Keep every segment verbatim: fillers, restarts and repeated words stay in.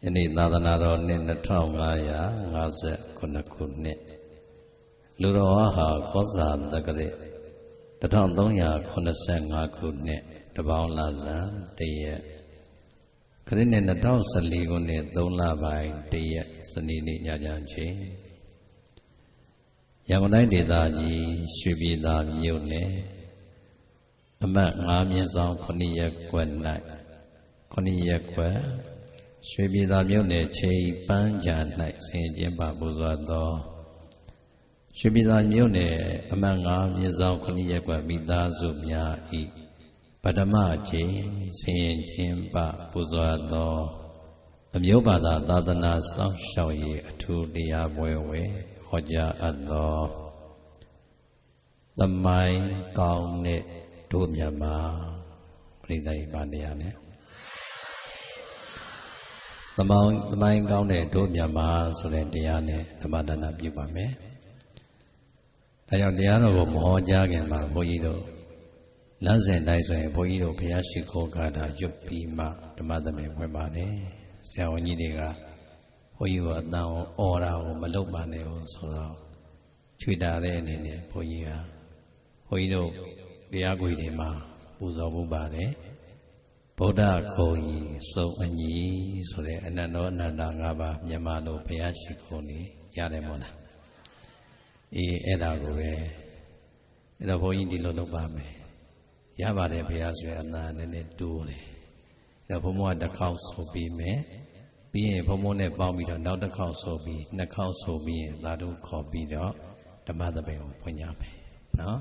Ini Nadhanaro ni Natram Gaya Ngase Kunakuni Luroha Kosa Dagari Tatang Donya Kunasang Akuni Tabao Laza Tia Karine Natao Saliguni Donla Bai Tia Sanini Yajanchi Yamunai Didaji Shubida Yune Amat Ngamiazam Koniya Kwanai Koniya Kwa Shubida Yune Che Panjan Night Saint Jimba Buzado Shubida Yune Amat Ngamiazam Koniya Kwa Mida Zubya I Padama Che Saint Jimba Buzado Amyobada Dadana Sang Shawi Atulia Wewe Hoja Allah The mind gone it to Yama Rinai Bandiane The mind the mind gone it to Yama Solentiane the Madana Bubame Tayodiano Mojagan Boyido Lazen Dyson Boyido Piashiko Gada Jupima the Madame Webane Saonidiga For you are now all our Malobane also. Twidare in it for you. For you know, the Aguidima, Buzabubane, Boda Koi, so and ye, so the Ananona Nangaba, Yamano, Peashikoni, Yaremona. E Edagore, and a boy in the Lodobame. Yabade Peasre and then do it. The Pomo the cows will be me. Being a pomone bombi, not the cow so be, the cow so be, that will call be the mother bay of Punyabe. No?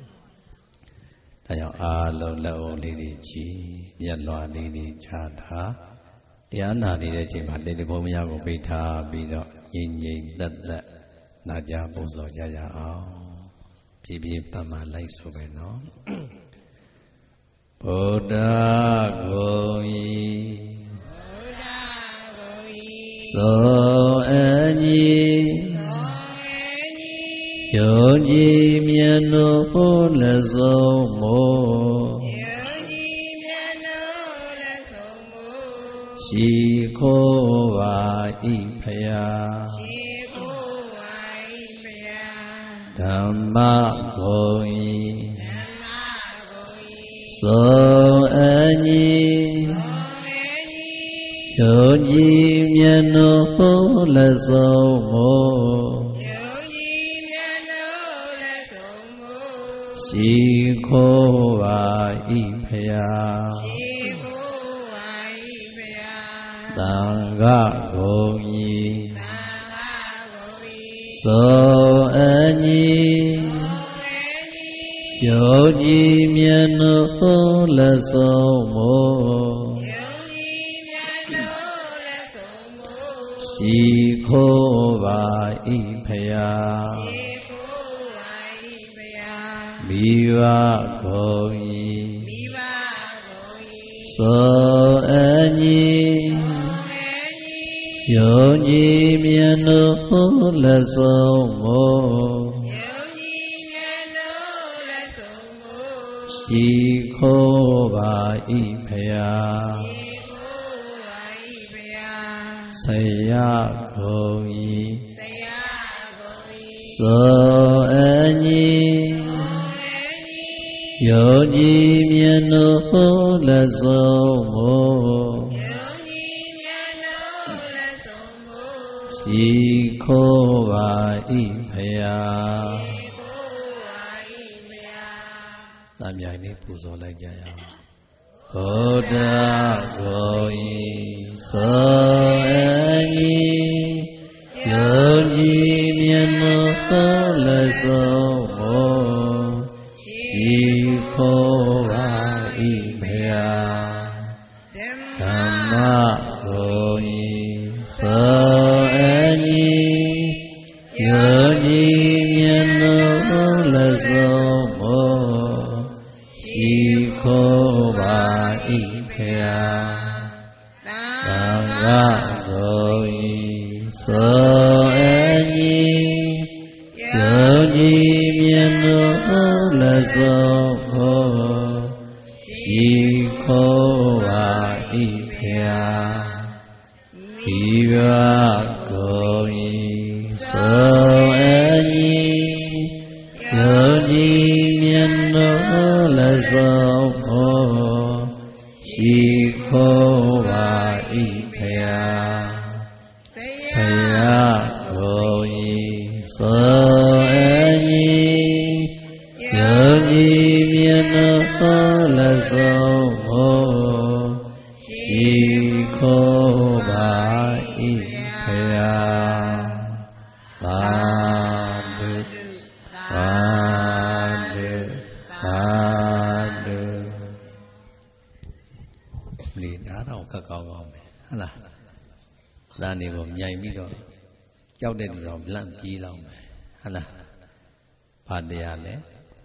Tayo alo low lady chi, yellow lady chata, the Anna lady Jim had lady Pomiago beta, be the yin yin that that Naja Bozo Jaya. P B Pama likes over no? Buddha Goyi. So any Yogi Miano Lazo Mo Shiko Wa Ipaya Dhamma Goi So any Yogi Miano Lazo Mo Shiko Wa Ipaya Danga Goyi So Ani Yogi Miano Lazo Mo Shiko Wa Ipaya Miwa Goyi So Ani Yogi Miano Lazo Mo Shiko Wa Ipaya Saya Goyi So Ani Yogi Miano Lazo Mo Shiko Wa Ipaya Namya ini puzo lagi ya Buddha Goyi So Ani Yogi Miano Lazo Mo Shiko Wa Ipaya Dhamma Goyi So Ani Yogi Miano Lazo Mo Shiko Wa Ipaya Dhamma Viva Koi Soani Yoni Miano Lazomo Shiko Wa Ipaya Paya Koi Soani Yoni Miano Lazomo Shiko Wa Ipaya Sadhu Sadhu Sadhu Lì đã đâu có con ngon mày hả là ra này gồm nhảy biết rồi cháu đây rồi làm chi đâu mày hả là bà đề à lẽ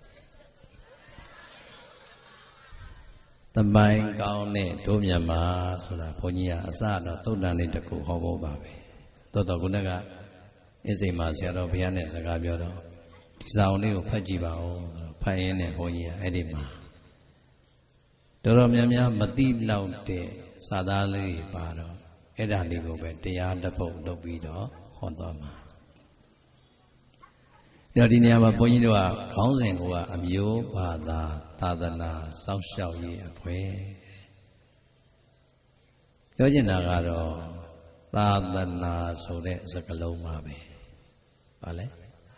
tâm bài cao nè đốm nhà mà rồi là phô nhi à xa đó tốt đàn này đặc cụ họ vô bà về tôi tao cũng đã cả cái gì mà sẽ đâu bây này sẽ gặp nhau đâu sao nếu phải chỉ bảo phải này phô nhi à đi mà đó là nhà nhà mà tin lâu để xa đá lấy bà đó cái đàn đi của bé để ăn đập bụng đập bì đó hoàn toàn mà giờ đi nhà mà phô nhi đó à không rèn của à miếu bà ta ta ta là sáu sáu gì à quê có chuyện nào cả rồi ta ta là số đấy rất là lâu mà về phải đấy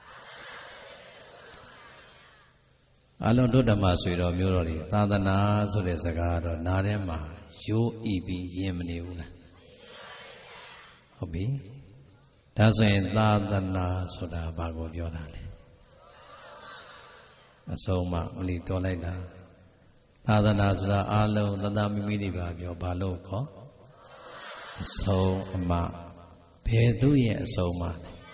alo đốt đam mà suy rồi miêu rồi ta ta là số đấy rất là rồi na đấy mà yếu ý bị nhiễm nhiều là không biết ta sẽ ta ta là số đó bao nhiêu điều đó sâu mà lì to lại đó ta ta là số đó alo ta ta mi mi đi vào biểu bao lâu có sâu mà bé tu ye sâu mà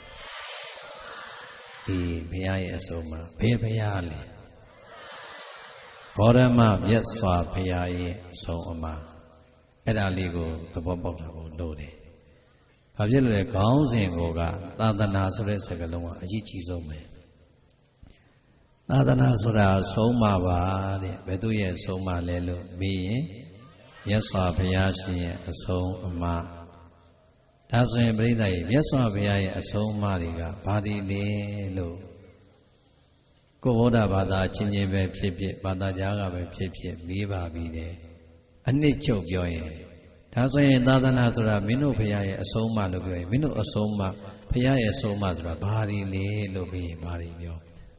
thì bé ye sâu mà bé bé ya le có ra mà biết xóa bé ye sâu mà cái đó li cô tập bóc bóc là cô đâu đấy phải biết là có gì cô cả ta ta na số đấy sẽ cái lòng à chỉ chỉ sâu mà ta ta na số đó sâu mà bà đấy bé tu ye sâu mà le lo bị biết xóa bé ya xin sâu màဒါဆိုရင်ပြိဿရဲ့မြတ်စွာဘုရားရဲ့အဆုံးအမတွေကဘာတွေလဲလို့ကိုဗုဒ္ဓဘာသာချင်းချင်းပဲဖြစ်ဖြစ်ဘာသာကြားကပဲဖြစ်ဖြစ်မေးပါပြီလေအနှစ်ချုပ်ပြောရင်ဒါဆိုရင်သာသနာဆိုတာမင်းတို့ဘုရားရဲ့အဆုံးအမလို့ပြောရင်မင်းတို့အဆုံးအမဘုရားရဲ့အဆုံးအမဆိုတာဘာတွေလဲလို့ပြီးရင်ဘာတွေပြော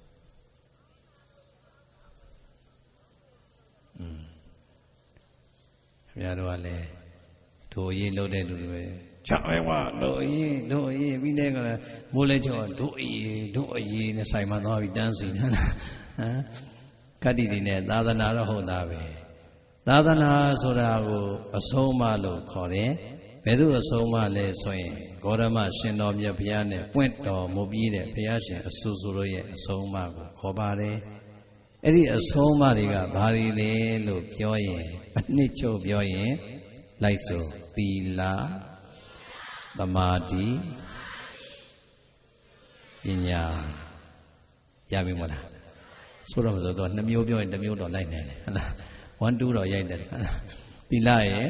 อืมဘုရားတို့ကလည်းတို့ရေးလို့တဲ့လူတွေချောင်းဝါတို့အရင်တို့အရင်ပြီးတဲ့ကလည်းမိုးလဲချောတို့အရင်တို့အရင်နဲ့ဆိုင်မှသွားပြီးတန်းစီဟမ်ကတ္တိတွေနဲ့သာသနာတော့ဟုတ်တာပဲသာသနာဆိုတာကိုအဆုံးအမလို့ခေါ်တယ်ဘယ်သူအဆုံးအမလဲဆိုရင်ဂေါရမရှင်တော်မြတ်ဘုရားနဲ့ပွင့်တော်မူပြီးတဲ့ဘုရားရှင်အဆူဆူတို့ရဲ့အဆုံးအမကိုခေါ်ပါတယ်အဲ့ဒီအဆုံးအမတွေကဘာတွေလဲလို့ပြောရင်အနှစ်ချုပ်ပြောရင်လိုက်ဆိုသီလသမာဓိပညာရပြီမလားဆိုတော့ဆိုတော့နှစ်မျိုးပြောရင်တစ်မျိုးတော့လိုက်နိုင်တယ်ဟုတ်လားone twoတော့ရိုက်တယ်သီလရဲ့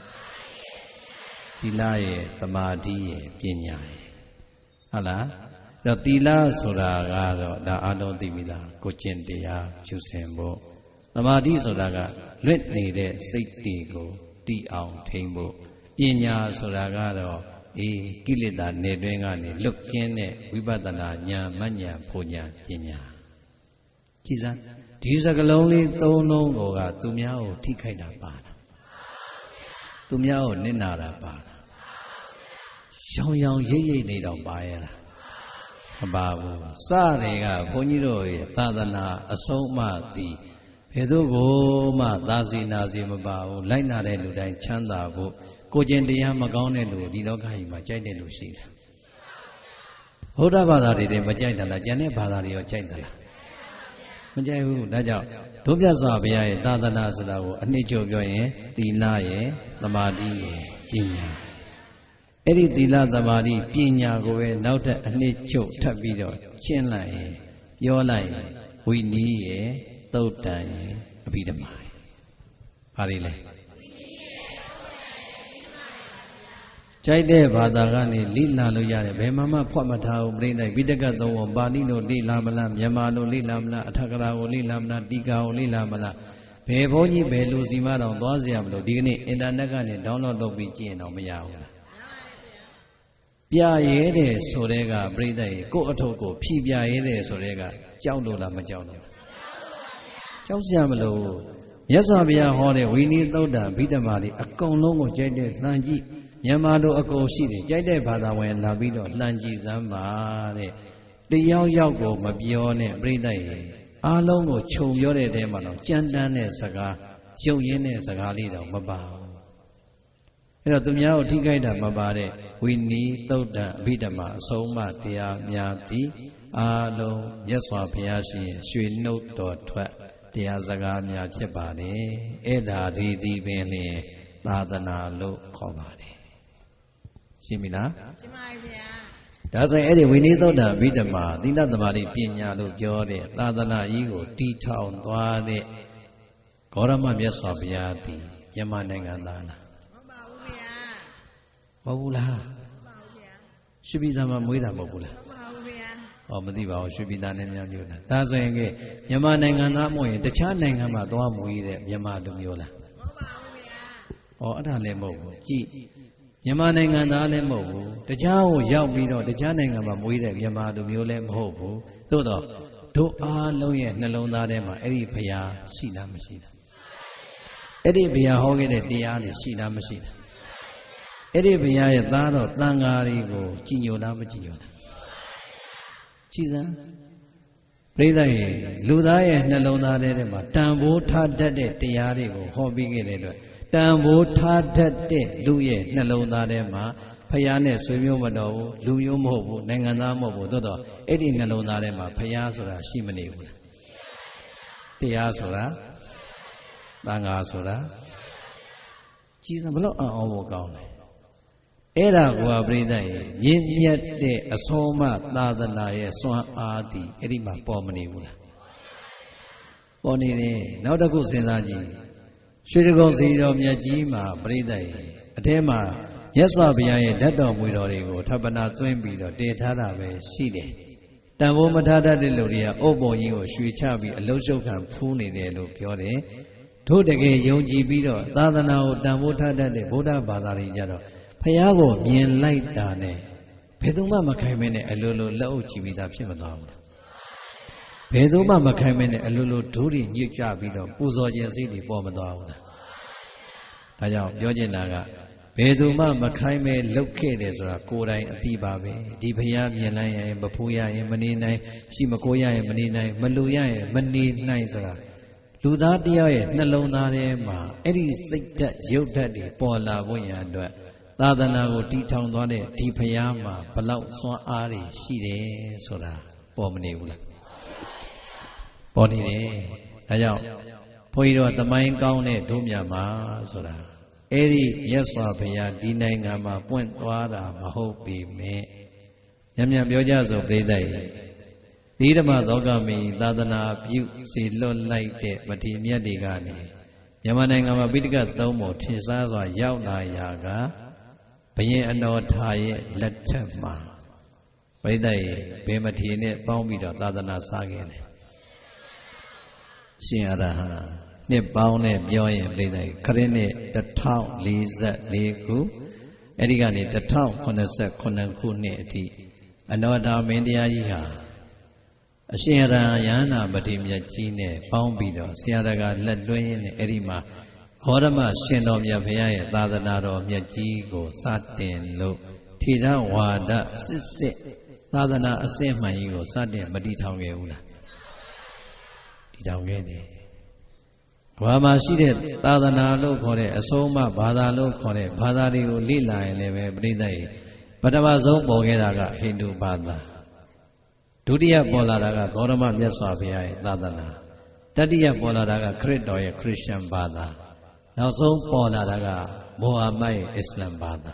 သီလရဲ့သမာဓိရဲ့ပညာရဲ့ဟုတ်လားအဲ့တော့သီလဆိုတာကတော့ဒါအားလုံးသိပြီလားကိုကျင့်တရားဖြူစင်ဖို့သမာဓိဆိုတာကလွတ်နေတဲ့စိတ်တွေကိုတည်အောင်ထိန်းဖို့ပညာဆိုတာကတော့အေးကိလေသာနေတွင်းကနေလွတ်ကင်းတဲ့ဝိပဿနာဉာဏ်မဉာဏ်ဖို့ဉာဏ်ပညာကြည်စမ်းဒီစကလုံးလေးသုံးလုံးကိုကသူများကိုထိခိုက်တာပါတာသူများကိုနစ်နာတာပါတာရောင်ရောင်ရိပ်ရိပ်နေတော့ပါရဲ့လားမပါဘူးစတွေကဘုန်းကြီးတို့ရဲ့သာသနာအဆုံးအမသည်ဘယ်သူကိုမှသာစီနာစီမပါဘူးလိုက်နာတဲ့လူတိုင်းချမ်းသာဖို့ကိုကျင်တရားမကောင်းတဲ့လူဒီလောကကြီးမှာကြိုက်တဲ့လူရှိတယ်ဘုရားဘာသာတွေတည်းမကြိုက်တာလားကျန်တဲ့ဘာသာတွေရောကြိုက်တာလားမကြိုက်ဘူးဒါကြောင့်ဒုပြတ်စွာဘုရားရဲ့သာသနာဆိုတာကိုအနှစ်ချုပ်ပြောရင်သီလရဲ့သမာဓိရဲ့ပညာအဲ့ဒီသီလသမာဓိပညာကိုပဲနောက်ထပ်အနှစ်ချုပ်ထပ်ပြီးတော့ရှင်းလိုက်ရင်ပြောလိုက်ရင်ဝိနည်းရဲ့သုတ်တန်ရဲ့အဘိဓမ္မာဘာတွေလဲကြိုက်တဲ့ဘာသာကနေလိလာလို့ရတယ်ဘယ်မှမဖွက်မထားဘူးပြိဋိဘိတကသုံးဝန်ပါဠိလိုလိလာမလားမြန်မာလိုလိလာမလားအထက်ကရာကိုလိလာမလားတီကာကိုလိလာမလားဘယ်ဘုန်းကြီးဘယ်လူစီမတောင်သွားစရာမလိုဒီကနေ့အင်တာနက်ကနေ download လုပ်ပြီးကြည့်ရင်တော့မရဘူးလားပြရဲတဲ့ဆိုတဲ့ကပြိဋိရဲ့ကိုယ့်အထုပ်ကိုဖြီးပြရဲတဲ့ဆိုတဲ့ကကြောက်လို့လားမကြောက်လို့လားကြောက်စရာမလိုမြတ်စွာဘုရားဟောတဲ့ဝိနည်းသုတ်တံဘိဓမ္မာတွေအကုန်လုံးကိုကြိုက်တဲ့လှန်ကြည့်မြန်မာတို့အကုန်ရှိတယ်ကြိုက်တဲ့ဘာသာဝင်လာပြီးတော့လှန်ကြည့်စမ်းပါတဲ့တယောက်ယောက်ကိုမပြောနဲ့ပြိဋိရဲ့အားလုံးကိုခြုံပြောတဲ့တဲမှာတော့ကြမ်းတမ်းတဲ့စကားရုပ်ရင်းတဲ့စကားလေးတော့မပါဘူးအဲ့တော့သူများကိုထိခိုက်တာမပါတဲ့ဝိနည်းသုတ်တံအဘိဓမ္မာအဆုံးအမတရားများသည်အားလုံးမြတ်စွာဘုရားရှင်ရွှေနှုတ်တော်ထွက်တရားစကားများဖြစ်ပါတယ်အဲ့ဒါဒီဒီပင်လျင်သာသနာလို့ခေါ်ပါတယ်ရှင်းပြီလားရှင်းပါပြီဗျာဒါဆိုရင်အဲ့ဒီဝိနည်းသုတ်တံအဘိဓမ္မာသီလသမာဓိပညာလို့ပြောတဲ့သာသနာကြီးကိုတည်ထောင်သွားတဲ့ဂေါရမမြတ်စွာဘုရားသည်မြန်မာနိုင်ငံသားလားမဟုတ်ပါဘူးဗျာမဟုတ်ဘူးလားမဟုတ်ပါဘူးဗျာရွှေပြည်သာမှာမွေးတာမဟုတ်ဘူးလားမဟုတ်ပါဘူးဗျာဟောမသိပါဘူးရွှေပြည်သာနဲ့များမျိုးလားဒါဆိုရင်ကမြန်မာနိုင်ငံသားမဟုတ်ရင်တခြားနိုင်ငံမှာသွားမွေးတဲ့မြန်မာလူမျိုးလားမဟုတ်ပါဘူးဗျာဟောအဲ့ဒါလည်းမဟုတ်ဘူးကြည့်မြန်မာနိုင်ငံသားလည်းမဟုတ်ဘူးတခြားကိုရောက်ပြီးတော့တခြားနိုင်ငံမှာမွေးတဲ့မြန်မာလူမျိုးလည်းမဟုတ်ဘူးသို့တော့တို့အားလုံးရဲ့နှလုံးသားထဲမှာအဲ့ဒီဘုရားရှိလားမရှိလားအဲ့ဒီဘုရားဟောခဲ့တဲ့တရားတွေရှိလားမရှိလားအဲ့ဒီဘုရားရဲ့သားတော်သံဃာတွေကိုကြည်ညိုလားမကြည်ညိုလားကြည်စမ်းပြိဿရဲ့လူသားရဲ့နှလုံးသားထဲမှာတန်ဖိုးထားတတ်တဲ့တရားတွေကိုဟောပြီးခဲ့တဲ့အတွက်တန်ဖိုးထားတတ်တဲ့လူရဲ့နှလုံးသားထဲမှာဖယားနဲ့ဆွေမျိုးမတော်ဘူးလူမျိုးမဟုတ်ဘူးနိုင်ငံသားမဟုတ်ဘူးသို့တော့အဲ့ဒီနှလုံးသားထဲမှာဖယားဆိုတာရှိမနေဘူးလားတရားဆိုတာသံဃာဆိုတာကြည်စံဘလို့အံ့ဩဖို့ကောင်းတယ်အဲ့ဒါကပြိဿရဲ့ရင်းမြတ်တဲ့အစောမသာသနာရဲ့စွမ်းအားသည်အဲ့ဒီမှာပေါ်မနေဘူးလားပေါ်နေတယ်နောက်တစ်ခုစဉ်းစားကြည့်ရွှေတကုံစီတော်မြတ်ကြီးမှာပြိဿရဲ့အထဲမှာမြတ်စွာဘုရားရဲ့ဓာတ်တော်မူတော်တွေကိုထပ်ပနာသွင်းပြီးတော့တည်ထားတာပဲရှိတယ်တန်ဖိုးမထားတတ်တဲ့လူတွေကအုပ်ပုံကြီးကိုရွှေချပြီးအလုံးရှုပ်ခံဖူးနေတယ်လို့ပြောတယ်တို့တကယ်ယုံကြည်ပြီးတော့သာသနာကိုတန်ဖိုးထားတတ်တဲ့ဗုဒ္ဓဘာသာတွေကြတော့ဖះကိုမြင်လိုက်တာနဲ့ဘယ်သူမှမခိုင်မဲနဲ့အလိုလိုလက်အုပ်ချပြီးသားဖြစ်မသွားဘူးဘယ်သူမှမခိုင်မဲနဲ့အလိုလိုဒုတွေညှိကြပြီးတော့ပူဇော်ခြင်းစိတ်တွေပေါ်မသွားဘူးလားဒါကြောင့်ပြောချင်တာကဘယ်သူမှမခိုင်မဲလှုပ်ခဲ့တယ်ဆိုတာကိုယ်တိုင်အသိပါပဲဒီဖះမြင်လိုက်ရင်မဖူးရရင်မနေနိုင်ရှိမကိုရရင်မနေနိုင်မလူရရင်မနေနိုင်ဆိုတာလူသားတရားရဲ့နှလုံးသားထဲမှာအဲ့ဒီစိတ်ဓာတ်ရုပ်ဓာတ်တွေပေါ်လာဖို့ရန်အတွက်သာသနာကိုတည်ထောင်သွားတဲ့ဒီဖရားမှာဘလောက်စွမ်းအားတွေရှိတယ်ဆိုတာပေါ်မနေဘူးလားပေါ်နေတယ်ဒါကြောင့်ဘုန်းကြီးတို့သမိုင်းကောင်းတဲ့ဒုမြတ်မှာဆိုတာအဲ့ဒီမြတ်စွာဘုရားဒီနိုင်ငံမှာပွင့်သွားတာမဟုတ်ပေမဲ့ညံ့ညံ့ပြောကြဆိုပြိဿရဲ့ဒီဓမ္မသောကမီသာသနာပြုစီလွတ်လိုက်တဲ့မထေမြတ်တွေကနေမြန်မာနိုင်ငံမှာပိဋကတ်သုံးပုံထင်ရှားစွာရောက်လာရာကဘုရင်အနော်ထာရဲ့လက်ထက်မှာပြိဿရဲ့ဘယ်မထေနဲ့ပေါင်းပြီးတော့သာသနာစားခဲ့တယ်ရှင်အရဟံနှစ်ပေါင်းနဲ့ပြောရင်ပြိဿရဲ့ခရစ်နှစ်တစ်ထောင်လေးဆယ်လေးခုအဲ့ဒီကနေတစ်ထောင်ခုနှစ်ဆယ်ခုနှစ်ခုနှစ်အထိအနော်ထာမင်းတရားကြီးဟာအရှင်ရဟန်းယန္နာပတိမြတ်ကြီးနဲ့ပေါင်းပြီးတော့ဆရာတကာလက်လွှဲရင်းနဲ့အဲ့ဒီမှာခောရမရှင်တော်မြတ်ဘုရားရဲ့သာသနာတော်မြတ်ကြီးကိုစတင်လို့ထေရဝါဒစစ်စစ်သာသနာအစစ်မှန်ကြီးကိုစတင်မတည်ထောင်ခဲ့ဘူးလားတည်ထောင်ခဲ့တယ်။ဘာမှရှိတဲ့သာသနာလို့ခေါ်တဲ့အဆုံးအမဘာသာလို့ခေါ်တဲ့ဘာသာတွေကိုလေ့လာရင်လည်းပဲပြိဿရဲ့ပထမဆုံးပေါ်ခဲ့တာကဟိန္ဒူဘာသာဒုတိယပေါ်လာတာကဂေါရမမြတ်စွာဘုရားရဲ့သာသနာတတိယပေါ်လာတာကခရစ်တော်ရဲ့ခရစ်ယာန်ဘာသာနောက်ဆုံးပေါ်လာတာကမိုဟာမက်ရဲ့အစ္စလမ်ဘာသာ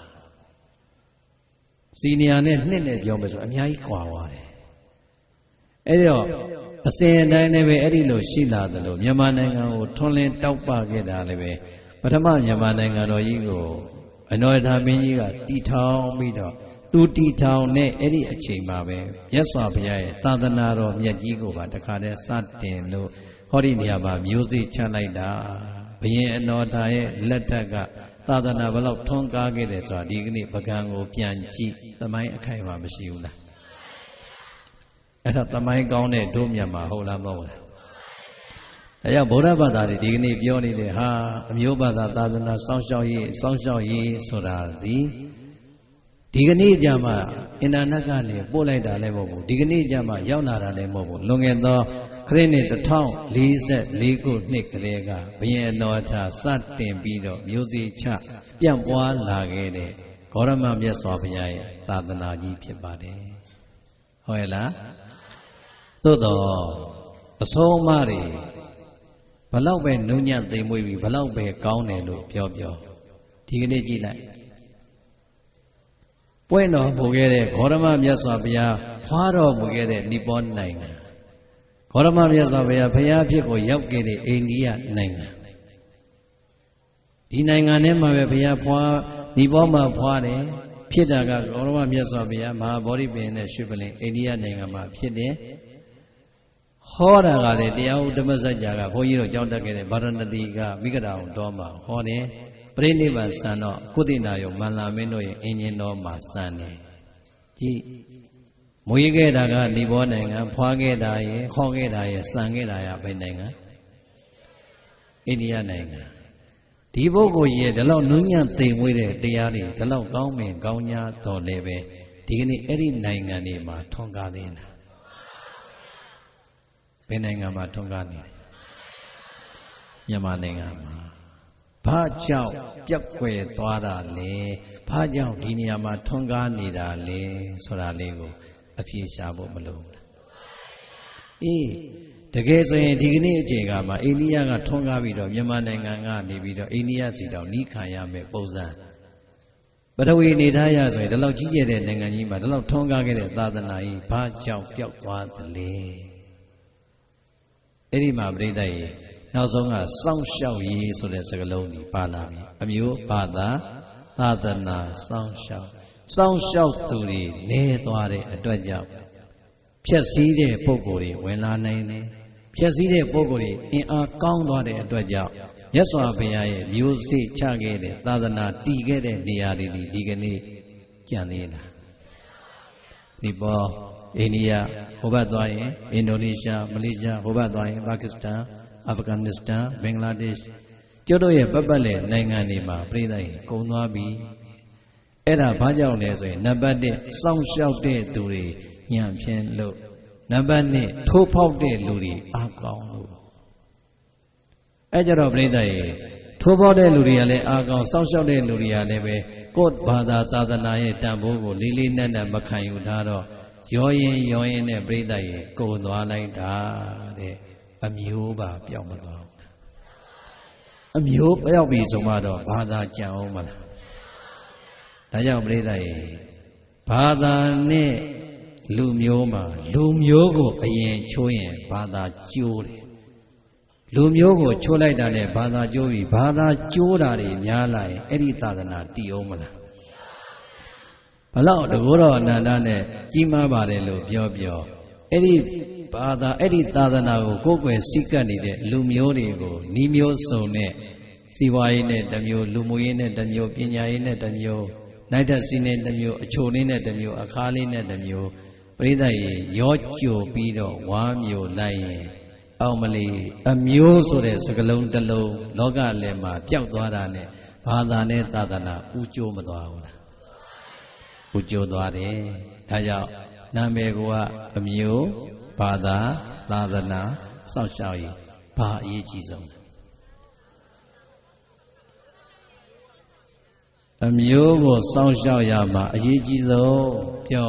စီနီယာနဲ့နှစ်နဲ့ပြောမယ်ဆိုအများကြီးကွာသွားတယ်အဲ့တော့အစဉ်အတိုင်းလည်းပဲအဲ့ဒီလိုရှိလာသလိုမြန်မာနိုင်ငံကိုထွန်းလင်းတောက်ပခဲ့တာလည်းပဲပထမမြန်မာနိုင်ငံတော်ကြီးကိုအနောထာမင်းကြီးကတီထောင်ပြီးတော့သူတီထောင်နဲ့အဲ့ဒီအချိန်မှာပဲမြတ်စွာဘုရားရဲ့သာသနာတော်မြတ်ကြီးကိုပါတခါတည်းစတင်လို့ဟောဒီနေရာမှာမျိုးစေ့ချလိုက်တာဘုရင်အနောထာရဲ့လက်ထက်ကသာသနာဘလောက်ထွန်းကားခဲ့တယ်ဆိုတာဒီကနေ့ပကံကိုပြန်ကြည့်သမိုင်းအခိုင်အမာမရှိဘူးလားအဲ့ဒါသမိုင်းကောင်းတဲ့တို့မြတ်မှာဟုတ်လားမဟုတ်လားဒါကြောင့်ဗုဒ္ဓဘာသာတွေဒီကနေ့ပြောနေတဲ့ဟာအမျိုးဘာသာသာသနာစောင့်ရှောက်ရေးစောင့်ရှောက်ရေးဆိုတာဒီဒီကနေ့ကြမှာအင်တာနက်ကနေပို့လိုက်တာလည်းမဟုတ်ဘူးဒီကနေ့ကြမှာရောက်လာတာလည်းမဟုတ်ဘူးလွန်ခဲ့သောခရစ်နှစ်တစ်ထောင်လေးဆယ်လေးခုနှစ်ကလေးကဘုရင်အနောထာစတင်ပြီးတော့မျိုးစေ့ချပြန့်ပွားလာခဲ့တဲ့ဂေါရမမြတ်စွာဘုရားရဲ့သာသနာကြီးဖြစ်ပါတယ်ဟုတ်ရဲ့လားသို့တော့အဆုံးအမတွေဘလောက်ပဲနုညံ့သိမ်မွေ့ပြီးဘလောက်ပဲကောင်းတယ်လို့ပြောပြောဒီကနေ့ကြည့်လိုက်ပွဲတော်မူခဲ့တဲ့ဂေါရမမြတ်စွာဘုရားဖွာတော်မူခဲ့တဲ့နိပေါနိုင်ငံဂေါရမမြတ်စွာဘုရားဘုရားဖြစ်ကိုရောက်ခဲ့တဲ့အိန္ဒိယနိုင်ငံဒီနိုင်ငံထဲမှာပဲဘုရားဖွာနိပေါမှာဖွာတယ်ဖြစ်တာကဂေါရမမြတ်စွာဘုရားမဟာဗောဓိပင်နဲ့ရွှေပလင်အိန္ဒိယနိုင်ငံမှာဖြစ်တယ်ဟောတာကလည်းတရားဥဓမ္မစကြာကဘုန်းကြီးတို့ကြောင်းတက်ခဲ့တဲ့ဗာရဏသီကမိဂရာအောင်တော်မှာဟောတယ်ပရိနိဗ္ဗာန်စံတော့ကုသိနာယုံမန္လာမင်းတို့ရဲ့အင်ဂျင်တော်မှာစံတယ်ကြည့်မွေးခဲ့တာကနိဘောနိုင်ငံဖွာခဲ့တာရဲ့ဟောခဲ့တာရဲ့စံခဲ့တာရဘယ်နိုင်ငံအိန္ဒိယနိုင်ငံဒီပုဂ္ဂိုလ်ကြီးရဲ့ဒီလောက်နုညံ့သိမ်မွေးတဲ့တရားတွေဒီလောက်ကောင်းမင်ကောင်းညာတော်လည်းပဲဒီကနေ့အဲ့ဒီနိုင်ငံတွေမှာထွန်းကားသေးလားဘယ်နိုင်ငံမှာထွန်းကားနေလဲမြန်မာနိုင်ငံမှာဘာကြောင့်ပြက်ကွယ်သွားတာလဲဘာကြောင့်ဒီနေရာမှာထွန်းကားနေတာလဲဆိုတာလေးကိုအဖြေရှာဖို့မလိုဘူးအေးတကယ်ဆိုရင်ဒီကနေ့အချိန်ကမှအိန္ဒိယကထွန်းကားပြီးတော့မြန်မာနိုင်ငံကနေပြီးတော့အိန္ဒိယစီတောင်နီးခံရမယ်ပုံစံပထဝီနေထားရဆိုရင်ဒီလောက်ကြီးကျယ်တဲ့နိုင်ငံကြီးမှာဒီလောက်ထွန်းကားခဲ့တဲ့သာသနာကြီးဘာကြောင့်ပျောက်သွားသလဲအဲ့ဒီမှာပြိဿရေနောက်ဆုံးကစောင့်ရှောက်ရေးဆိုတဲ့စကားလုံးကြီးပါလာပြီအမျိုးဘာသာသာသနာစောင့်ရှောက်စောင့်ရှောက်သူတွေနေသွားတဲ့အတွက်ကြောင့်ဖြည့်ဆည်းတဲ့ပုံကိုယ်တွေဝင်လာနိုင်တယ်ဖြည့်ဆည်းတဲ့ပုံကိုယ်တွေအင်အားကောင်းသွားတဲ့အတွက်ကြောင့်မြတ်စွာဘုရားရဲ့မျိုးစေ့ချခဲ့တဲ့သာသနာတည်ခဲ့တဲ့နေရာတွေဒီကနေ့ကြံသေးလားဒီပေါ်အိန္ဒိယဟိုဘက်သွားရင်အင်ဒိုနီးရှားမလေးရှားဟိုဘက်သွားရင်ပါကစ္စတန်အာဖဂန်နစ္စတန်ဘင်္ဂလားဒေ့ရှ်ကျွတ်တို့ရဲ့ပတ်ပတ်လည်နိုင်ငံတွေမှာပြည်သားရင်ကုန်သွားပြီအဲ့ဒါဘာကြောင့်လဲဆိုရင်နံပါတ်တစ်စောင့်ရှောက်တဲ့သူတွေညံ့ဖြင်းလို့နံပါတ်နှစ်ထိုးဖောက်တဲ့လူတွေအားကောင်းလို့အဲ့ကြတော့ပြည်သားရင်ထိုးဖောက်တဲ့လူတွေကလည်းအားကောင်းစောင့်ရှောက်တဲ့လူတွေကလည်းပဲကိုယ့်ဘာသာသာသနာရဲ့တန်ဖိုးကိုလေးလေးနက်နက်မခံယူထားတော့ရောရင်ရောရင်နဲ့ပြိဿရေကိုသွားလိုက်တာတဲ့အမျိုးပါပြောင်းမသွားဘူးအမျိုးပြောက်ပြီဆိုမှတော့ဘာသာကြံအောင်မလားဒါကြောင့်ပြိဿရေဘာသာနဲ့လူမျိုးမှာလူမျိုးကိုအရင်ချိုးရင်ဘာသာကျိုးတယ်လူမျိုးကိုချိုးလိုက်တာနဲ့ဘာသာကျိုးပြီဘာသာကျိုးတာတွေများလာရင်အဲ့ဒီသာသနာတည်အောင်မလားဘလောက်တကောတော်အနန္တနဲ့ကြီးမားပါတယ်လို့ပြောပြောအဲ့ဒီဘာသာအဲ့ဒီသာသနာကိုကိုယ်ွယ်စိတ်ကပ်နေတဲ့လူမျိုးတွေကိုဤမျိုးစုံနဲ့စီဝါရေးနဲ့တစ်မျိုးလူမှုရေးနဲ့တစ်မျိုးပညာရေးနဲ့တစ်မျိုးနိုင်တဲ့စီနဲ့တစ်မျိုးအချိုလေးနဲ့တစ်မျိုးအခါလေးနဲ့တစ်မျိုးပရိသတ်ရေရောကြိုပြီးတော့ဝါမျိုးလိုက်ရင်အောင်မလီအမျိုးဆိုတဲ့စကလုံးတစ်လုံးလောကလည်းမှာပျောက်သွားတာနဲ့ဘာသာနဲ့သာသနာဥကျိုးမသွားဘူးလားဥကျိုးသွားတယ်ဒါကြောင့်နာမည်ကအမျိုးဘာသာသာသနာစောင့်ရှောက်ရေးဘာအရေးကြီးဆုံးအမျိုးကိုစောင့်ရှောက်ရမှာအရေးကြီးဆုံးပြော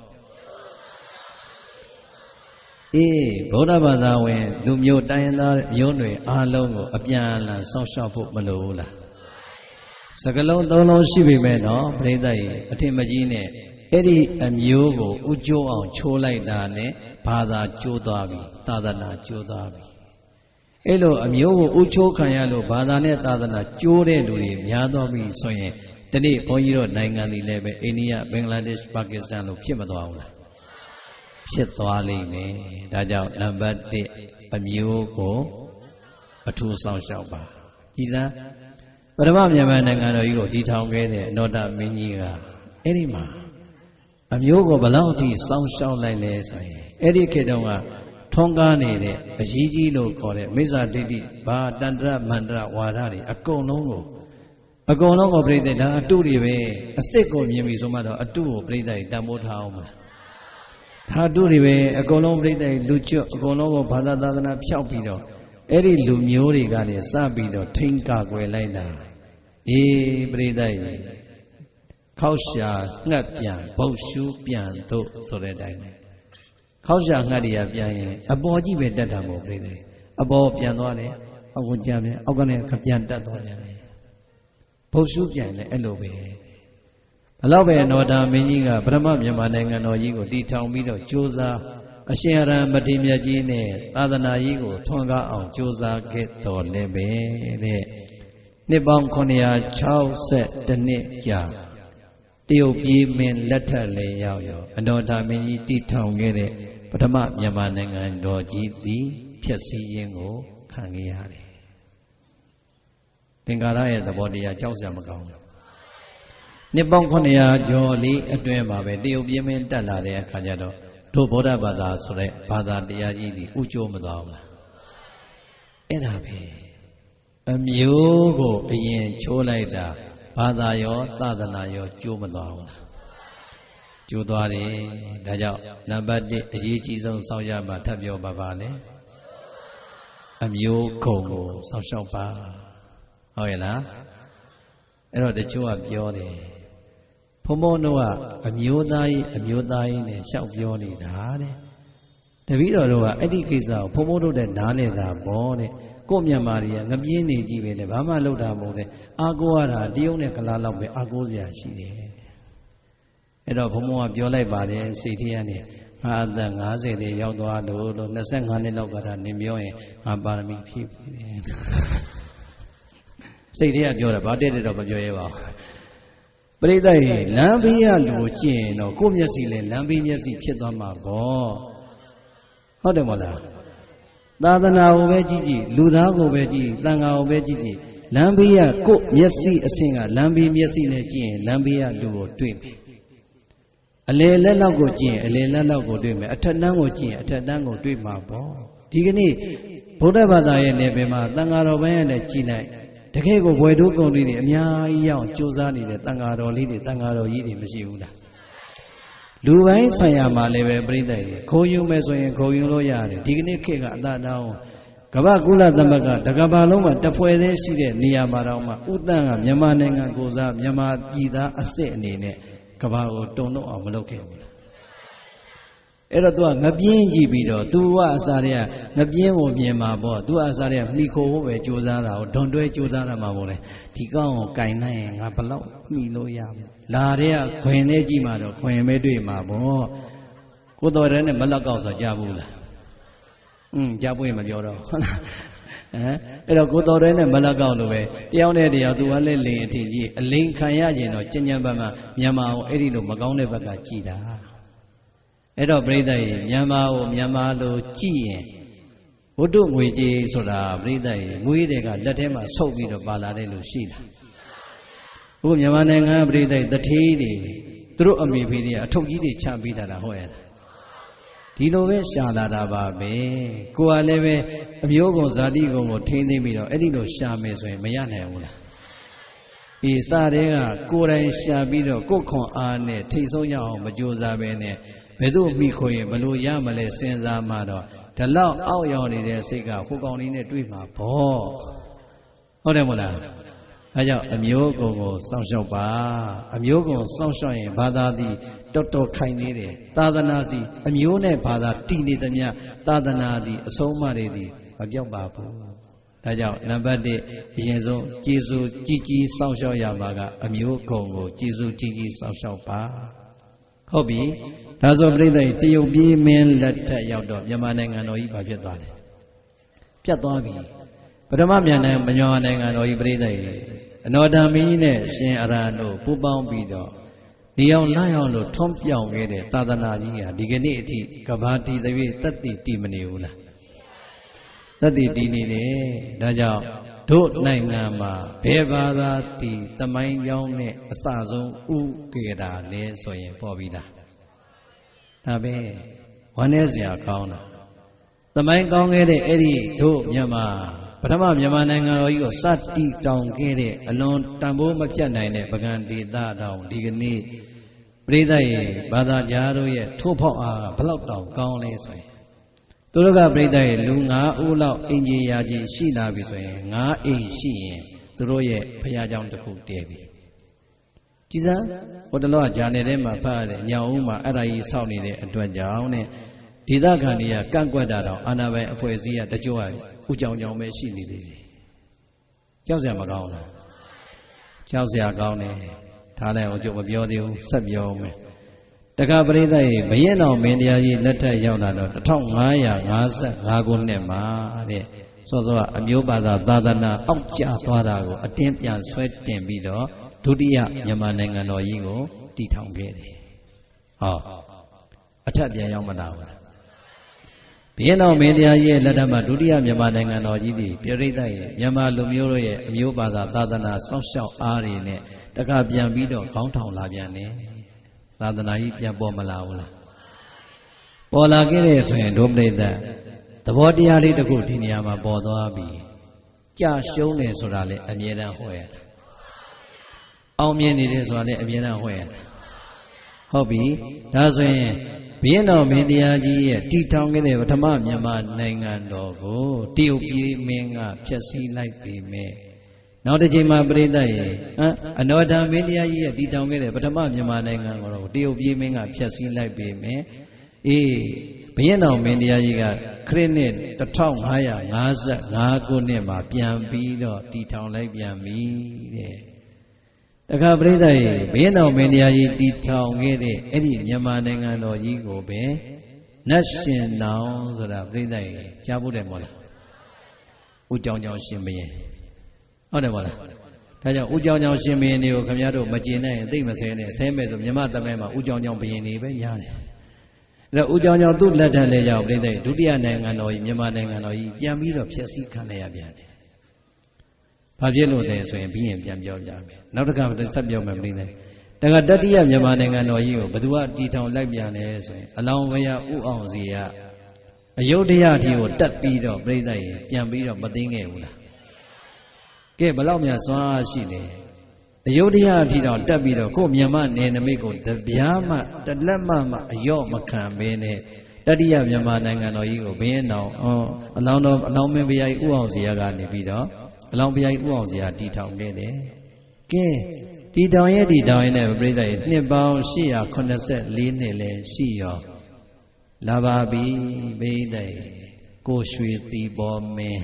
အေးဗုဒ္ဓဘာသာဝင်လူမျိုးတိုင်းသားမျိုးနွယ်အားလုံးကိုအပြန်အလှန်စောင့်ရှောက်ဖို့မလိုဘူးလားစကလုံးသုံးလုံးရှိပြီမဲ့နော်ပရိသတ်ကြီးအထင်မကြီးနဲ့အဲ့ဒီအမျိုးကိုဥကျိုးအောင်ချိုးလိုက်တာနဲ့ဘာသာကျိုးသွားပြီသာသနာကျိုးသွားပြီအဲ့လိုအမျိုးကိုဥချိုးခံရလို့ဘာသာနဲ့သာသနာကျိုးတဲ့လူတွေများတော့ပြီဆိုရင်တတနေ့ဘုန်းကြီးတို့နိုင်ငံတွေလည်းပဲအိန္ဒိယဘင်္ဂလားဒေ့ရှ်ပါကစ္စတန်လို့ဖြစ်မသွားဘူးလားဖြစ်သွားလိမ့်မယ်ဒါကြောင့်နံပါတ်တစ်အမျိုးကိုအထူးဆောင်ရှောက်ပါကြည်စမ်းပထမမြန်မာနိုင်ငံတော်ကြီးကိုတည်ထောင်ခဲ့တဲ့အနောဒမင်းကြီးကအဲ့ဒီမှာအမျိုးကိုဘလောက်ထိစောင့်ရှောက်လိုက်လဲဆိုရင်အဲ့ဒီခေတ်တုန်းကထွန်းကားနေတဲ့အရေးကြီးလို့ခေါ်တဲ့မိစ္ဆာဒိဋ္ဌိဘာတန္တရမန္တရဝါဒတွေအကုန်လုံးကိုအကုန်လုံးကိုပြိဿဒါအတုတွေပဲအစ်စ်ကိုမြင်ပြီဆိုမှတော့အတုကိုပြိဿတန်ဖိုးထားအောင်မလားဒါအတုတွေပဲအကုန်လုံးပြိဿလူကျွတ်အကုန်လုံးကိုဘာသာသာသနာဖျောက်ပြီးတော့အဲ့ဒီလူမျိုးတွေကနေစပြီးတော့ထိန်းကာကွယ်လိုက်တာအေးပြိဿခောက်ရှာငှက်ပြန်ဘုတ်ရှူးပြန်တို့ဆိုတဲ့အတိုင်းခောက်ရှာငှက်တွေကပြန်ရင်အပေါ်ကြီးပဲတက်တာမဟုတ်ပြိဿအပေါ်ပြန်သွားတယ်အောက်ကကြမ်းပြန်အောက်ကနေပြန်တက်သွားပြန်တယ်ဘုတ်ရှုပြန်လဲအဲ့လိုပဲဘလောက်ပဲနောဒါမင်းကြီးကပထမမြန်မာနိုင်ငံတော်ကြီးကိုတည်ထောင်ပြီးတော့ကြိုးစားအရှင်အရဟံမထေရမြတ်ကြီးနဲ့သာသနာကြီးကိုထွန်းကားအောင်ကြိုးစားခဲ့တော်လည်းပဲတဲ့နှစ်ပေါင်းခုနှစ်ရာခြောက်สิบเอ็ดနှစ်ကြာတရုတ်ပြည်မင်းလက်ထက်လေရောက်ရောအနောဒါမင်းကြီးတည်ထောင်ခဲ့တဲ့ပထမမြန်မာနိုင်ငံတော်ကြီးသည်ဖြည့်ဆည်းခြင်းကိုခံခဲ့ရတယ်သင်္ကာရရဲ့သဘောတရားကြောက်စရာမကောင်းဘူးနှစ်ပေါင်းခုနှစ်ရာကျော်လေးအတွင်းမှာပဲတရုတ်ပြည်မင်းတက်လာတဲ့အခါကျတော့တို့ဗုဒ္ဓဘာသာဆိုတဲ့ဘာသာတရားကြီးဒီဥကျိုးမသွားဘူးလားအဲ့ဒါပဲအမျိုးကိုအရင်ချိုးလိုက်တာဘာသာရောသာသနာရောကျိုးမသွားဘူးလားကျိုးသွားတယ်ဒါကြောင့်နံပါတ်တစ်အရေးကြီးဆုံးစောင့်ရမှာထပ်ပြောပါပါလေအမျိုးခုံကိုစောင့်ရှောက်ပါဟုတ်ရဲ့လားအဲ့တော့တချို့ကပြောတယ်ဘုံဘုံတို့ကအမျိုးသားကြီးအမျိုးသားကြီးနဲ့ရှောက်ပြောနေတာတဲ့တပည့်တော်တို့ကအဲ့ဒီကိစ္စကိုဘုံဘုံတို့တဲ့နားလည်တာပေါ့တဲ့ကို့မြန်မာတွေကငပြင်းနေကြည့်ပဲနဲ့ဘာမှလုပ်တာမဟုတ်တဲ့အာကိုရတာတရုတ်နဲ့ကလားလောက်ပဲအာကိုစရာရှိတယ်အဲ့တော့ဘုံဘုံကပြောလိုက်ပါတယ်စိတ်ထဲကနေငါအသက်၅၀တည်းရောက်သွားလို့လို့၂၅နှစ်လောက်ကဒါနင်ပြောရင်ငါပါရမီဖြည့်ပြီတယ်စိတ်ထဲကပြောတာဘာတဲ့တဲ့တော့မပြောရဲပါဘူးပရိသတ်ရေလမ်းဘေးရလူကိုကျင့်တော့ကိုယ့်မျက်စိလဲလမ်းဘေးမျက်စိဖြစ်သွားမှာပေါ့ဟုတ်တယ်မဟုတ်လားသာသနာကိုပဲကြည့်ကြည့်လူသားကိုပဲကြည့်သံဃာကိုပဲကြည့်ကြည့်လမ်းဘေးရကိုယ့်မျက်စိအဆင့်ကလမ်းဘေးမျက်စိနဲ့ကြည့်ရင်လမ်းဘေးရလူကိုတွေ့မယ်အလေလက်နောက်ကိုကြည့်ရင်အလေလက်နောက်ကိုတွေ့မယ်အထက်တန်းကိုကြည့်ရင်အထက်တန်းကိုတွေ့မှာပေါ့ဒီကနေ့ဗုဒ္ဓဘာသာရဲ့နေပင်မှာသံဃာတော်ဘန်းနဲ့ကြည်လိုက်တကယ်ကိုဘွယ်တို့ကုန်လေးတွေအများကြီးရောက်ကြိုးစားနေတဲ့တန်ဃာတော်လေးတွေတန်ဃာတော်ကြီးတွေမရှိဘူးလားလူပိုင်းဆိုင်ရာမှာလည်းပဲပြိဿတွေခုံယူမယ်ဆိုရင်ခုံယူလို့ရတယ်ဒီကနေ့ခေတ်ကအသာတောင်းကမ္ဘာကုလသမဂ္ဂတကမ္ဘာလုံးမှာတဖွဲသေးရှိတဲ့နေရာမှာတော့မှဥတန်းကမြန်မာနိုင်ငံကိုစားမြန်မာပြည်သားအစ်စ်အနေနဲ့ကမ္ဘာကိုတုံတော့အောင်မလုပ်ခဲ့ဘူးလားအဲ့တော့ तू ကငပြင်းကြည့်ပြီးတော့ तू ကအစားတွေကငပြင်းကိုမြင်မှာပေါ့ तू ကအစားတွေကမိခိုးဖို့ပဲကြိုးစားတာကိုဒွန်တွဲကြိုးစားတာမှာမို့လဲဒီကောင်းကိုကင်နိုင်ရင်ငါဘလောက်မိလို့ရမလဲလာတဲ့ကခွင်နဲ့ကြည့်မှာတော့ခွင်မဲတွေ့မှာပေါ့ကိုတော်တဲ့နဲ့မလက်ကောက်ဆိုကြားဘူးလားอืมကြားပွင့်မပြောတော့ဟုတ်လားဟမ်အဲ့တော့ကိုတော်တဲ့နဲ့မလက်ကောက်လို့ပဲတယောက်နဲ့တယောက် तू ကလည်းလိန်အထင်ကြီးအလိန်ခံရခြင်းတော့ကျဉ်းကျဉ်းပန်းပန်းမြန်မာကိုအဲ့ဒီလိုမကောင်းတဲ့ဘက်ကကြည်တာအဲ့တော့ပြိဿရေမြန်မာကိုမြန်မာလိုကြည့်ရင်ဝတ္ထုငွေကြေးဆိုတာပြိဿရေငွေတွေကလက်ထဲမှာဆုပ်ပြီးတော့ပါလာတဲ့လူရှိလားအခုမြန်မာနိုင်ငံပြိဿရေတထေးတွေသူတို့အမေဖေတွေအထုပ်ကြီးတွေချပေးတာလားဟုတ်ရဲ့ဒီလိုပဲရှာလာတာပါပဲကိုယ်ကလည်းပဲအမျိုးကုန်ဇာတိကုန်ကိုထိန်းသိမ်းပြီးတော့အဲ့ဒီလိုရှာမယ်ဆိုရင်မရနိုင်ဘူးလားဒီစားတဲ့ကကိုယ်တိုင်ရှာပြီးတော့ကိုယ်ခွန်အားနဲ့ထိတ်ဆုံးရအောင်မကြိုးစားပဲနဲ့ဘယ်သို့မိခွေရင်ဘလို့ရမလဲစဉ်းစားမှတော့ဒီလောက်အောက်ရောက်နေတဲ့စိတ်ကဟိုကောင်လေးနဲ့တွေ့မှာပေါ့ဟုတ်တယ်မဟုတ်လားအဲကြောင့်အမျိုးကုန်ကိုစောင့်ရှောက်ပါအမျိုးကုန်စောင့်ရှောက်ရင်ဘာသာသည်တော်တော်ခိုင်နေတယ်သာသနာသည်အမျိုးနဲ့ဘာသာတည်နေသမျှသာသနာသည်အဆုံးအမတွေသည်မပြောက်ပါဘူးဒါကြောင့်နံပါတ်တစ်အရင်ဆုံးကျေစုကြည်ကြည်စောင့်ရှောက်ရပါကအမျိုးကုန်ကိုကျေစုကြည်ကြည်စောင့်ရှောက်ပါဟုတ်ပြီဒါဆိုပြိဿတရုတ်ပြည်မင်းလက်ထက်ရောက်တော့မြန်မာနိုင်ငံတော်ကြီးဘာဖြစ်သွားလဲပြတ်သွားပြီပထမမြန်နိုင်ငံမြန်မာနိုင်ငံတော်ကြီးပြိဿအနောဒမင်းနဲ့ရှင်အရဟံတို့ပူပေါင်းပြီးတော့ဒီအောင်လာအောင်လို့ထွန်းပြောင်ခဲ့တဲ့သာသနာကြီးဟာဒီကနေ့အထိကဘာတီသွေးတတ်တည်တည်မနေဘူးလားတတ်တည်တည်နေတယ်ဒါကြောင့်တို့နိုင်ငံမှာဘယ်ဘာသာတီသမိုင်းကြောင်းနဲ့အစဆုံးဥကေတာလဲဆိုရင်ပေါ်ပြီလားဒါပဲဝမ်းနည်းစရာကောင်းတာသမိုင်းကောင်းခဲ့တဲ့အဲ့ဒီတို့မြန်မာပထမမြန်မာနိုင်ငံတော်ကြီးကိုစတီတောင်ခဲ့တဲ့အလွန်တန်ဖိုးမပြတ်နိုင်တဲ့ပကံဒေသတောင်ဒီကနေ့ပရိသတ်ရဲ့ဘာသာကြားတို့ရဲ့ထိုးဖောက်အားဘလောက်တောင်ကောင်းလဲဆိုရင်သူတို့ကပရိသတ်ရဲ့လူ၅ဦးလောက်အင်ဂျင်ယာကြီးရှိလာပြီဆိုရင်၅အိမ်ရှိရင်သူတို့ရဲ့ဘုရားကျောင်းတစ်ခုတည်ပြီကြည်စမ်းဟိုတလောကဂျာနယ်ထဲမှာဖတ်ရတဲ့ညောင်ဦးမှာအဲ့ဒါကြီးစောင့်နေတဲ့အတွက်ကြောင့်နဲ့ဒေသခံတွေကကန့်ကွက်တာတော့အာဏာပိုင်အဖွဲ့အစည်းကတကြွဥကြောင်ကြောင်ပဲရှိနေသေးတယ်ကြောက်စရာမကောင်းလားကြောက်စရာကောင်းတယ်ဒါလည်းဟိုကျုပ်မပြောသေးဘူးဆက်ပြောမယ်တက္ကပရိသတ်ရေဘရင်တော်မင်းတရားကြီးလက်ထက်ရောက်လာတော့တစ်ထောင်ငါးရာငါးสิบห้าခုနှစ်မှာတဲ့စောစောအမျိုးဘာသာသာသနာအောက်ကျသွားတာကိုအတင်းပြန်ဆွဲတင်ပြီးတော့ဒုတိယမြန်မာနိုင်ငံတော်ကြီးကိုတည်ထောင်ခဲ့တယ်ဟောအထက်ပြန်ရောက်မလာဘူးလားဘရင်တော်မင်းတရားကြီးရဲ့လက်ထက်မှာဒုတိယမြန်မာနိုင်ငံတော်ကြီးဒီပြရိသတ်ရဲ့မြန်မာလူမျိုးတို့ရဲ့အမျိုးဘာသာသာသနာစောင့်ရှောက်အားတွေနဲ့တခါပြန်ပြီးတော့ခေါင်းထောင်လာပြန်တယ်သာသနာကြီးပြန်ပေါ်မလာဘူးလားပေါ်လာခဲ့တဲ့ဆိုရင်ဒုပရိသတ်သဘောတရားလေးတစ်ခုဒီနေရာမှာပေါ်သွားပြီကြာရှုံးတယ်ဆိုတာလေအမြဲတမ်းဟောရတာအောင်မြင်နေတယ်ဆိုတာလေအမြဲတမ်းဟောရတာဟုတ်ပြီဒါဆိုရင်ဘုရင်တော်မင်းတရားကြီးရဲ့တည်ထောင်ခဲ့တဲ့ပထမမြန်မာနိုင်ငံတော်ကိုတရုတ်ပြည်မင်းကဖျက်ဆီးလိုက်ပြီမဲ့နောက်တစ်ချိန်မှာပြိဿရဲ့ဟမ်အနောဒမင်းတရားကြီးရဲ့တည်ထောင်ခဲ့တဲ့ပထမမြန်မာနိုင်ငံကိုတော့တရုတ်ပြည်မင်းကဖျက်ဆီးလိုက်ပြီမဲ့အေးဘုရင်တော်မင်းတရားကြီးကခရစ်နှစ်တစ်ထောင်ငါးရာငါးสิบห้าခုနှစ်မှာပြန်ပြီးတော့တည်ထောင်လိုက်ပြန်ပြီတဲ့တခါပြိဿရေဘုရင်တော်မင်းတရားကြီးတည်ထောင်ခဲ့တဲ့အဲ့ဒီမြန်မာနိုင်ငံတော်ကြီးကိုပဲနတ်ရှင်နောင်ဆိုတာပြိဿရေကြားဖို့တယ်မို့လားဦးကြောင်ကြောင်ရှင်ဘုရင်ဟုတ်တယ်မို့လားဒါကြောင့်ဦးကြောင်ကြောင်ရှင်ဘုရင်တွေကိုခင်ဗျားတို့မကျင်နိုင်ရင်သိမဆဲနဲ့ဆဲမဲ့ဆိုမြမတမဲမှာဦးကြောင်ကြောင်ဘုရင်တွေပဲရတယ်အဲ့တော့ဦးကြောင်ကြောင်သူ့လက်ထက်လေးရောက်ပြိဿရေဒုတိယနိုင်ငံတော်ကြီးမြန်မာနိုင်ငံတော်ကြီးပြန်ပြီးတော့ဖျက်ဆီးခံရပြန်တယ်ဘာဖြစ်လို့လဲဆိုရင်ပြီးရင်ပြန်ပြောပြမယ်နောက်တစ်ခါဆက်ပြောမယ်မင်းလည်းတခါတတိယမြန်မာနိုင်ငံတော်ကြီးကိုဘသူကတီထောင်လိုက်ပြန်လဲဆိုရင်အလောင်းဘုရားဥအောင်စီကအယုဒ္ဓယအထိကိုတက်ပြီးတော့ပြိဿရေပြန်ပြီးတော့မသိငယ်ဘူးလားကဲဘလောက်များစွမ်းအားရှိလဲအယုဒ္ဓယအထိတော့တက်ပြီးတော့ကို့မြန်မာနယ်နိမိတ်ကိုတပြားမှတလက်မှမှအယော့မခံဘဲနဲ့တတိယမြန်မာနိုင်ငံတော်ကြီးကိုဘင်းအောင်အလောင်းတော်အလောင်းမင်းဘုရားဥအောင်စီကနေပြီးတော့အလောင်းဘုရားဥအောင်စီကတီထောင်ခဲ့တယ်ကဲတီထောင်ရဲ့တီထောင်ရဲ့နဲ့ပြိဿရေနှစ်ပေါင်း၈ရာ၇၄နှစ်လဲရှိရောလာပါပြီပြိဿရေကိုရွှေတီပေါ်မင်း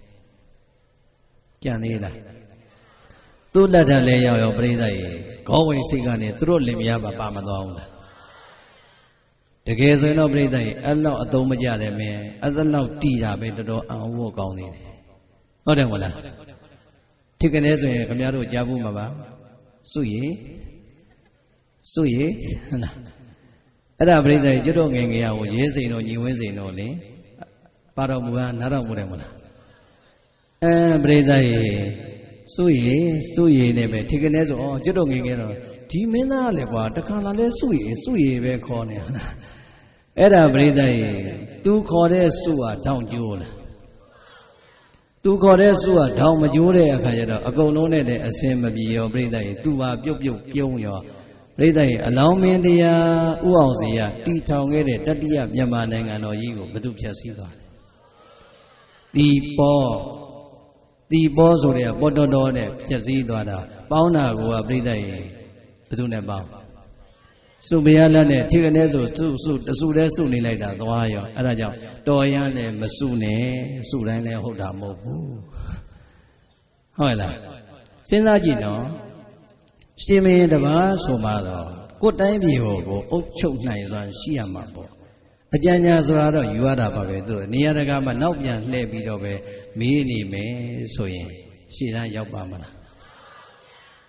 ကြံသေးလားသူ့လက်ထက်လဲရောက်ရောပြိဿရေခေါဝိစိတ်ကနေသူတို့လင်မယားပါပါမသွားဘူးလားတကယ်ဆိုရင်တော့ပြိဿရေအဲ့လောက်အသုံးမကျတယ်မင်းအဲ့လောက်တီတာပဲတော်တော်အံ့ဩကောင်းသေးတယ်ဟုတ်တယ်မလားထိကနေဆိုရင်ခင်ဗျားတို့ကြားဖို့မှာပါစွရည်စွရည်ဟလားအဲ့ဒါပြိဿရေကျွတ်တော့ငယ်ငယ်ဟိုရေးစိန်တော့ညီဝင်းစိန်တော့လေပါတော်မူဟာနားတော်မူတယ်မလားအဲပြိဿရေစွရည်စွရည်နဲ့ပဲထိကနေဆိုဩကျွတ်တော့ငယ်ငယ်တော့ဒီမင်းသားလေကွာတခါလာလဲစွရည်စွရည်ပဲခေါ်နေဟလားအဲ့ဒါပြိဿရေသူခေါ်တဲ့စွဟာတောင်းကျိုးလားသူခေါ်တဲ့စုကထောင်မကျိုးတဲ့အခါကျတော့အကုန်လုံးနဲ့လည်းအစင်မပြေရောပြိဿရေသူပါပြုတ်ပြုတ်ပြုံးရောပြိဿရေအလောင်းမင်းတရားဥအောင်စီကတီထောင်ခဲ့တဲ့တတိယမြန်မာနိုင်ငံတော်ကြီးကိုဘယ်သူဖျက်ဆီးသွားလဲတီပေါ်တီပေါ်ဆိုတဲ့ပေါ်တော်တော်နဲ့ဖျက်ဆီးသွားတာပေါင်းတာကပြိဿရေဘယ်သူနဲ့ပေါင်းစုမရလက်နဲ့ထိကနေဆိုစုစုတစုတည်းစုနေလိုက်တာသွားရောအဲ့ဒါကြောင့်တော်ရမ်းလည်းမစုနဲ့စုတိုင်းလည်းဟုတ်တာမဟုတ်ဘူးဟုတ်လားစဉ်းစားကြည့်နော်ရှင်မင်းတပါးဆိုမှတော့ကိုယ်တိုင်းပြည်ကိုကိုအုပ်ချုပ်နိုင်စွာရှိရမှာပေါ့အကြံဉာဏ်ဆိုတာတော့ယူရတာပါပဲသူနေရာတကာမှနောက်ပြန်လှည့်ပြီးတော့ပဲမေးနေမယ်ဆိုရင်ရှေ့တန်းရောက်ပါမလား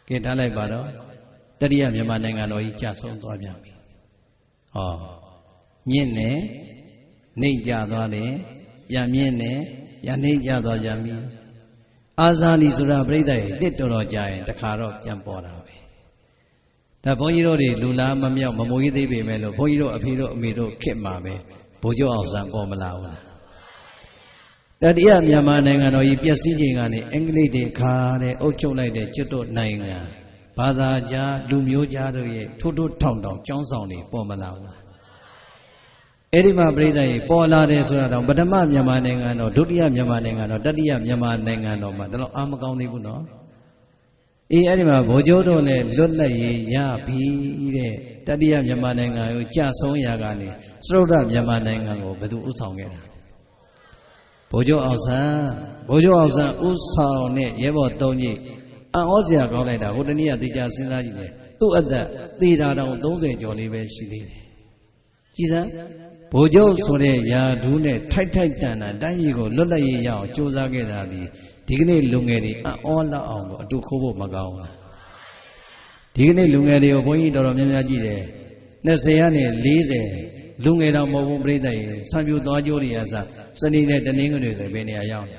给他来把了，这里也明白那个罗伊加送多bien，哦，年呢，你加多的，也年呢，也你加多加米，阿三你说的不对，这多少加的，这卡罗讲不了呗。但朋友的路拉么苗么莫伊的别没了，朋友阿皮罗米罗开嘛呗，不就阿三过么老了。但是呀，မြန်မာနိုင်ငံတော်ကြီးပျက်စီးခြင်းကနေအင်္ဂလိပ်တွေခါတဲ့အုပ်ချုပ်လိုက်တဲ့ကျွတ်တို့နိုင်ငံဘာသာကြားလူမျိုးကြားတို့ရဲ့ထိုးထိုးထောင်ထောင်ကျောင်းဆောင်တွေပေါ်မလာဘူးအဲ့ဒီမှာပြိဿကြီးပေါ်လာတယ်ဆိုတာတော့ပထမမြန်မာနိုင်ငံတော်ဒုတိယမြန်မာနိုင်ငံတော်တတိယမြန်မာနိုင်ငံတော်မှာဒါတော့အာမကောင်းသေးဘူးနော်အေးအဲ့ဒီမှာဗိုလ်ချုပ်တို့လည်းလွတ်လပ်ရေးရပြီတဲ့တတိယမြန်မာနိုင်ငံကိုကြာဆုံးရာကနေစရုဒ္ဓမြန်မာနိုင်ငံကိုဘယ်သူဥဆောင်ခဲ့တာဗိုလ်ချုပ်အောင်ဆန်းဗိုလ်ချုပ်အောင်ဆန်းဥဆောင်နဲ့ရဲဘော်သုံးကြီးအံ့ဩစရာကောင်းလိုက်တာဟိုတနည်းကသိကြစဉ်းစားကြည့်တယ်သူ့အသက်သေတာတောင်သုံးဆယ်ကျော်လေးပဲရှိသေးတယ်ကြည်စမ်းဗိုလ်ချုပ်ဆိုတဲ့ယာဒူးနဲ့ထိုက်ထိုက်တန်တန်တိုင်းပြည်ကိုလွတ်လပ်ရေးရအောင်ကြိုးစားခဲ့တာဒီဒီကနေ့လူငယ်တွေအံ့ဩလောက်အောင်ကိုအတူခိုးဖို့မကောင်းဘူးဒီကနေ့လူငယ်တွေကိုဘုန်းကြီးတော်တော်များများကြည့်တယ်နှစ်ဆယ်ကနေလေးဆယ်လူငယ်တော်မဟုတ်ဘူးပြိဿရေဆံပြူသွားကြိုးတွေအစားစနေနဲ့တနင်္ဂနွေဆိုဘယ်နေရာရောက်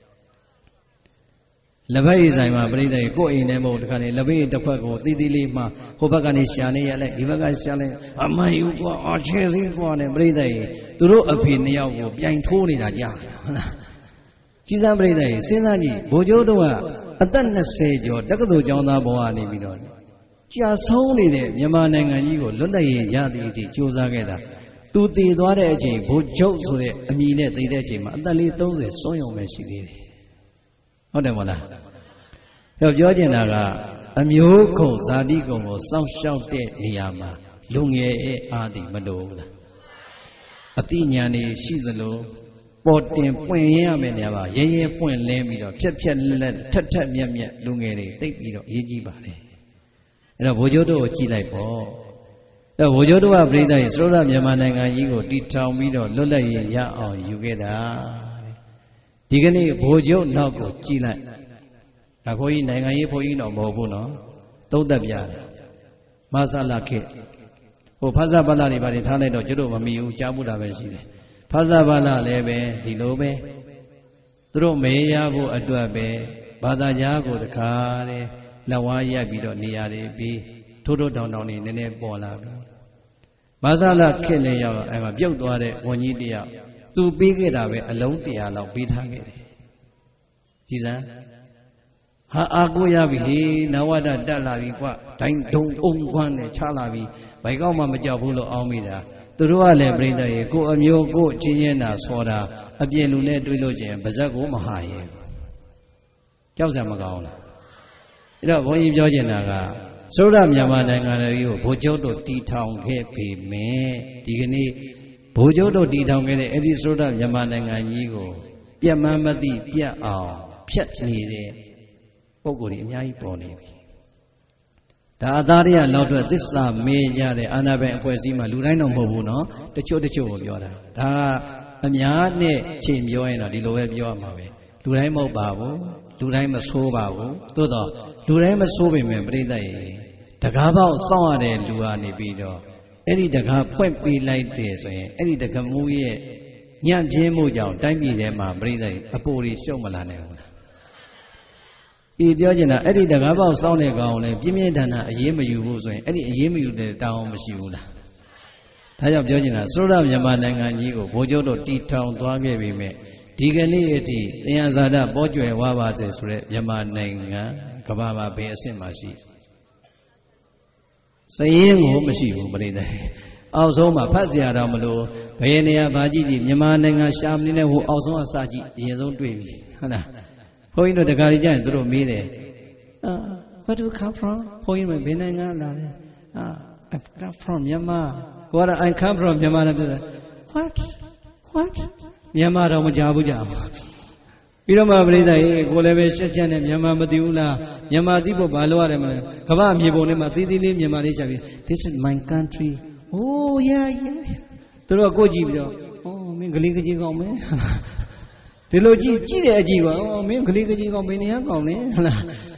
လက်ဖက်ရည်ဆိုင်မှာပြိဿရေကိုယ့်အိမ်ထဲမဟုတ်တခါလေလက်ဖက်ရည်တစ်ခွက်ကိုသီးသီးလေးမှဟိုဘက်ကနေရှာနေရလိုက်ဒီဘက်ကရှာလိုက်အမှန်ယူကွာအချေစည်းကွာနဲ့ပြိဿရေသူတို့အဖေနှစ်ယောက်ကိုပြိုင်ထိုးနေတာကြားဟုတ်လားကြီးစံပြိဿရေစဉ်းစားကြည့်ဗိုလ်ချုပ်တို့ကအသက်နှစ်ဆယ်ကျော်တက္ကသိုလ်ကျောင်းသားဘဝနေပြီးတော့ကြာဆုံးနေတဲ့မြန်မာနိုင်ငံကြီးကိုလွတ်လပ်ရေးရသည့်အထိကြိုးစားခဲ့တာသူတည်သွားတဲ့အချိန်ဘိုလ်ချုပ်ဆိုတဲ့အမည်နဲ့တည်တဲ့အချိန်မှာအသက်လေးသုံးဆယ်စွန့်ရုံပဲရှိသေးတယ်ဟုတ်တယ်မဟုတ်လားတော့ပြောချင်တာကအမျိုးခုံဇာတိကုံကိုစောင့်ရှောက်တဲ့နေရာမှာလူငယ်ရဲ့အားဒီမလိုဘူးလားအသိဉာဏ်တွေရှိသလိုပေါ်တင်ပွင့်ရမယ်နေရာမှာရဲရဲပွင့်လင်းပြီးတော့ဖြက်ဖြက်လက်ထက်ထက်မြက်မြက်လူငယ်တွေသိပြီးတော့အရေးကြီးပါတယ်အဲ့တော့ဘိုလ်ချုပ်တို့ကိုကြည့်လိုက်ပေါ့အဲဗိုလ်ချုပ်တို့ကပြိဿရေစရုဒ္ဓမြန်မာနိုင်ငံကြီးကိုတည်ထောင်ပြီးတော့လွတ်လပ်ရေးရအောင်ယူခဲ့တာဒီကနေ့ဗိုလ်ချုပ်နောက်ကိုကြည်လိုက်ဒါဘုန်းကြီးနိုင်ငံရေးဘုန်းကြီးတော့မဟုတ်ဘူးနော်သုံးသက်ပြတယ်မဆလာခေဟိုဖဇဗလာတွေဘာတွေထားလိုက်တော့ကျွတ်တို့မမီဘူးကြားမှုတာပဲရှိတယ်ဖဇဗလာလည်းပဲဒီလိုပဲသူတို့မေးရဖို့အတွက်ပဲဘာသာကြားကိုတခါတဲ့လက်ဝါးရိုက်ပြီးတော့နေရာတွေပြီးထိုးထိုးတောင်တောင်နေနည်းနည်းပေါ်လာပြီဘာသာလခက်နေရောက်တော့အဲ့မှာပြုတ်သွားတဲ့ဝန်ကြီးတယောက်သူပြီးခဲ့တာပဲအလုံးတရာလောက်ပြီးထားခဲ့တယ်ကြည်စမ်းဟာအာကိုရပြီဟေးနဝဒတက်လာပြီကွာဒိုင်းဒုံအုံခွန်းနဲ့ချလာပြီဘိုင်ကောက်မှမကြောက်ဘူးလို့အောင်းမိတာသူတို့ကလည်းပြိဿရေကိုအမျိုးကိုချင်းချင်းတာဆောတာအပြင်လူနဲ့တွေးလို့ချင်းပါဇက်ကိုမဟာရဲ့ကြောက်စရာမကောင်းလားအဲ့တော့ဘုန်းကြီးပြောချင်တာကစရုဒ္ဓမြန်မာနိုင်ငံတော်ကြီးကိုဗိုလ်ချုပ်တို့တည်ထောင်ခဲ့ပေမဲ့ဒီကနေ့ဗိုလ်ချုပ်တို့တည်ထောင်ခဲ့တဲ့အဲ့ဒီစရုဒ္ဓမြန်မာနိုင်ငံကြီးကိုပြတ်မှန်းမသိပြတ်အောင်ဖြတ်နေတဲ့ပုံကိုယ်ကြီးအများကြီးပေါ်နေပြီဒါအသားတွေကလောက်တော့သစ္စာမေးကြတဲ့အာနာဘယ်အဖွဲ့အစည်းမှာလူတိုင်းတော့မဟုတ်ဘူးနော်တချို့တချို့ကိုပြောတာဒါအများနဲ့ချိန်ပြောရင်တော့ဒီလိုပဲပြောရမှာပဲလူတိုင်းမဟုတ်ပါဘူးလူတိုင်းမဆိုးပါဘူးသို့တော့လူတိုင်းမဆိုးပေမဲ့ပြိဿရေတကားပေါက်စောင့်ရတဲ့လူကနေပြီးတော့အဲ့ဒီတကားဖွင့်ပေးလိုက်တယ်ဆိုရင်အဲ့ဒီတကမှုရဲ့ညံ့ပြင်းမှုကြောင့်တိုင်းပြည်ထဲမှာပြိဿရေအပူတွေရှုံမလာနိုင်ဘူးလားဤပြောချင်တာအဲ့ဒီတကားပေါက်စောင့်တဲ့ကောင်လည်းပြင်းပြင်းထန်ထန်အေးမယူဘူးဆိုရင်အဲ့ဒီအေးမယူတဲ့တောင်းမရှိဘူးလားဒါကြောင့်ပြောချင်တာစရုဒ္ဓမြန်မာနိုင်ငံကြီးကိုဗိုလ်ချုပ်တို့တီထောင်သွားခဲ့ပြီမဲ့ဒီကနေ့အထိသယံဇာတပေါ်ကျွယ်ဝပါစေဆိုတဲ့မြန်မာနိုင်ငံကမ္ဘာမှာဘယ်အဆင့်မှာရှိစရင်ကိုမရှိဘူးပြိဿအောက်ဆုံးမှာဖတ်စရာတော့မလို့ဘယ်နေရာဘာကြည့်ကြည့်မြန်မာနိုင်ငံရှာမနေတဲ့ဟိုအောက်ဆုံးအစကြည့်အရင်ဆုံးတွေ့ပြီဟုတ်လားဘုန်းကြီးတို့တခါကြီးကြရင်သူတို့မေးတယ်အာ where do you come from ဘုန်းကြီးမဘယ်နိုင်ငံလာလဲအာ I come from Myanmar ကိုက I come from Myanmar လို့ပြောတယ် what what မြန်မာတော့မကြားဘူးကြအောင်ပြီးတော့မှပြိဿရေကိုလည်းပဲရှက်ချက်နဲ့မြန်မာမသိဘူးလားမြန်မာသိဖို့ဘာလို့ရတယ်မလဲကမ္ဘာမြေပုံထဲမှာသီးသီးလေးမြန်မာလေးချက်ပြီး this is my country oh yeah yeah သူတို့ကကိုကြည့်ပြီးတော့အော်မင်းကလေးကကြီးကောင်းမယ်ဒီလိုကြည့်ကြည့်တဲ့အကြည့်ပါအော်မင်းကလေးကကြီးကောင်းဘယ်နေရကောင်းလဲဟုတ်လားဘ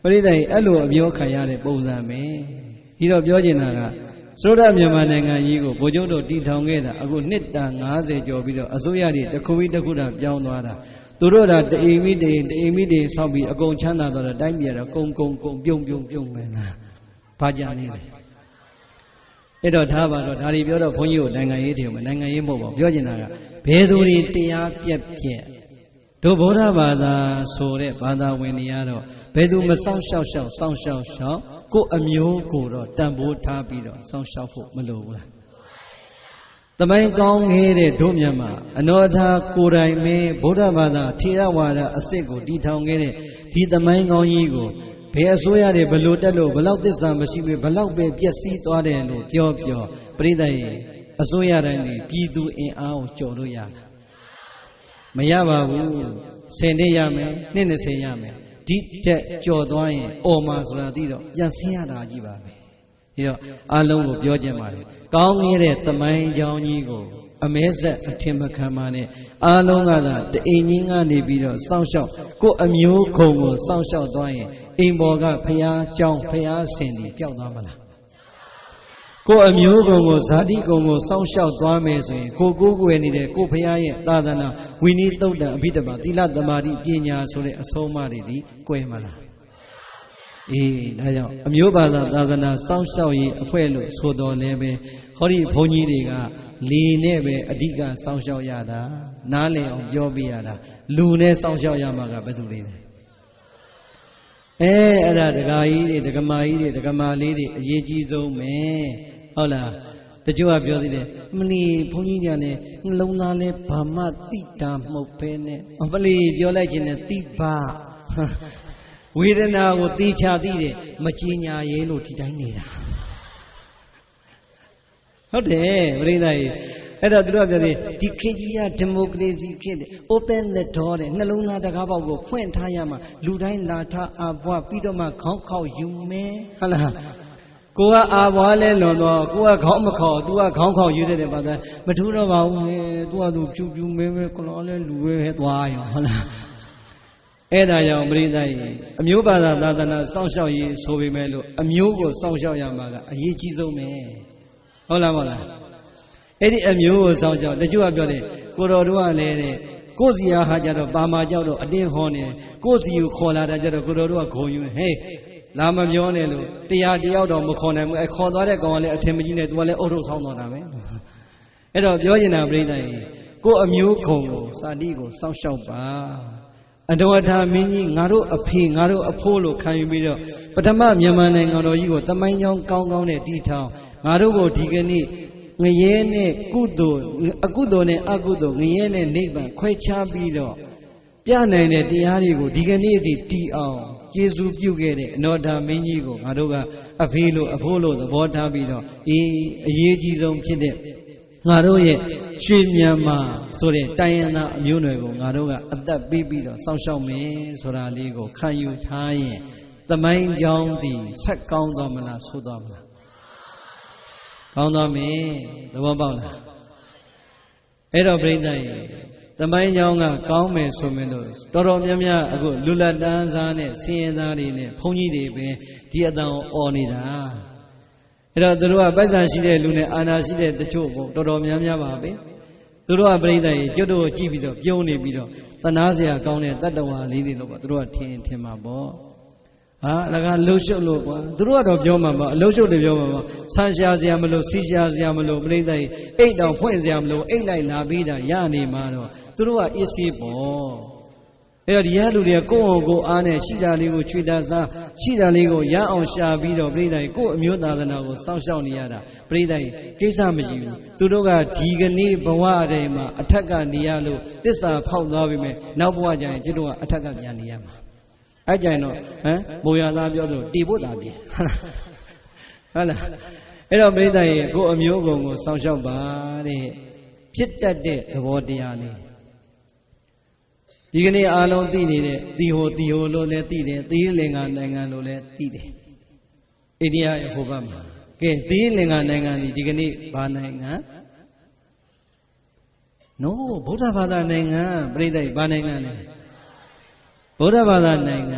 ရိသတ်အဲ့လိုအပြောခံရတဲ့ပုံစံပဲဒီတော့ပြောချင်တာကသုဒ္ဓမြန်မာနိုင်ငံကြီးကိုဗိုလ်ချုပ်တို့တည်ထောင်ခဲ့တာအခုနှစ်တန်၅၀ကျော်ပြီးတော့အစိုးရတွေတစ်ခုပြီးတစ်ခုတာပြောင်းသွားတာသူတို့ကတအိမ်မိတအိမ်တအိမ်မိတအိမ်ဆောက်ပြီးအကုန်ချမ်းသာတော့တိုင်းပြည်တော့ကုံကုံကုံပြုံပြုံပြုံပဲလားဘာကြနေလဲအဲ့တော့ထားပါတော့ဒါတွေပြောတော့ဘုန်းကြီးကိုနိုင်ငံရေးတွေမနိုင်ငံရေးမဟုတ်ပါဘူးပြောချင်တာကဘယ်သူတွေတရားပြက်ပြက်တို့ဗုဒ္ဓဘာသာဆိုတဲ့ဘာသာဝင်တွေကတော့ဘယ်သူမစောင့်ရှောက်ရှောက်စောင့်ရှောက်ရှောက်ကိုအမျိုးကိုတော့တန်ဖိုးထားပြီးတော့စောင့်ရှောက်ဖို့မလိုဘူးလားတမိုင်းကောင်းခဲ့တဲ့တို့မြန်မာအနောထာကိုယ်တိုင်ပဲဗုဒ္ဓဘာသာထေရဝါဒအစစ်ကိုတည်ထောင်ခဲ့တဲ့ဒီတမိုင်းကောင်းကြီးကိုဘယ်အစိုးရတွေဘလို့တက်လို့ဘလောက်သစ္စာမရှိဘူးဘလောက်ပဲပျက်စီးသွားတယ်လို့ပြောပြောပရိသတ်ရဲ့အစိုးရတိုင်းတွေပြည်သူအင်အားကိုကြော်လို့ရတာမရပါဘူးဆယ်နှစ်ရမယ်နှစ်နှစ်ဆယ်ရမယ်ဒီတက်ကြော်သွားရင်အော်မှာဆိုတာသိတော့ပြန်ဆင်းရတာကြီးပါပဲဒီတော့အလုံးကိုပြောကြပါလေကောင်းခဲ့တဲ့သမိုင်းကြောင်းကြီးကိုအမဲဆက်အထင်မခံပါနဲ့အလုံးကသာတအိမ်ကြီးကနေပြီးတော့စောင့်ရှောက်ကိုအမျိုးခုံကိုစောင့်ရှောက်သွားရင်အိမ်ပေါ်ကဖျားเจ้าဖျားဆင်တွေပျောက်သွားမလားကိုအမျိုးကုံကိုဇာတိကုံကိုစောင့်ရှောက်သွားမယ်ဆိုရင်ကိုကိုးကွယ်နေတဲ့ကိုဖျားရဲ့သာသနာဝိနည်းသုတ်တံအဘိဓမ္မာသီလသမာဓိပညာဆိုတဲ့အဆုံးအမတွေဒီကွယ်မလားအေးဒါကြောင့်အမျိုးဘာသာသာသနာစောင့်ရှောက်ရေးအဖွဲ့လို့ဆိုတော်လဲပဲဟောဒီဘုန်းကြီးတွေကလေနဲ့ပဲအဓိကစောင့်ရှောက်ရတာနားလည်အောင်ပြောပြရတာလူနဲ့စောင့်ရှောက်ရမှာကဘယ်သူတွေလဲအဲအဲ့ဒါဒကာကြီးတွေဒကမာကြီးတွေဒကမာလေးတွေအရေးကြီးဆုံးပဲဟုတ်လားတချို့ကပြောသေးတယ်မလီဘုန်းကြီးညာနဲ့နှလုံးသားလဲဘာမှတိတာမဟုတ်ပဲနဲ့မလီပြောလိုက်ခြင်းနဲ့တိပါဝေဒနာကိုသိချသိတယ်မကြည်ညာရဲလို့ဒီတိုင်းနေတာဟုတ်တယ်ပရိသတ်ကြီးအဲ့တော့သူတို့ကပြောတယ်ဒီခေတ်ကြီးကဒီမိုကရေစီခေတ်တဲ့ open the door တဲ့နှလုံးသားတကားပေါက်ကိုဖွင့်ထားရမှာလူတိုင်းလာထားအာဘွားပြီးတော့မှခေါင်းခေါက်ယူမယ်ဟုတ်လားကိုကအာဘွားလဲလွန်တော့ကိုကခေါင်းမခေါက် तू ကခေါင်းခေါက်ယူတဲ့ပါသားမထူးတော့ပါဘူး तू က तू ဖြူဖြူမဲမဲကလောလဲလူပဲသွားရောဟုတ်လားအဲ့ဒါကြောင့်ပရိသတ်ကြီးအမျိုးဘာသာသာသနာစောင့်ရှောက်ရေးဆိုပေမဲ့လို့အမျိုးကိုစောင့်ရှောက်ရမှာကအရေးကြီးဆုံးပဲဟုတ်လားမဟုတ်လားအဲ့ဒီအမျိုးကိုစောင့်ရှောက်တချို့ကပြောတယ်ကိုတော်တို့ကလည်းတဲ့ကိုယ်စီအားဟာကြတော့ပါမာကြောက်တော့အတင်းဟောနေကိုယ်စီကိုခေါ်လာတာကြတော့ကိုတော်တို့ကဂုံယူဟေးလာမပြောနဲ့လို့တရားတယောက်တော့မခေါ်နိုင်ဘူးအဲခေါ်သွားတဲ့ကောင်ကလည်းအထင်မကြီးနဲ့ तू ကလည်းအုတ်ထုတ်ဆောင်းသွားတာပဲအဲ့တော့ပြောချင်တာပြိဿကြီးကိုယ်အမျိုးခုံကိုစာတိကိုစောင့်ရှောက်ပါအတော်ထာမင်းကြီးငါတို့အဖေငါတို့အဖိုးလို့ခံယူပြီးတော့ပထမမြန်မာနိုင်ငံတော်ကြီးကိုတမိုင်းကြောင်းကောင်းကောင်းနဲ့တည်ထောင်ငါတို့ကိုဒီကနေ့ငရဲနဲ့ကုသိုလ်အကုသိုလ်နဲ့အကုသိုလ်ငရဲနဲ့နိဗ္ဗာန်ခွဲခြားပြီးတော့ပြနိုင်တဲ့တရားတွေကိုဒီကနေ့အထိတည်အောင်ကျေးဇူးပြုခဲ့တဲ့အနောထာမင်းကြီးကိုငါတို့ကအဖေလို့အဖိုးလို့သဘောထားပြီးတော့အေးအရေးကြီးဆုံးဖြစ်တဲ့ငါတို့ရဲ့ရွှေမြန်မာဆိုတဲ့တိုင်းရင်းသားအမျိုးနွယ်ကိုငါတို့ကအသက်ပေးပြီးတော့စောင့်ရှောက်မယ်ဆိုတာလေးကိုခံယူထားရင်သမိုင်းကြောင်းသည်ဆက်ကောင်းသွားမလားဆိုးသွားမလားကောင်းသွားမယ်သဘောပေါက်လားအဲ့တော့ပြိဿရဲ့သမိုင်းကြောင်းကကောင်းမယ်ဆိုရင်လို့တော်တော်များများအခုလူလက်တန်းစားနဲ့စင်ရသားတွေနဲ့ဘုန်းကြီးတွေပဲဒီအတန်ကိုអော်နေတာအဲ့တော့သူတို့ကပိုက်ဆံရှိတဲ့လူနဲ့အာဏာရှိတဲ့တချို့ပေါ့တော်တော်များများပါပဲသူတို့ကပြိဿရဲ့ကျွတ်တို့ကြည့်ပြီးတော့ပြုံးနေပြီးတော့သနာစရာကောင်းတဲ့တတ္တဝါလေးတွေလို့ပေါ့သူတို့ကထင်ထင်မှာပေါ့ဟာလကလှုပ်ရှုပ်လို့ကွာသူတို့ကတော့ပြောမှာပေါ့အလှုပ်ရှုပ်တယ်ပြောမှာပေါ့ဆန်းရှားစရာမလို့စီးရှားစရာမလို့ပြိဿရဲ့အိတ်တောင်ဖွင့်စရာမလို့အိတ်လိုက်လာပြီးတာရနေမှာတော့သူတို့ကအစ်စေးပေါ့အဲ့တော့ဒီရလူတွေကကိုယ့်အောင်ကိုအားနဲ့ရှိတာလေးကိုချွေတာစားရှိတာလေးကိုရအောင်ရှာပြီးတော့ပြိဿရဲ့ကိုယ့်အမျိုးသာသနာကိုစောင့်ရှောက်နေရတာပြိဿရဲ့ကိစ္စမရှိဘူးသူတို့ကဒီကနေ့ဘဝအတိုင်းမှာအထက်ကနေရလို့သစ္စာဖောက်သွားပြီမဲ့နောက်ဘဝကျရင်ကျွတ်တို့ကအထက်ကပြန်နေရမှာအဲ့ကြရင်တော့ဟမ်မိုးရသားပြောသလိုတီဖို့တာပြီဟုတ်လားအဲ့တော့ပြိဿရဲ့ကိုယ့်အမျိုးကုံကိုစောင့်ရှောက်ပါတဲ့ဖြစ်တတ်တဲ့သဘောတရားလေးဒီကနေ့အားလုံးသိနေတဲ့တီဟိုတီဟိုလို့လည်းသိတယ်သီလင်္ကာနိုင်ငံလို့လည်းသိတယ်အိန္ဒိယရဲ့ဟိုဘက်မှာကဲသီလင်္ကာနိုင်ငံဒီဒီကနေ့ဘာနိုင်ငံနိုးဗုဒ္ဓဘာသာနိုင်ငံပြိဿဘာနိုင်ငံလဲဗုဒ္ဓဘာသာနိုင်ငံ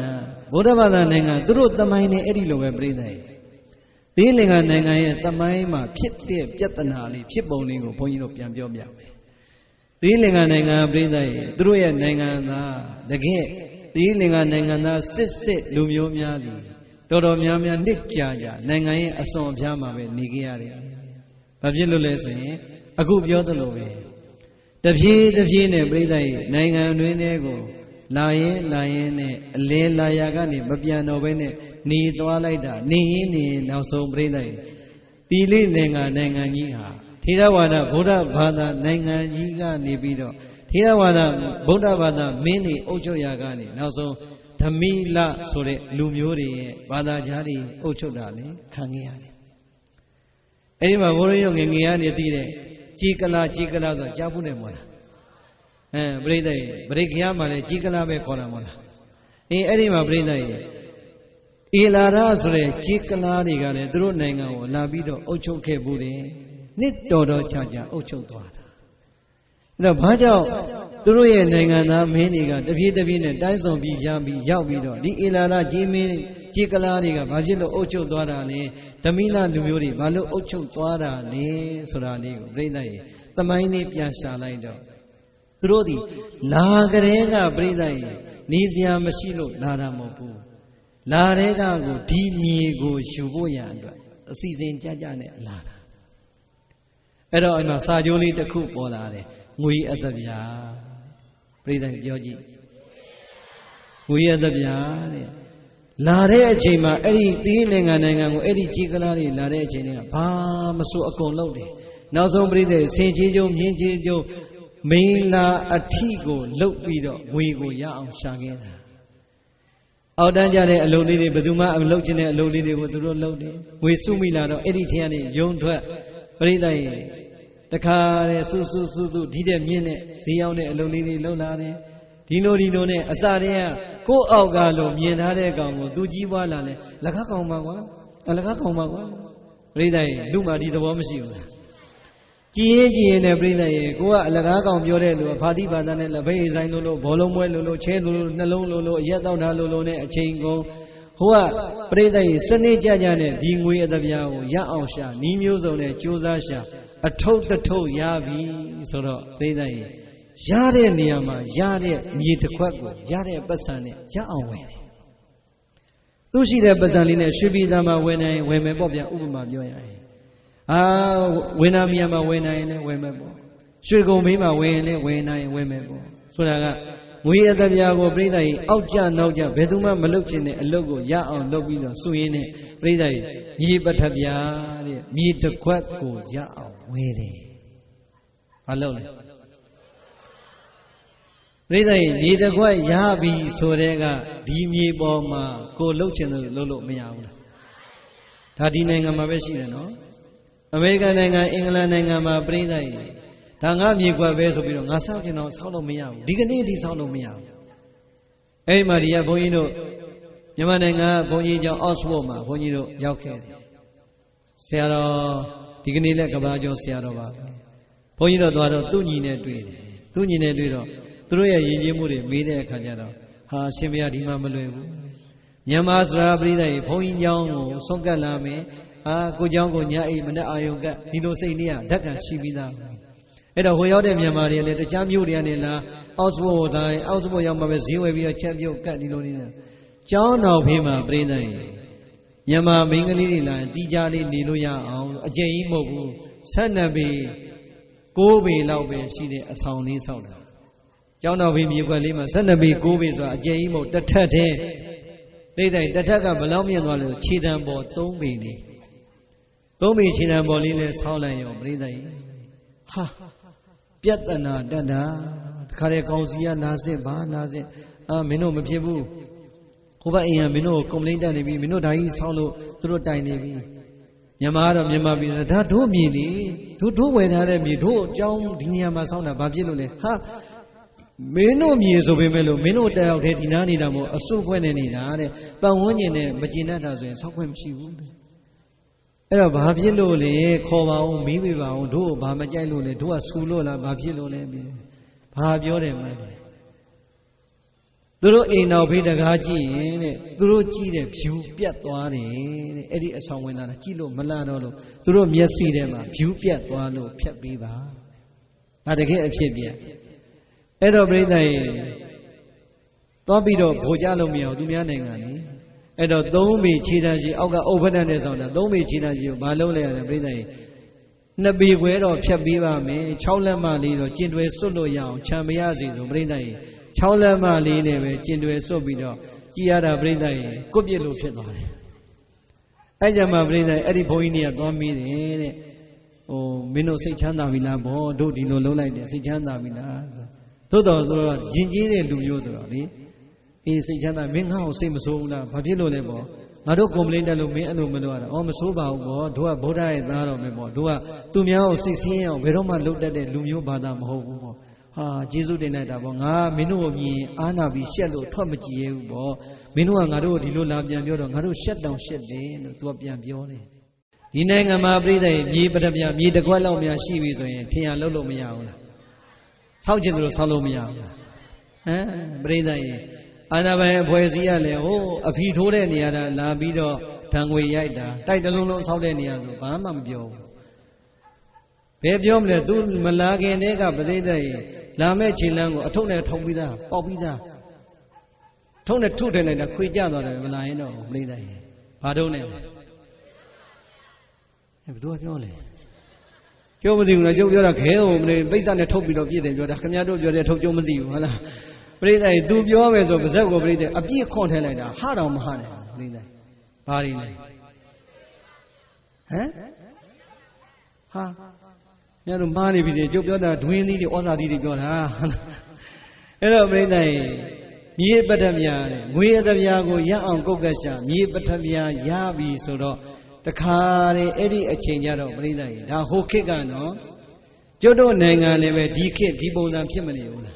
ဗုဒ္ဓဘာသာနိုင်ငံသူတို့သမိုင်းနဲ့အဲ့ဒီလိုပဲပြိဿရဲ့သီလင်္ကာနိုင်ငံရဲ့သမိုင်းမှာဖြစ်တဲ့ပြဿနာလေးဖြစ်ပုံလေးကိုဘုန်းကြီးတို့ပြန်ပြောပြမယ်သီလင်္ကာနိုင်ငံပြိဿရဲ့သူတို့ရဲ့နိုင်ငံသားတကယ်သီလင်္ကာနိုင်ငံသားစစ်စစ်လူမျိုးများသည်တော်တော်များများနှစ်ကြာကြာနိုင်ငံရဲ့အစွန်အဖျားမှာပဲနေကြရတယ်။ဘာဖြစ်လို့လဲဆိုရင်အခုပြောသလိုပဲတဖြည်းတဖြည်းနဲ့ပြိဿရဲ့နိုင်ငံတွင်းတွေကိုလာရင်လာရင်နဲ့အလဲလာရာကနေမပြန်တော့ဘဲနဲ့နေသွားလိုက်တာနေရင်းနေနောက်ဆုံးပြိဿရဲ့တိလိလင်္ကာနိုင်ငံကြီးဟာထေရဝါဒဗုဒ္ဓဘာသာနိုင်ငံကြီးကနေပြီးတော့ထေရဝါဒဗုဒ္ဓဘာသာမင်းတွေအုပ်ချုပ်ရာကနေနောက်ဆုံးဓမိလဆိုတဲ့လူမျိုးတွေရဲ့ဘာသာကြားတွေအုပ်ချုပ်တာလေခံခဲ့ရတယ်။အဲဒီမှာဘုရားရုံငငယ်ကနေသိတဲ့ជីကလာជីကလာဆိုကြားဘူးနေမလား။အဲပြိဿရဲ့ဗရိတ်ခရမှာလည်းជីကလာပဲခေါ်တာမလား။အေးအဲ့ဒီမှာပြိဿရဲ့အေလာရဆိုတဲ့ជីကလာတွေကလည်းသူတို့နိုင်ငံကိုလာပြီးတော့အုပ်ချုပ်ခဲ့ဘူးတယ်။နှစ်တော်တော်ကြာကြာအုပ်ချုပ်သွားတာ။အဲ့တော့ဘာကြောင့်သူတို့ရဲ့နိုင်ငံသားမင်းတွေကတပြေးတပြေးနဲ့တိုင်းစုံပြီးရပြီးရောက်ပြီးတော့ဒီအေလာရကြီးမင်းကြီးကလားတွေကဘာဖြစ်လို့အုပ်ချုပ်သွားတာလဲဓမိလလူမျိုးတွေဘာလို့အုပ်ချုပ်သွားတာလဲဆိုတာလေးကိုပြိဿရဲ့သမိုင်းလေးပြန်ရှာလိုက်တော့သူတို့ဒီလာကလေးကပြိဿရဲ့နေစရာမရှိလို့လာတာမဟုတ်ဘူးလာတဲ့ကကိုဒီမြေကိုယူဖို့ရအတွက်အစီအစဉ်ကြကြနဲ့လာတာအဲ့တော့အဲ့မှာစာကြိုးလေးတစ်ခုပေါ်လာတယ်ငွေအသက်ပြာပြိဿပြောကြည့်ငွေအသက်ပြာတဲ့လာတဲ့အချိန်မှာအဲ့ဒီသီလင်္ကာနိုင်ငံကိုအဲ့ဒီကြီးကလားတွေလာတဲ့အချိန်တွေကဘာမဆိုအကုန်လုပ်တယ်နောက်ဆုံးပြိဿဆင်ကြီးကျုံမြင်းကြီးကျုံမိန်လာအထီကိုလှုပ်ပြီးတော့ငွေကိုရအောင်ရှာခဲ့တာအောက်တန်းကြတဲ့အလုပ်လေးတွေဘယ်သူမှမလုပ်ချင်တဲ့အလုပ်လေးတွေကိုသူတို့လုပ်တယ်ငွေစုမိလာတော့အဲ့ဒီထင်းကနေယုံထွက်ပြိဿရဲ့တခါတဲ့စူးစူးစူးစူးဒီတဲ့မြင့်နဲ့ဈေးရောက်တဲ့အလုပ်လေးတွေလုပ်လာတယ်ဒီလိုဒီလိုနဲ့အစတည်းကကိုယ့်အောက်ကလို့မြင်ထားတဲ့ကောင်ကိုသူကြီးပွားလာလဲလက်ခကောင်ပါကွာအလကားကောင်ပါကွာပြိဿရဲ့လူမှဒီသဘောမရှိဘူးလားကြည်ရင်ကြည်ရင်နဲ့ပြိဿရဲ့ကိုကအလကားကောင်ပြောတဲ့လူကဖာတိဘာသာနဲ့လက်ဘိတ်ဆိုင်လို့လို့ဘောလုံးပွဲလို့လို့ချဲလို့လို့နှလုံးလို့လို့အရက်တောက်တာလို့လို့နဲ့အချိန်ကုန်ဟိုကပြိဿရဲ့စနစ်ကြကြနဲ့ဒီငွေအသပြားကိုရအောင်ရှာနီးမျိုးစုံနဲ့ကြိုးစားရှာအထုပ်တထုပ်ရပြီဆိုတော့ပြိဿရဲ့ရတဲ့နေရာမှာရတဲ့မြေတစ်ခွက်ကိုရတဲ့ပတ်စံနဲ့ရအောင်ဝယ်တယ်သူရှိတဲ့ပတ်စံလေးနဲ့ရွှေပြည်သားမှာဝယ်နိုင်ဝယ်မယ်ပေါ့ဗျာဥပမာပြောရရင်အာဝယ်နာမီယာမှာဝယ်နိုင်ရင်လည်းဝယ်မယ်ပေါ့ရွှေကုံဘေးမှာဝယ်ရင်လည်းဝယ်နိုင်ရင်ဝယ်မယ်ပေါ့ဆိုတာကငွေအသပြာကိုပြိဿရဲ့အောက်ကျနောက်ကျဘယ်သူမှမလုပ်ချင်တဲ့အလုပ်ကိုရအောင်လုပ်ပြီးတော့စုရင်းနဲ့ပြိဿရဲ့မြေပထပြာတဲ့မြေတစ်ခွက်ကိုရအောင်ဝယ်တယ်ဘာလုပ်လဲပြိဿရဲ့မြေတစ်ခွက်ရပြီဆိုတဲ့ကဒီမြေပေါ်မှာကိုလှုပ်ချင်လို့လှုပ်လို့မရဘူးလားဒါဒီနိုင်ငံမှာပဲရှိတယ်နော်အမေရိကန်နိုင်ငံအင်္ဂလန်နိုင်ငံမှာပြိဿရဲ့ဒါငါမြေခွက်ပဲဆိုပြီးတော့ငါဆောက်ချင်တော့ဆောက်လို့မရဘူးဒီကနေ့ဒီဆောက်လို့မရဘူးအဲ့ဒီမှာဒီကဘုန်းကြီးတို့မြန်မာနိုင်ငံဘုန်းကြီးကျောင်းအော့စ်ဖို့မှာဘုန်းကြီးတို့ရောက်ခဲ့တယ်ဆရာတော်ဒီကနေ့လည်းကဘာကျော်ဆရာတော်ပါဘုန်းကြီးတို့သွားတော့သူ့ညီနဲ့တွေ့တယ်သူ့ညီနဲ့တွေ့တော့သူတို့ရဲ့ယဉ်ကျေးမှုတွေမေးတဲ့အခါကျတော့ဟာရှင်ဘုရားဒီမှာမလွယ်ဘူးမြန်မာစရာပရိသတ်ကြီးဘုန်းကြီးကျောင်းကိုဆုံးကတ်လာမယ်အာကိုကျောင်းကိုညအိမ်မနဲ့အာယုံကဒီလိုစိတ်လေးကဓာတ်ကံရှိပြီးသားအဲ့တော့ဟိုရောက်တဲ့မြန်မာတွေလည်းတခြားမြို့တွေကနေလာအောက်စဖို့တိုင်းအောက်စဖို့ရောက်မှပဲဈေးဝယ်ပြီးတော့ချက်ပြုတ်ကတ်ဒီလိုနေတယ်ကျောင်းတော်ဖေးမှာပရိသတ်ကြီးမြန်မာမိန်းကလေးတွေလာရင်တီးကြလေးနေလို့ရအောင်အကျဉ်းကြီးမဟုတ်ဘူးဆက်နှစ်ပေကိုးပေလောက်ပဲရှိတဲ့အဆောင်လေးဆောက်တာကျောင်းတော်ဖေးမြေခွက်လေးမှာဆက်နှစ်ပေကိုးပေဆိုတာအကျဉ်းကြီးမဟုတ်တစ်ထပ်တည်းပရိသတ်တစ်ထပ်ကဘယ်လောက်မြင့်သွားလဲခြေတံပေါ်သုံးပေလေးသုံးပေခြေတံပေါ်လေးလဲဆောက်လိုက်ရောပရိသတ်ကြီးဟာပြဿနာတတ်တာတခါတည်းကောင်စီကလာစစ်ဘာလာစစ်အာမင်းတို့မဖြစ်ဘူးကိုဘအိမ်ကမင်းတို့ကိုကွန်ပလိန်းတက်နေပြီမင်းတို့ဓာကြီးဆောင်းလို့သူတို့တိုင်နေပြီမြန်မာကတော့မြန်မာပြည်ဒါတို့မြေလေတို့တို့ဝယ်ထားတဲ့မြေတို့အကြောင်းဒီနေရာမှာဆောင်းတာဘာဖြစ်လို့လဲဟာမင်းတို့မြေဆိုပေမဲ့လို့မင်းတို့တယောက်တည်းဒီနားနေတာမို့အစုဖွဲ့နေနေတာတဲ့ပတ်ဝန်းကျင်နဲ့မကျင်တတ်တာဆိုရင်ဆောက်ခွင့်မရှိဘူးအဲ့တော့ဘာဖြစ်လို့လဲခေါ်ပါဦးမေးပြပါဦးတို့ဘာမကြိုက်လို့လဲတို့ကဆူလို့လားဘာဖြစ်လို့လဲဘာပြောတယ်မလဲသူတို့အိမ်နောက်ဖေးတကားကြည့်ရင်တဲ့သူတို့ကြည့်တဲ့ဖြူပြတ်သွားတယ်တဲ့အဲ့ဒီအဆောင်ဝင်လာတာကြည့်လို့မလာတော့လို့သူတို့မျက်စိထဲမှာဖြူပြတ်သွားလို့ဖြတ်ပေးပါဒါတကယ်အဖြစ်ပြအဲ့တော့ပြိဿရေသွားပြီးတော့ဗိုလ်ကြလို့မရဘူးသူများနိုင်ငံလေအဲ့တော့သုံးပေခြေတန်းရှိအောက်ကဥပ္ပဒတ်နဲ့ဆောင်တာသုံးပေခြေတန်းရှိကိုမလုံးလဲရတယ်ပြိဿရေနှစ်ပေခွဲတော့ဖြတ်ပေးပါမယ်၆လက်မလေးတော့ကျင်တွယ်စွတ်လို့ရအောင်ခြံမရစီဆိုပြိဿရေ၆လက်မလေးနဲ့ပဲကျင်တွယ်စွတ်ပြီးတော့ကြည်ရတာပြိဿရေကိုပြစ်လို့ဖြစ်သွားတယ်အဲ့ကြမှာပြိဿရေအဲ့ဒီဘုန်းကြီးတွေကသွားမိတယ်တဲ့ဟိုမင်းတို့စိတ်ချမ်းသာပြီလားဘောတို့ဒီလိုလုံးလိုက်တယ်စိတ်ချမ်းသာပြီလားဆိုသို့တော်ဆိုတော့ယဉ်ကျေးတဲ့လူမျိုးဆိုတော့လေအေးစိတ်ချမ်းသာမင်းငါ့ကိုစိတ်မဆိုးဘူးလားဘာဖြစ်လို့လဲပေါ့ငါတို့ကွန်ပလင်းတက်လို့မင်းအဲ့လိုမလုပ်ရတာအော်မဆိုးပါဘူးပေါ့တို့ကဗုဒ္ဓရဲ့သားတော်ပဲပေါ့တို့ကသူများကိုစိတ်ဆင်းအောင်ဘယ်တော့မှလှုပ်တတ်တဲ့လူမျိုးဘာသာမဟုတ်ဘူးပေါ့ဟာကျေးဇူးတင်လိုက်တာပေါ့ငါမင်းတို့ကိုမြင်အားနာပြီးရှက်လို့ထွက်မကြည့်ရဘူးပေါ့မင်းတို့ကငါတို့ကိုဒီလိုလာပြန်ပြောတော့ငါတို့ရှက်တောင်ရှက်တယ်လို့သူကပြန်ပြောတယ်ဒီနိုင်ငံမှာပြိဿရဲ့မြေပထမမြေတစ်ခွက်လောက်များရှိပြီဆိုရင်ထင်ရလှုပ်လို့မရဘူးလားဆောက်ကျင်တယ်လို့ဆောက်လို့မရဘူးလားဟမ်ပြိဿရဲ့အာနာပိုင်အဖွဲ့အစည်းကလည်းဟိုအဖီထိုးတဲ့နေရာတာလာပြီးတော့ဓာငွေရိုက်တာတိုက်တလုံးလုံးဆောက်တဲ့နေရာဆိုဘာမှမပြောဘူးဘယ်ပြောမလဲသူမလာခင်တည်းကပြိဿရဲ့လာမဲ့ခြေလမ်းကိုအထုပ်နဲ့ထုံပြီးသားပေါက်ပြီးသားထုံနဲ့ထုထည့်လိုက်တာခွေကြသွားတယ်မလာရင်တော့ပြိဿရဲ့ဘာထုံးနဲ့ဘယ်သူကပြောလဲကျုံမသိဘူးလားကျုပ်ပြောတာခဲဟုတ်မလဲပိဿနဲ့ထုတ်ပြီးတော့ပြည့်တယ်ပြောတာခင်ဗျားတို့ပြောတဲ့ထုတ်ကျုံမသိဘူးဟုတ်လားပြိဿရေသူပြောမယ်ဆိုပါဇက်ကိုပြိဿအပြည့်ခွန်ထဲလိုက်တာဟာတော်မဟာနဲ့ပြိဿဘာရင်းလဲဟမ်ဟာမြတ်တို့မားနေပြီလေကျုပ်ပြောတာဒွင်းသီးတွေဩဇာသီးတွေပြောတာအဲ့တော့ပြိဿရေမြေပထမတဲ့ငွေအတပြားကိုရအောင်ကုတ်ကရှာမြေပထမရပြီဆိုတော့တခါလေအဲ့ဒီအချိန်ကြတော့ပြိဿရေဒါဟိုခေတ်ကနော်ကျုပ်တို့နိုင်ငံလည်းပဲဒီခေတ်ဒီပုံစံဖြစ်မနေဘူးလား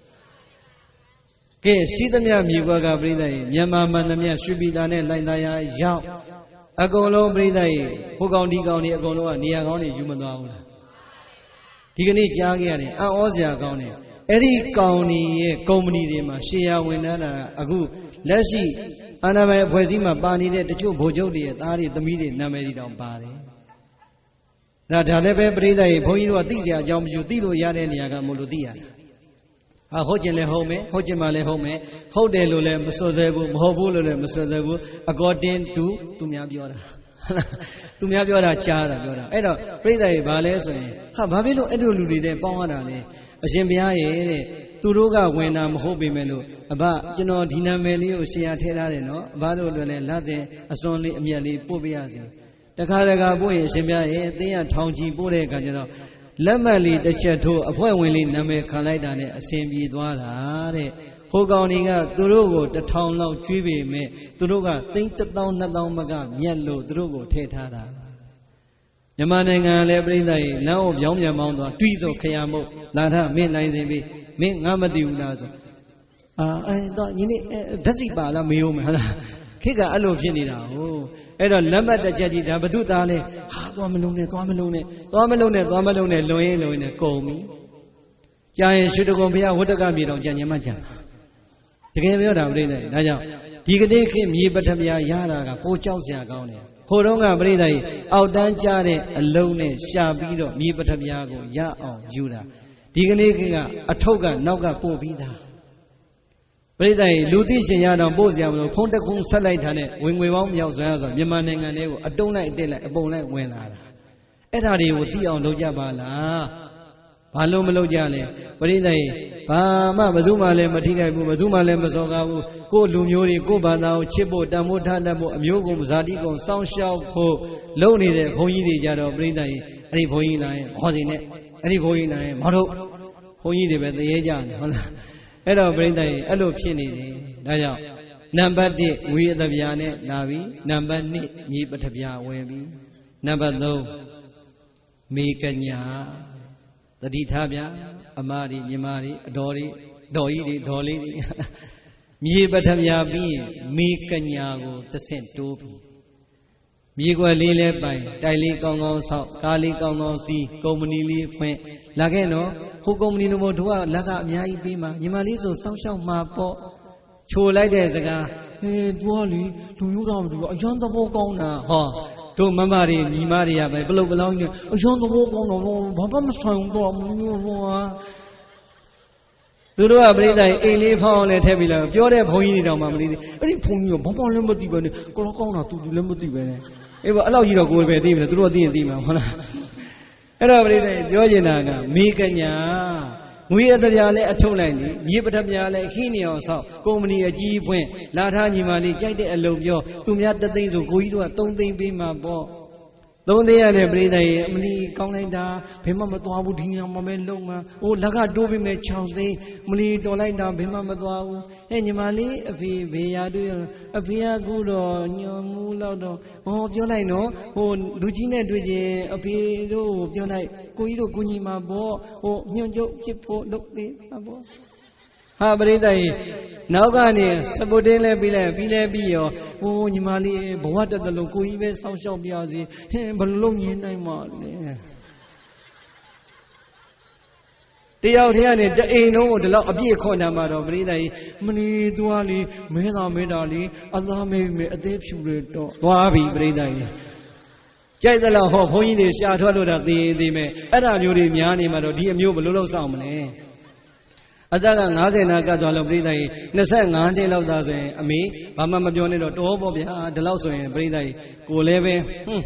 ကဲရှိသမျှမြေကွက်ကပြိဿရေမြန်မာမှန်သမျှရွှေပြည်သားနဲ့လိုင်သားရရောက်အကုန်လုံးပြိဿရေဟိုကောင်ဒီကောင်တွေအကုန်လုံးကနေရာကောင်းတွေယူမသွားဘူးလားဒီကနေ့ကြားခဲ့ရတယ်အံ့ဩစရာကောင်းတယ်အဲ့ဒီကောင်တွေရဲ့ကုမ္ပဏီတွေမှာရှေယာဝင်လာတာအခုလက်ရှိအာဏာပိုင်အဖွဲ့အစည်းမှာပါနေတဲ့တချို့ဗိုလ်ချုပ်တွေရဲ့သားတွေသမီးတွေနာမည်တွေတောင်ပါတယ်ဒါဒါလည်းပဲပြိဿရေဘုန်းကြီးတို့ကသိကြအကြောင်းမရှိသိလို့ရတဲ့နေရာကမို့လို့သိရတာဟာဟုတ်ကျင်လည်းဟုတ်မယ်ဟုတ်ကျင်မှလည်းဟုတ်မယ်ဟုတ်တယ်လို့လည်းမစွတ်ဆဲဘူးမဟုတ်ဘူးလို့လည်းမစွတ်ဆဲဘူး according to သူများပြောတာဟုတ်လားသူများပြောတာကြားတာပြောတာအဲ့တော့ပြိဿရေဘာလဲဆိုရင်ဟာဘာဖြစ်လို့အဲ့လိုလူတွေနဲ့ပေါင်းရတာလဲအရှင်ဘုရားရဲ့တဲ့သူတို့ကဝင်တာမဟုတ်ပေမဲ့လို့အဘကျွန်တော်ဒီနာမည်လေးကိုရှေ့ရထည့်ထားတယ်နော်အဘတို့အတွက်လည်းလက်စဉ်အစွန်လေးအမြတ်လေးပို့ပေးရစီတခါတခါပို့ရင်အရှင်ဘုရားရဲ့အသိရထောင်ချီပို့တဲ့အခါကျတော့လက်မှတ်လေးတစ်ချက်ထိုးအဖွဲ့ဝင်လေးနာမည်ခံလိုက်တာနဲ့အစဉ်ပြေသွားတာတဲ့ဟိုကောင်တွေကသူတို့ကိုတထောင်လောက်ကျွေးပေမဲ့သူတို့ကသိန်းတစ်သောင်းနှစ်သောင်းမကမြတ်လို့သူတို့ကိုထည့်ထားတာမြန်မာနိုင်ငံလည်းပြိဿရေလမ်းကိုပြောင်းပြန်ပေါင်းသွားတွီးဆိုခရမို့လာထမင်းနိုင်စင်ပြီမင်းငါမသိဘူးလားဆိုအာအဲတော့ညီလေးဓာတ်စီပါလားမေးဦးမယ်ဟုတ်လားခေတ်ကအဲ့လိုဖြစ်နေတာဟုတ်အဲ့တော့လက်မှတ်တစ်ချက်ကြီးဒါဘသူသားလဲဟာသွားမလုံးနဲ့သွားမလုံးနဲ့သွားမလုံးနဲ့သွားမလုံးနဲ့လွန်ရင်လွန်ရင်ကုန်ပြီကြာရင်ရွှေတကုံဘုရားဝတ္တကမြေတော်ကြံညမကြံတကယ်ပြောတာပြိဿရေဒါကြောင့်ဒီကနေ့ခေတ်မြေပထမရတာကပိုကြောက်စရာကောင်းတယ်ဟိုတုန်းကပြိဿရေအောက်တန်းကြတဲ့အလုံးနဲ့ရှာပြီးတော့မြေပထမရကိုရအောင်ယူတာဒီကနေ့ခေတ်ကအထုပ်ကနောက်ကပို့ပြီးသားပြိဿရေလူသိရှင်ရတော့ပို့စရာမလိုဖုံးတကုန်းဆက်လိုက်တာနဲ့ဝင်ငွေပေါင်းမြောက်ဆွဲရဆိုမြန်မာနိုင်ငံလေးကိုအတုံးလိုက်အတက်လိုက်အပုံလိုက်ဝင်လာတာအဲ့ဒါတွေကိုသိအောင်လုပ်ကြပါလားဘာလို့မလုပ်ကြလဲပြိဿရေဘာမှဘယ်သူမှလည်းမထိခိုက်ဘူးဘယ်သူမှလည်းမစော်ကားဘူးကိုယ်လူမျိုးတွေကိုယ်ဘာသာကိုချစ်ဖို့တန်ဖိုးထားတတ်ဖို့အမျိုးကုန်ဇာတိကုန်စောင့်ရှောက်ဖို့လုပ်နေတဲ့ဘုန်းကြီးတွေကြတော့ပြိဿရေအဲ့ဒီဘုန်းကြီးလာရင်ဟောစီနဲ့အဲ့ဒီဘုန်းကြီးလာရင်မောင်တို့ဘုန်းကြီးတွေပဲတရေကြတယ်ဟုတ်လားအဲ့တော့ပြိဿရေအဲ့လိုဖြစ်နေတယ်ဒါကြောင့်နံပါတ်တစ်ငွေအသပြာနဲ့လာပြီနံပါတ်နှစ်ညီပထပြာဝင်ပြီနံပါတ်သုံးမေကညာတတိထားဗျာအမတွေညီမတွေအတော်တွေတော်ကြီးတွေတော်လေးတွေမြေပထမယာပြီးရင်မေကညာကိုတဆင့်တိုးပြီးမြေကွက်လေးလဲပိုင်တိုက်လေးကောင်းကောင်းဆောက်ကားလေးကောင်းကောင်းစီးကုမ္ပဏီလေးဖွင့်လာခဲ့နော်ဟိုကုမ္ပဏီလိုမျိုးတို့ကလက်ကအများကြီးပေးမှာညီမလေးဆိုစောင့်ရှောက်မှာပေါ့ချိုလိုက်တဲ့စကားဟေး तू ကလေလူမျိုးတော်မတူဘူးအရန်သဘောကောင်းတာဟောတို့မမတွေညီမတွေကပဲဘလို့ဘလောင်းကြီးအရန်သဘောကောင်းတော့ဘာမှမဆိုင်တော့ဘူးဟောသူတို့ကပြိဿအိမ်လေးဖောင်းလဲထည့်ပြီးလာပြောတဲ့ဘုန်းကြီးတွေတောင်မှမသိသေးအဲ့ဒီဘုန်းကြီးကဘာမှလည်းမသိပဲနဲ့ကိုလောကောင်းတာသူလည်းမသိပဲနဲ့အေးပေါ့အဲ့လောက်ကြီးတော့ကိုယ်ပဲသိမလားသူတို့သိရင်သိမှာဟုတ်လားအဲ့တော့ပြိဿပြောချင်တာကမိကညာငွေအတပြားလဲအထုတ်လိုက်လေမြေပထပြားလဲခီးနေအောင်ဆောက်ကုမ္ပဏီအကြီးဖွင့်လာထားညီမလေးကြိုက်တဲ့အလုပ်ပြောသူများတသိန်းဆိုကိုကြီးတို့ကသုံးသိန်းပေးမှာပေါ့သုံးသိန်းရတဲ့ပြိဿရဲ့အမလီကောင်းလိုက်တာဘယ်မှမသွားဘူးဒီညမှာပဲလုံမှာဟိုလက်ကတိုးပေးမယ်၆သိန်းမလီတော်လိုက်တာဘယ်မှမသွားဘူးဟဲ့ညီမလေးအဖေဘေးရတွေ့အဖေကကူတော့ညော်မှုလောက်တော့ဟောပြောလိုက်နော်ဟိုလူကြီးနဲ့တွေ့ချင်းအဖေတို့ပြောလိုက်ကိုကြီးတို့ကိုညီမပေါ့ဟိုညွန့်ကျုပ်ဖြစ်ဖို့လုပ်သေးတာပေါ့ဟာပရိသတ်ကြီးနောက်ကနေစပုတ်တင်းလဲပြီးလဲပြီးလဲပြီးရောဟိုညီမလေးဘဝတစ်သလုံးကိုကြီးပဲစောင့်ရှောက်ပြစီဟင်းဘယ်လိုညင်းနိုင်မှာလဲတယောက်တည်းကနေတအိမ်လုံးကိုဒီလောက်အပြည့်ခွန်တာမှာတော့ပရိသတ်ကြီးမနီသွားလီမဲသာမဲတာလီအသားမဲမဲအသေးဖြူတွေတော့သွားပြီပရိသတ်ကြီးကြိုက်သလားဟောဘုန်းကြီးတွေရှားထွက်လို့တာသိသေးမယ်အဲ့ဒါမျိုးတွေများနေမှာတော့ဒီအမျိုးဘယ်လိုလုပ်ဆောင်မလဲအသက်က၅၀နာကတ်သွားလို့ပြိဿကြီး၂၅နှစ်လောက်သားဆိုရင်အမေဘာမှမပြောနဲ့တော့တော်ပေါ့ဗျာဒီလောက်ဆိုရင်ပြိဿကြီးကိုလည်းပဲဟွန်း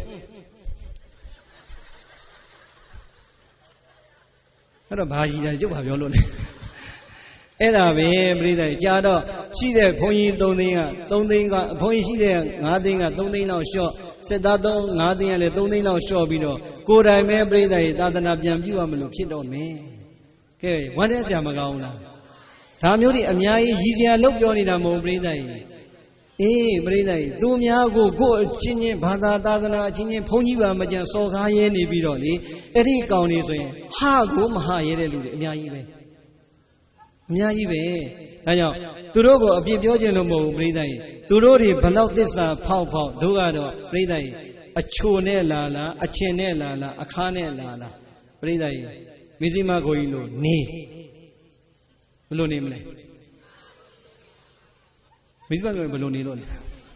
အဲ့တော့ဘာကြီးတယ်ကျုပ်ဘာပြောလို့လဲအဲ့ဒါပဲပြိဿကြီးကြာတော့ရှိတဲ့ဘုန်းကြီး၃သိန်းက၃သိန်းကဘုန်းကြီးရှိတဲ့၅သိန်းက၃သိန်းလောက်ရှော့စစ်သား၃၅သိန်းကလည်း၃သိန်းလောက်ရှော့ပြီးတော့ကိုယ်တိုင်ပဲပြိဿကြီးသာသနာပြန်ပြုရမလို့ဖြစ်တော့မယ်ကဲဝမ်းထဲဆရာမကောင်းလားဒါမျိုးတွေအများကြီးရည်စရာလောက်ပြောနေတာမဟုတ်ပြိဿကြီးအေးပြိဿကြီးသူများကိုကိုယ်အချင်းချင်းဘာသာသာသနာအချင်းချင်းဘုန်းကြီးပါမကြံစော်ကားရဲနေပြီးတော့လေအဲ့ဒီကောင်တွေဆိုရင်ဟာကိုမဟာရဲတဲ့လူတွေအများကြီးပဲအများကြီးပဲဒါကြောင့်သူတို့ကိုအပြစ်ပြောခြင်းလို့မဟုတ်ဘူးပြိဿကြီးသူတို့တွေဘလောက်သစ္စာဖောက်ဖောက်တို့ကတော့ပြိဿကြီးအချိုနဲ့လာလားအချင်းနဲ့လာလားအခါနဲ့လာလားပြိဿကြီးမစ္စည်းမကိုကြီးလို့နေဘယ်လိုနေမလဲမစ္စည်းမကိုဘယ်လိုနေလို့လဲ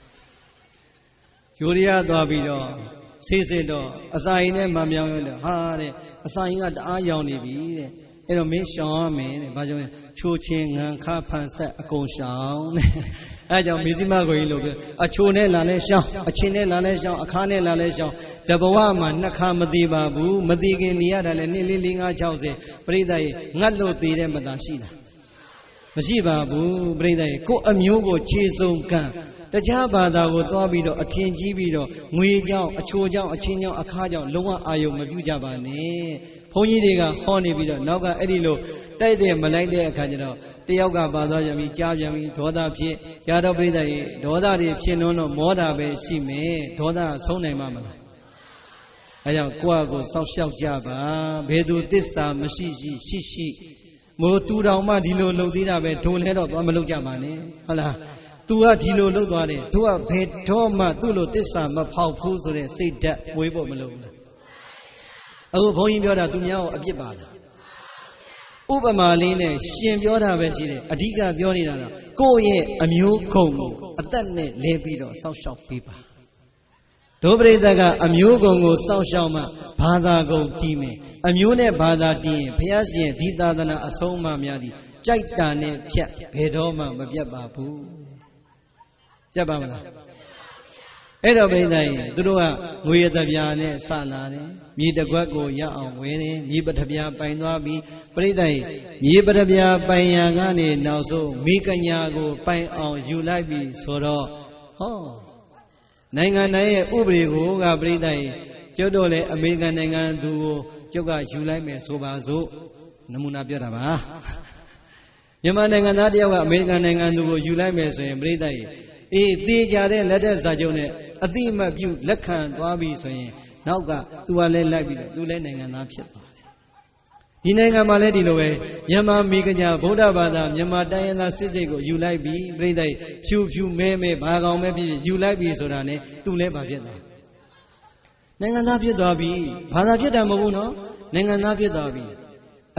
ယူရီးယားသွားပြီးတော့ဆေးစစ်တော့အစာရင်နဲ့မမြောင်းရတော့ဟာတဲ့အစာရင်ကတအားရောင်နေပြီတဲ့အဲ့တော့မင်းရှောင်ရမယ်တဲ့ဘာကြောင့်လဲချိုးချင်းငံခါဖန်ဆက်အကုန်ရှောင်တဲ့အဲကြောင့်မစ္စည်းမကိုကြီးလို့ပြောအချိုနဲ့လာလဲရှောင်အချင်းနဲ့လာလဲရှောင်အခါနဲ့လာလဲရှောင်တဘဝမှာနှစ်ခါမသေးပါဘူးမသေးခင်နေရတာလဲနှစ်လေးလေးငါး၆၀ပြိဿရဲ့ငတ်လို့သေးတဲ့မသာရှိလားမရှိပါဘူးပြိဿရဲ့ကိုယ်အမျိုးကိုခြေစုံကံတခြားဘာသာကိုသွားပြီးတော့အထင်ကြီးပြီးတော့ငွေကြောင့်အချိုကြောင့်အချင်းကြောင့်အခါကြောင့်လုံးဝအာယုံမပြုကြပါနဲ့ဘုန်းကြီးတွေကဟောနေပြီးတော့နောက်ကအဲ့ဒီလိုတိုက်တယ်မလိုက်တဲ့အခါကျတော့တယောက်ကပါသွားကြပြီကြားပြန်ပြီဒေါသဖြစ်ကြားတော့ပြိဿရဲ့ဒေါသတွေဖြစ်နှုံးတော့မောတာပဲရှိမယ်ဒေါသဆုံးနိုင်မှာမလားအဲကြောင့်ကိုယ့်အကိုစောင့်ရှောက်ကြပါဘယ်သူသစ္စာမရှိရှိရှိရှိမို့သူတော်မှဒီလိုလုပ်သေးတာပဲဒုံလဲတော့သွားမလုပ်ကြပါနဲ့ဟုတ်လားသူကဒီလိုလုပ်သွားတယ်သူကဘယ်တော့မှသူ့လိုသစ္စာမဖောက်ဘူးဆိုတဲ့စိတ်ဓာတ်မွေးဖို့မလုပ်ဘူးလားအခုဘုန်းကြီးပြောတာသူများကိုအပြစ်ပါလားဥပမာလေးနဲ့ရှင်ပြောတာပဲရှိတယ်အဓိကပြောနေတာကကိုယ့်ရဲ့အမျိုးကုံကိုအသက်နဲ့လဲပြီးတော့စောင့်ရှောက်ပေးပါဒုပရိသတ်ကအမျိုးကုံကိုစောင့်ရှောက်မှဘာသာကုံတည်မယ်အမျိုးနဲ့ဘာသာတည်ရင်ဘုရားရှင်ဒီသာသနာအဆုံးအမများသည်ကြိုက်တာနဲ့ဖြတ်ဘယ်တော့မှမပြတ်ပါဘူးပြတ်ပါမလားအဲ့တော့ပြိဿရင်သူတို့ကငွေရတပြားနဲ့စလာတယ်မြေတကွက်ကိုရအောင်ဝဲတယ်မြေပထပြားပိုင်သွားပြီးပြိဿရင်မြေပထပြားပိုင်ရန်ကနေနောက်ဆုံးမိကညာကိုပိုင်အောင်ယူလိုက်ပြီဆိုတော့ဟောနိုင်ငံတိုင်းရဲ့ဥပဒေကိုကပြိဿရင်ကျုပ်တို့လည်းအမေရိကန်နိုင်ငံသူကိုကျုပ်ကယူလိုက်မယ်ဆိုပါစို့နမူနာပြောတာပါမြန်မာနိုင်ငံသားတယောက်ကအမေရိကန်နိုင်ငံသူကိုယူလိုက်မယ်ဆိုရင်ပြိဿရင်အေးတေးကြတဲ့လက်ထက်စာချုပ်နဲ့အတိအမှတ်ပြုလက်ခံသွားပြီဆိုရင်နောက်ကသူကလည်းလိုက်ပြီးတော့သူလည်းနိုင်ငံသားဖြစ်သွားတယ်ဒီနိုင်ငံမှာလည်းဒီလိုပဲမြန်မာမိကညာဗုဒ္ဓဘာသာမြန်မာတိုင်းရင်းသားစစ်စိတ်ကိုယူလိုက်ပြီးပြိဿရင်ဖြူဖြူမဲမဲဘာကောင်မဲဖြစ်ဖြစ်ယူလိုက်ပြီးဆိုတာနဲ့သူလည်းဘာဖြစ်သွားနိုင်ငံသားဖြစ်သွားပြီဘာသာဖြစ်တာမဟုတ်ဘူးနော်နိုင်ငံသားဖြစ်သွားပြီ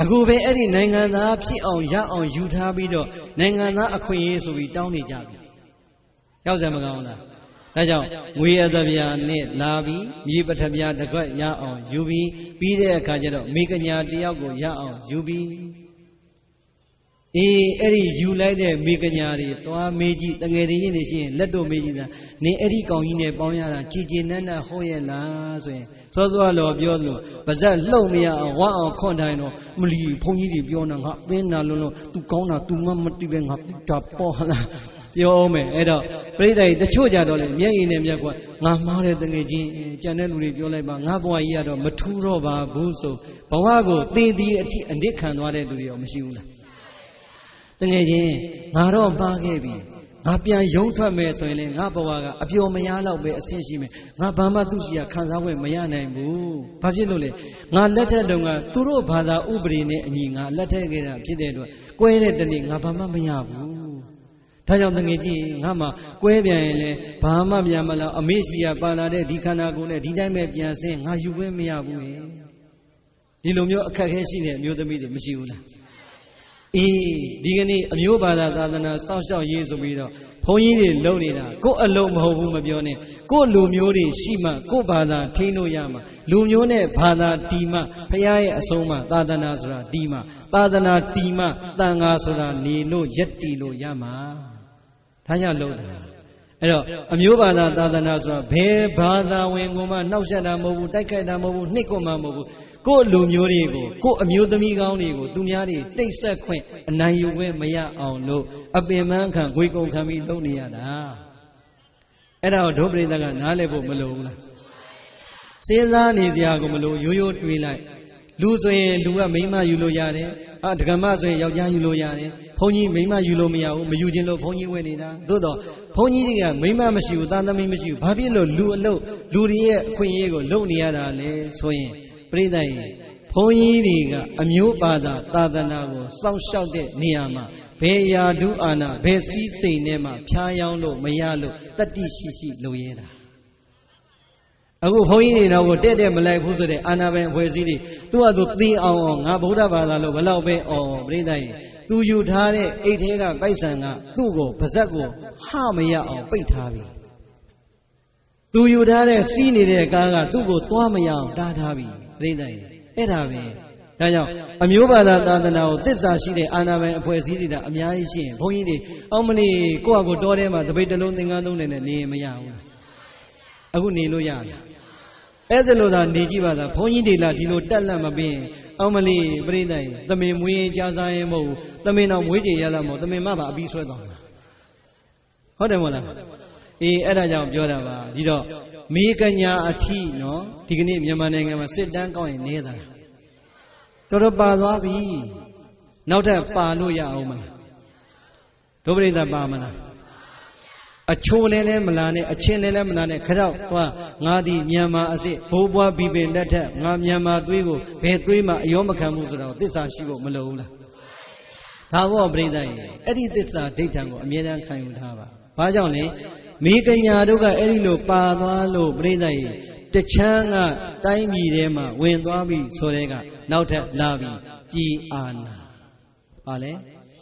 အခုပဲအဲ့ဒီနိုင်ငံသားဖြစ်အောင်ရအောင်ယူထားပြီးတော့နိုင်ငံသားအခွင့်အရေးဆိုပြီးတောင်းနေကြပြီရောက်စမ်းမကောင်းလားဒါကြောင့်ငွေအသပြာနဲ့လာပြီးမြေပထပြာတစ်ခွက်ရအောင်ယူပြီးပြီးတဲ့အခါကျတော့မိကညာတယောက်ကိုရအောင်ယူပြီးအေးအဲ့ဒီယူလိုက်တဲ့မိကညာတွေသွားမေးကြည့်တငယ်တွေနေရှိရင်လက်တို့မေးကြည့်တာနင်အဲ့ဒီကောင်ကြီးနဲ့ပေါင်းရတာကြည်ကြည်နန်းနန်းဟောရဲ့လားဆိုရင်စောစောလောပြောသလိုပါဇက်လှုပ်မရအောင်ဝါအောင်ခွန်တိုင်းတော့မလီဘုန်းကြီးတွေပြောနေငါသင်းနာလုံးလုံး तू ကောင်းတာ तू မမတိပဲငါတာပေါ်လားပြောအောင်မယ်အဲ့တော့ပြိဿကြီးတချို့ကြတော့လေမျက်ရည်နဲ့မျက်ကငါမှားတဲ့တငယ်ချင်းကြံတဲ့လူတွေပြောလိုက်ပါငါဘဝကြီးကတော့မထူးတော့ပါဘူးဆိုဘဝကိုသေသည်အထိအနစ်ခံသွားတဲ့လူတွေရောမရှိဘူးလားတကယ်ချင်းငါတော့မှားခဲ့ပြီငါပြန်ရုံးထွက်မယ်ဆိုရင်လေငါဘဝကအပျော်မရတော့ပဲအဆင့်ရှိမယ်ငါဘာမှသူ့စီကခံစား권မရနိုင်ဘူးဘာဖြစ်လို့လဲငါလက်ထက်တုန်းကသူတို့ဘာသာဥပဒေနဲ့အညီငါလက်ထက်ခဲ့တာဖြစ်တဲ့အတွက်ကွဲတဲ့တနေ့ငါဘာမှမရဘူးဒါကြောင့်တကယ်ကြီးငါမှကွဲပြန်ရင်လေဘာမှပြန်မလားအမေစီကပါလာတဲ့ဒီခန္ဓာကိုယ်နဲ့ဒီတိုင်းပဲပြန်ဆင်းငါယူခွင့်မရဘူးလေဒီလိုမျိုးအခက်အခဲရှိတဲ့အမျိုးသမီးတွေမရှိဘူးလားအေးဒီကနေ့အမျိုးဘာသာသာသနာစောင့်ရှောက်ရေးဆိုပြီးတော့ဘုန်းကြီးတွေလုပ်နေတာကိုယ်အလုံးမဟုတ်ဘူးမပြောနဲ့ကိုယ်လူမျိုးတွေရှိမှကိုယ်ဘာသာထိန်းလို့ရမှာလူမျိုးနဲ့ဘာသာတီမှဖရာရဲ့အဆုံးမှသာသနာဆိုတာတီမှသာသနာတီမှတန်ဃာဆိုတာနေလို့ယက်တီလို့ရမှာဒါကြောင့်လုပ်တာအဲ့တော့အမျိုးဘာသာသာသနာဆိုတာဘယ်ဘာသာဝင်ကိုမှနှောက်ယှက်တာမဟုတ်ဘူးတိုက်ခိုက်တာမဟုတ်ဘူးနှိပ်ကွပ်မှမဟုတ်ဘူးကိုယ်လူမျိုးတွေကိုကိုယ်အမျိုးသမီးကောင်းတွေကိုသူများတွေတိတ်ဆက်ခွင့်အနိုင်ယူခွင့်မရအောင်လို့အပင်ပန်းခံငွေကုန်ခံပြီးလုပ်နေရတာအဲ့ဒါကိုဒုပရိသတ်ကနားလည်ဖို့မလိုဘူးလားစဉ်းစားနေစရာကိုမလိုရိုးရိုးတွေးလိုက်လူဆိုရင်လူကမိန်းမယူလို့ရတယ်အာဒကမဆိုရင်ယောက်ျားယူလို့ရတယ်ဘုန်းကြီးမိန်းမယူလို့မရဘူးမယူခြင်းလို့ဘုန်းကြီးဝင်နေတာသို့တော့ဘုန်းကြီးတွေကမိန်းမမရှိဘူးသားသမီးမရှိဘူးဘာဖြစ်လို့လူအလုပ်လူတွေရဲ့အခွင့်အရေးကိုလုပ်နေရတာလဲဆိုရင်ပြိဿရဲ့ဘုန်းကြီးတွေကအမျိုးဘာသာသာသနာကိုစောင့်ရှောက်တဲ့နေရာမှာဘယ်ရာဓုအာနာဘယ်စည်းစိမ်နဲ့မှဖြားယောင်းလို့မရလို့တတိရှိရှိလုပ်ရတာအခုဘုန်းကြီးတွေတော့တဲ့တဲ့မလိုက်ဘူးဆိုတဲ့အာနာပိုင်အဖွဲ့အစည်းတွေသူ့ဟာသူသိအောင်အောင်ငါဗုဒ္ဓဘာသာလို့ဘလောက်ပဲအော်ပြိဿရဲ့သူယူထားတဲ့အိတ်ထဲကပိုက်ဆံကသူ့ကိုပါဇက်ကိုဟမရအောင်ပိတ်ထားပြီသူယူထားတဲ့စီးနေတဲ့ကားကသူ့ကိုသွားမရအောင်တားထားပြီပြိဿရဲ့အဲ့ဒါပဲဒါကြောင့်အမျိုးဘာသာသာသနာကိုသစ္စာရှိတဲ့အာနာပိုင်အဖွဲ့အစည်းတွေကအများကြီးရှိရင်ဘုန်းကြီးတွေအောင်မနေကိုယ့်အကိုတော်ထဲမှာတပိတ်တလုံးသင်္ကန်းသုံးနေနဲ့နေမရဘူးအခုနေလို့ရလားအဲ့ဒါလို့သာနေကြည့်ပါသာဘုန်းကြီးတွေလားဒီလိုတက်လက်မပင်းအောင်မလီပြိဿရဲ့သမင်မွေးကြားစားရင်မဟုတ်ဘူးသမင်တော်မွေးကြရလားမဟုတ်သမင်မပါအပြီးဆွဲသွားမှာဟုတ်တယ်မဟုတ်လားအေးအဲ့ဒါကြောင့်ပြောတာပါဒီတော့မေကညာအထိနော်ဒီကနေ့မြန်မာနိုင်ငံမှာစစ်တမ်းကောင်းရင်နေတာတော်တော်ပါသွားပြီနောက်ထပ်ပါလို့ရအောင်မလားဒုပရိသပါမလားအချိုးနဲ့လည်းမလာနဲ့အချင်းနဲ့လည်းမလာနဲ့ခရောက်သွားငါဒီမြန်မာအစ်ဘိုးဘွားပြီးပင်လက်ထက်ငါမြန်မာသွေးကိုဘယ်သွေးမှအယောမခံဘူးဆိုတော့သစ္စာရှိဖို့မလိုဘူးလားဒါဘောပရိသတ်ရဲ့အဲ့ဒီသစ္စာဒိဋ္ဌံကိုအမြဲတမ်းခံယူထားပါဘာကြောင့်လဲမိကညာတို့ကအဲ့ဒီလိုပါသွားလို့ပြိဿရဲ့တချမ်းကတိုင်းပြည်ထဲမှာဝင်သွားပြီဆိုတဲ့ကနောက်ထပ်လာပြီပြည်အာဏာပါလေ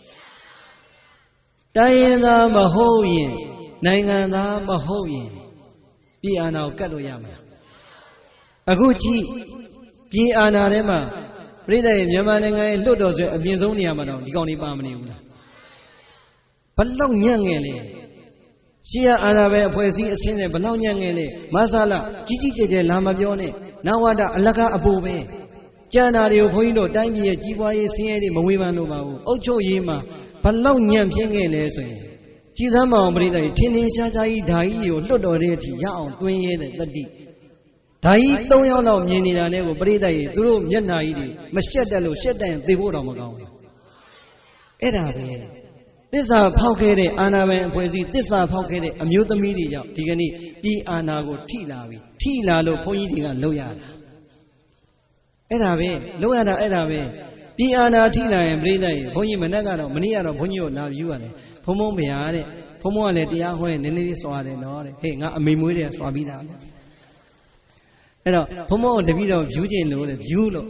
တိုင်းရင်းသားမဟုတ်ရင်နိုင်ငံသားမဟုတ်ရင်ပြည်အာဏာကိုကတ်လို့ရမလားအခုကြည့်ပြည်အာဏာထဲမှာပြိဿရဲ့မြန်မာနိုင်ငံရဲ့လွတ်တော်ဆိုအမြင့်ဆုံးနေရာမှာတော့ဒီကောင်တွေပါမနေဘူးလားဘလောက်ညံ့ငယ်လဲရှေးအာဏာပဲအဖွဲ့အစည်းအစင်းနဲ့ဘလောက်ညံ့ငယ်လဲမဆလာကြီးကြီးကျယ်ကျယ်လာမပြောနဲ့နဝတအလကားအပူပဲကျန်တာတွေကိုဘုန်းကြီးတို့တိုင်းပြည်ရဲ့ကြီးပွားရေးဆင်းရဲတွေမဝေဖန်လို့ပါဘူးအုတ်ချုပ်ရေးမှာဘလောက်ညံ့ပြင်းခဲ့လဲဆိုရင်ကြည်သမ်းမအောင်ပြိဿကြီးထင်းထင်းရှားရှားကြီးဓာကြီးကိုလွတ်တော်တဲ့အထိရအောင်တွင်းရဲတဲ့တတိဓာကြီး၃ယောက်လောက်မြင်နေတာနဲ့ကိုပြိဿကြီးသူတို့မျက်နှာကြီးတွေမရှက်တက်လို့ရှက်တိုင်သေဖို့တော့မကောင်းဘူးအဲ့ဒါပဲသစ္စာဖောက်ခဲ့တဲ့အာနာပိုင်အဖွဲ့အစည်းသစ္စာဖောက်ခဲ့တဲ့အမျိုးသမီးတွေကြောင့်ဒီကနေ့ပြည်အာဏာကိုထိလာပြီထိလာလို့ဘုန်းကြီးတွေကလှုပ်ရတာအဲ့ဒါပဲလှုပ်ရတာအဲ့ဒါပဲပြည်အာဏာထိလာရင်ပြိဿကြီးဘုန်းကြီးမနဲ့ကတော့မနေ့ကတော့ဘုန်းကြီးကိုလာယူရတယ်ဘုံဘုံဗျာတဲ့ဘုံဘုံကလည်းတရားဟောရင်နည်းနည်းလေးစွာတယ်နော်တဲ့ဟေးငါအမိမွေးတယ်စွာပြီးသားအဲ့တော့ဘုံဘုံကိုတပည့်တော်ဖြူကျင်လို့တဲ့ဖြူလို့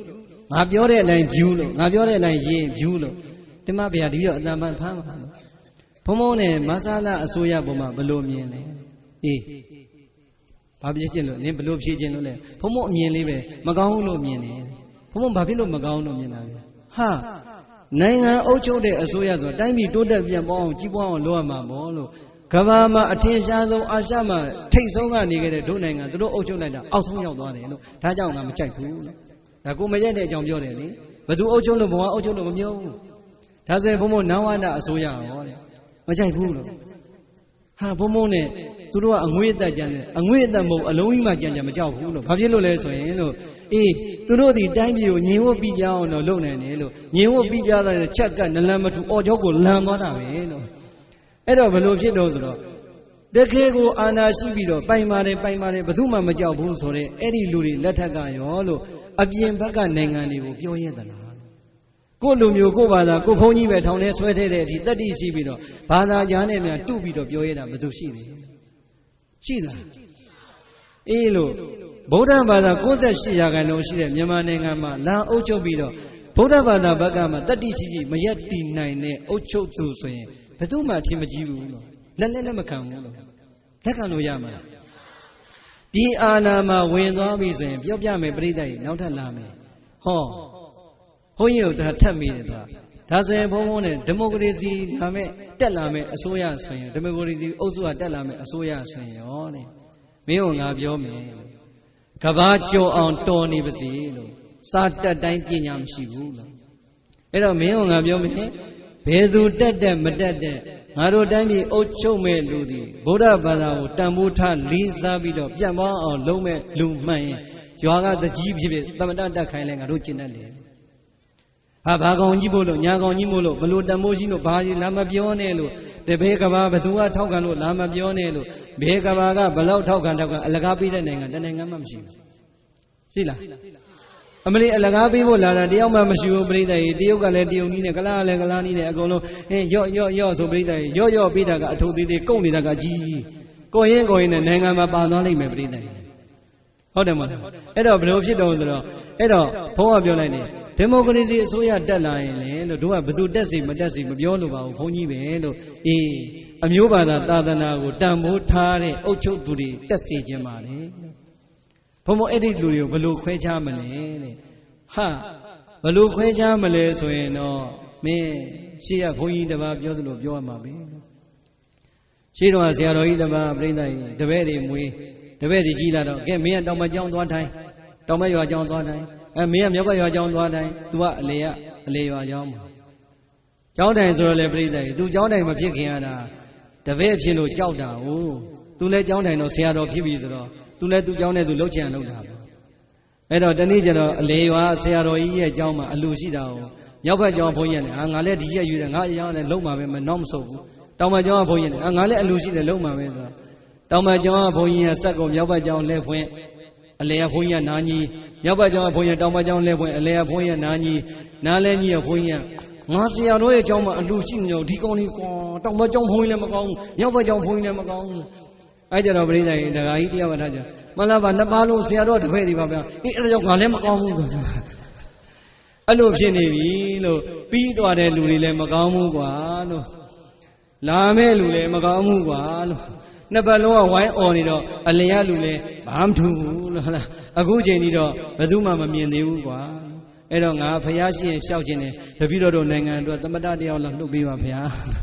ngàပြောတဲ့အတိုင်းဖြူလို့ငါပြောတဲ့အတိုင်းရင်ဖြူလို့ဒီမှာဗျာဒီပြောအတန်ပန်ဖမ်းပါလို့ဘုံဘုံနဲ့မဆာလာအစိုးရပုံမှာဘလို့မြင်လဲအေးဘာဖြစ်ခြင်းလို့နင်ဘလို့ဖြေခြင်းလို့လဲဘုံဘုံအမြင်လေးပဲမကောင်းဘူးလို့မြင်တယ်ဘုံဘုံဘာဖြစ်လို့မကောင်းလို့မြင်တာလဲဟာနိုင်ငံအုပ်ချုပ်တဲ့အစိုးရဆိုတိုင်းပြည်တိုးတက်ပြန်ပေါအောင်ကြီးပွားအောင်လုပ်ရမှာပေါ့လို့ကမ္ဘာမှာအထင်ရှားဆုံးအာရှမှာထိတ်ဆုံးကနေခဲ့တဲ့ဒုနိုင်ငံသူတို့အုပ်ချုပ်လိုက်တာအောက်ဆုံးရောက်သွားတယ်လို့ဒါကြောင့်ငါမကြိုက်ဘူးလို့ဒါကိုမရက်တဲ့အကြောင်းပြောတယ်လေဘသူအုပ်ချုပ်လို့ဘဝအုပ်ချုပ်လို့မပြောဘူးဒါဆိုရင်ဘုံဘုံနဝဒအစိုးရဟောတဲ့မကြိုက်ဘူးလို့ဟာဘုံဘုံနဲ့သူတို့ကအငွေ့အသက်ကြမ်းတယ်အငွေ့အသက်မဟုတ်အလုံးကြီးမှကြမ်းကြမ်းမကြောက်ဘူးလို့ဘာဖြစ်လို့လဲဆိုရင်လို့အေးသူတို့ဒီတိုင်းပြည်ကိုညင်ဝတ်ပြီးပြအောင်တော့လုပ်နိုင်တယ်လို့ညင်ဝတ်ပြီးပြတဲ့ချက်ကနလန်မထူအော်ကြောကိုလန်သွားတာပဲလို့အဲ့တော့ဘယ်လိုဖြစ်တော့ဆိုတော့တခေကိုအာနာရှိပြီးတော့ပိုင်ပါတယ်ပိုင်ပါတယ်ဘယ်သူမှမကြောက်ဘူးဆိုတော့အဲ့ဒီလူတွေလက်ထက်ကရောလို့အပြင်ဘက်ကနိုင်ငံတွေကိုပြောရသလားကိုလူမျိုးကိုဘာသာကိုဘုန်းကြီးပဲထောင်ထဲဆွဲထဲတဲ့အထိတတိရှိပြီးတော့ဘာသာကြားနဲ့များတုပြီးတော့ပြောရတာဘယ်သူရှိလဲရှိလားအေးလို့ဗုဒ္ဓဘာသာ၉၈ရာခိုင်နှုန်းရှိတဲ့မြန်မာနိုင်ငံမှာလမ်းအုပ်ချုပ်ပြီးတော့ဗုဒ္ဓဘာသာဘက်ကမှတတိရှိရှိမရက်တည်နိုင်တဲ့အုပ်ချုပ်သူဆိုရင်ဘယ်သူမှအထင်မကြီးဘူးလို့လက်လက်နဲ့မခံဘူးလို့လက်ခံလို့ရမှာလားဒီအာဏာမှာဝင်သွားပြီဆိုရင်ပြောပြမယ်ပြိဿကြီးနောက်ထပ်လာမယ်ဟောဘုန်းကြီးတို့ဒါထပ်မိတယ်သူကဒါဆိုရင်ဘုန်းဘုန်းနဲ့ဒီမိုကရေစီလာမဲ့တက်လာမဲ့အစိုးရဆိုရင်ဒီမိုကရေစီအုပ်စုကတက်လာမဲ့အစိုးရဆိုရင်ရောတဲ့မင်းတို့ငါပြောမယ်ကဘာကြော်အောင်တော်နေပါစေလို့စာတက်တိုင်းပညာမရှိဘူးလို့အဲ့တော့မင်းတို့ငါပြောမယ်ဘယ်သူတက်တက်မတက်တက်ငါတို့တိုင်းပြည်အုပ်ချုပ်မဲ့လူသည်ဗုဒ္ဓဘာသာကိုတန်ဖိုးထားလေးစားပြီးတော့ပြတ်ပေါင်းအောင်လုံးမဲ့လူမှန်ရင်ရွာကတကြီးဖြစ်ဖြစ်သမတတက်ခိုင်းလဲငါတို့ကျင့်တတ်တယ်ဟာဘာကောင်ကြီးမို့လို့ညာကောင်ကြီးမို့လို့ဘလို့တန်ဖိုးရှိလို့ဘာကြီးလာမပြောနဲ့လို့တပည့်ကဘာဘသူကထောက်ခံလို့လာမပြောနဲ့လို့ဘယ်ကဘာကဘလောက်ထောက်ခံထောက်ခံအလကားပေးတဲ့နိုင်ငံတနိုင်ငံမှမရှိဘူးရှိလားအမလေးအလကားပေးဖို့လာတာတယောက်မှမရှိဘူးပြိဿကြီးတရုတ်ကလည်းတရုတ်နည်းနဲ့ကလားလည်းကလားနည်းနဲ့အကုန်လုံးဟင်းရော့ရော့ရော့ဆိုပြိဿကြီးရော့ရော့ပေးတာကအထုပ်သေးသေးကုန်နေတာကကြီးကိုရင်ကိုရင်နဲ့နိုင်ငံမှာပါသွားလိမ့်မယ်ပြိဿကြီးဟုတ်တယ်မဟုတ်လားအဲ့တော့ဘယ်လိုဖြစ်တော့ဆိုတော့အဲ့တော့ဘုန်းကပြောလိုက်နေဒီမိုကရေစီအစိုးရတက်လာရင်လေလို့တို့ကဘယ်သူတက်စီမတက်စီမပြောလို့ပါဘူးဘုန်းကြီးပဲလို့အေးအမျိုးဘာသာသာသနာကိုတန်ဖိုးထားတဲ့အုပ်ချုပ်သူတွေတက်စီခြင်းပါလေဘုံဘအဲ့ဒီလူတွေကိုဘယ်လိုခွဲခြားမလဲတဲ့ဟာဘယ်လိုခွဲခြားမလဲဆိုရင်တော့မင်းရှေ့ကဘုန်းကြီးတစ်ပါးပြောသလိုပြောရမှာပဲရှေ့တော့ဆရာတော်ကြီးတစ်ပါးပြိဿကြီးတပည့်တွေမွေးတပည့်တွေကြီးလာတော့ကဲမင်းကတောင်မကျောင်းသွားထိုင်တောင်မရွာကျောင်းသွားထိုင်အဲမင်းကမြောက်ကရွာကျောင်းသွားထိုင် तू ကအလေကအလေရွာကျောင်းမှာကျောင်းတိုင်ဆိုတော့လေပြိဿကြီး तू ကျောင်းတိုင်မဖြစ်ခင်ရတာတပည့်ဖြစ်လို့ကြောက်တာဟုတ် तू လည်းကျောင်းတိုင်တော့ဆရာတော်ဖြစ်ပြီဆိုတော့သူလည်းသူเจ้าနဲ့သူလှုပ်ချင်လှုပ်တာပဲအဲ့တော့တနေ့ကျတော့အလေရွာဆရာတော်ကြီးရဲ့เจ้าမှာအလူရှိတာကိုမြောက်ဘက်ကျောင်းဘုန်းကြီးကလည်းဟာငါလည်းဒီရက်ယူတယ်ငါအရောင်းလည်းလုံးမှာပဲမနှောက်မဆုပ်ဘူးတောင်မကျောင်းကဘုန်းကြီးကဟာငါလည်းအလူရှိတယ်လုံးမှာပဲဆိုတော့တောင်မကျောင်းကဘုန်းကြီးကစက်ကုန်မြောက်ဘက်ကျောင်းလဲဖွင့်အလေကဘုန်းကြီးကနာကြီးမြောက်ဘက်ကျောင်းကဘုန်းကြီးတောင်မကျောင်းလဲဖွင့်အလေကဘုန်းကြီးကနာကြီးနားလဲကြီးကဘုန်းကြီးကငါဆရာတော်ရဲ့เจ้าမှာအလူရှိနေတော့ဒီကောင်းလေးကွာတောင်မကျောင်းဘုန်းကြီးလည်းမကောင်းဘူးမြောက်ဘက်ကျောင်းဘုန်းကြီးလည်းမကောင်းဘူးအဲ့ကြတော့ပရိသတ်ကြီးဒကာကြီးတယောက်ကထားကြမလားပါနှစ်ပါးလုံးဆရာတော်တပည့်တွေပါဗျာအေးအဲ့ဒါကြောင့်ငါလည်းမကောင်းဘူးဆိုအဲ့လိုဖြစ်နေပြီလို့ပြီးသွားတဲ့လူတွေလည်းမကောင်းဘူးကွာလို့လာမဲ့လူလည်းမကောင်းဘူးကွာလို့နှစ်ပတ်လုံးကဝိုင်းអော်နေတော့အလျားလူလည်းဘာမှမထူဘူးလို့ဟုတ်လားအခုချိန်ကြီးတော့ဘယ်သူမှမမြင်သေးဘူးကွာအဲ့တော့ငါဖះရှိရင်ရှောက်ခြင်းတယ်တပည့်တော်တို့နိုင်ငံအတွက်သမတတယောက်လောက်လှုပ်ပေးပါဖះ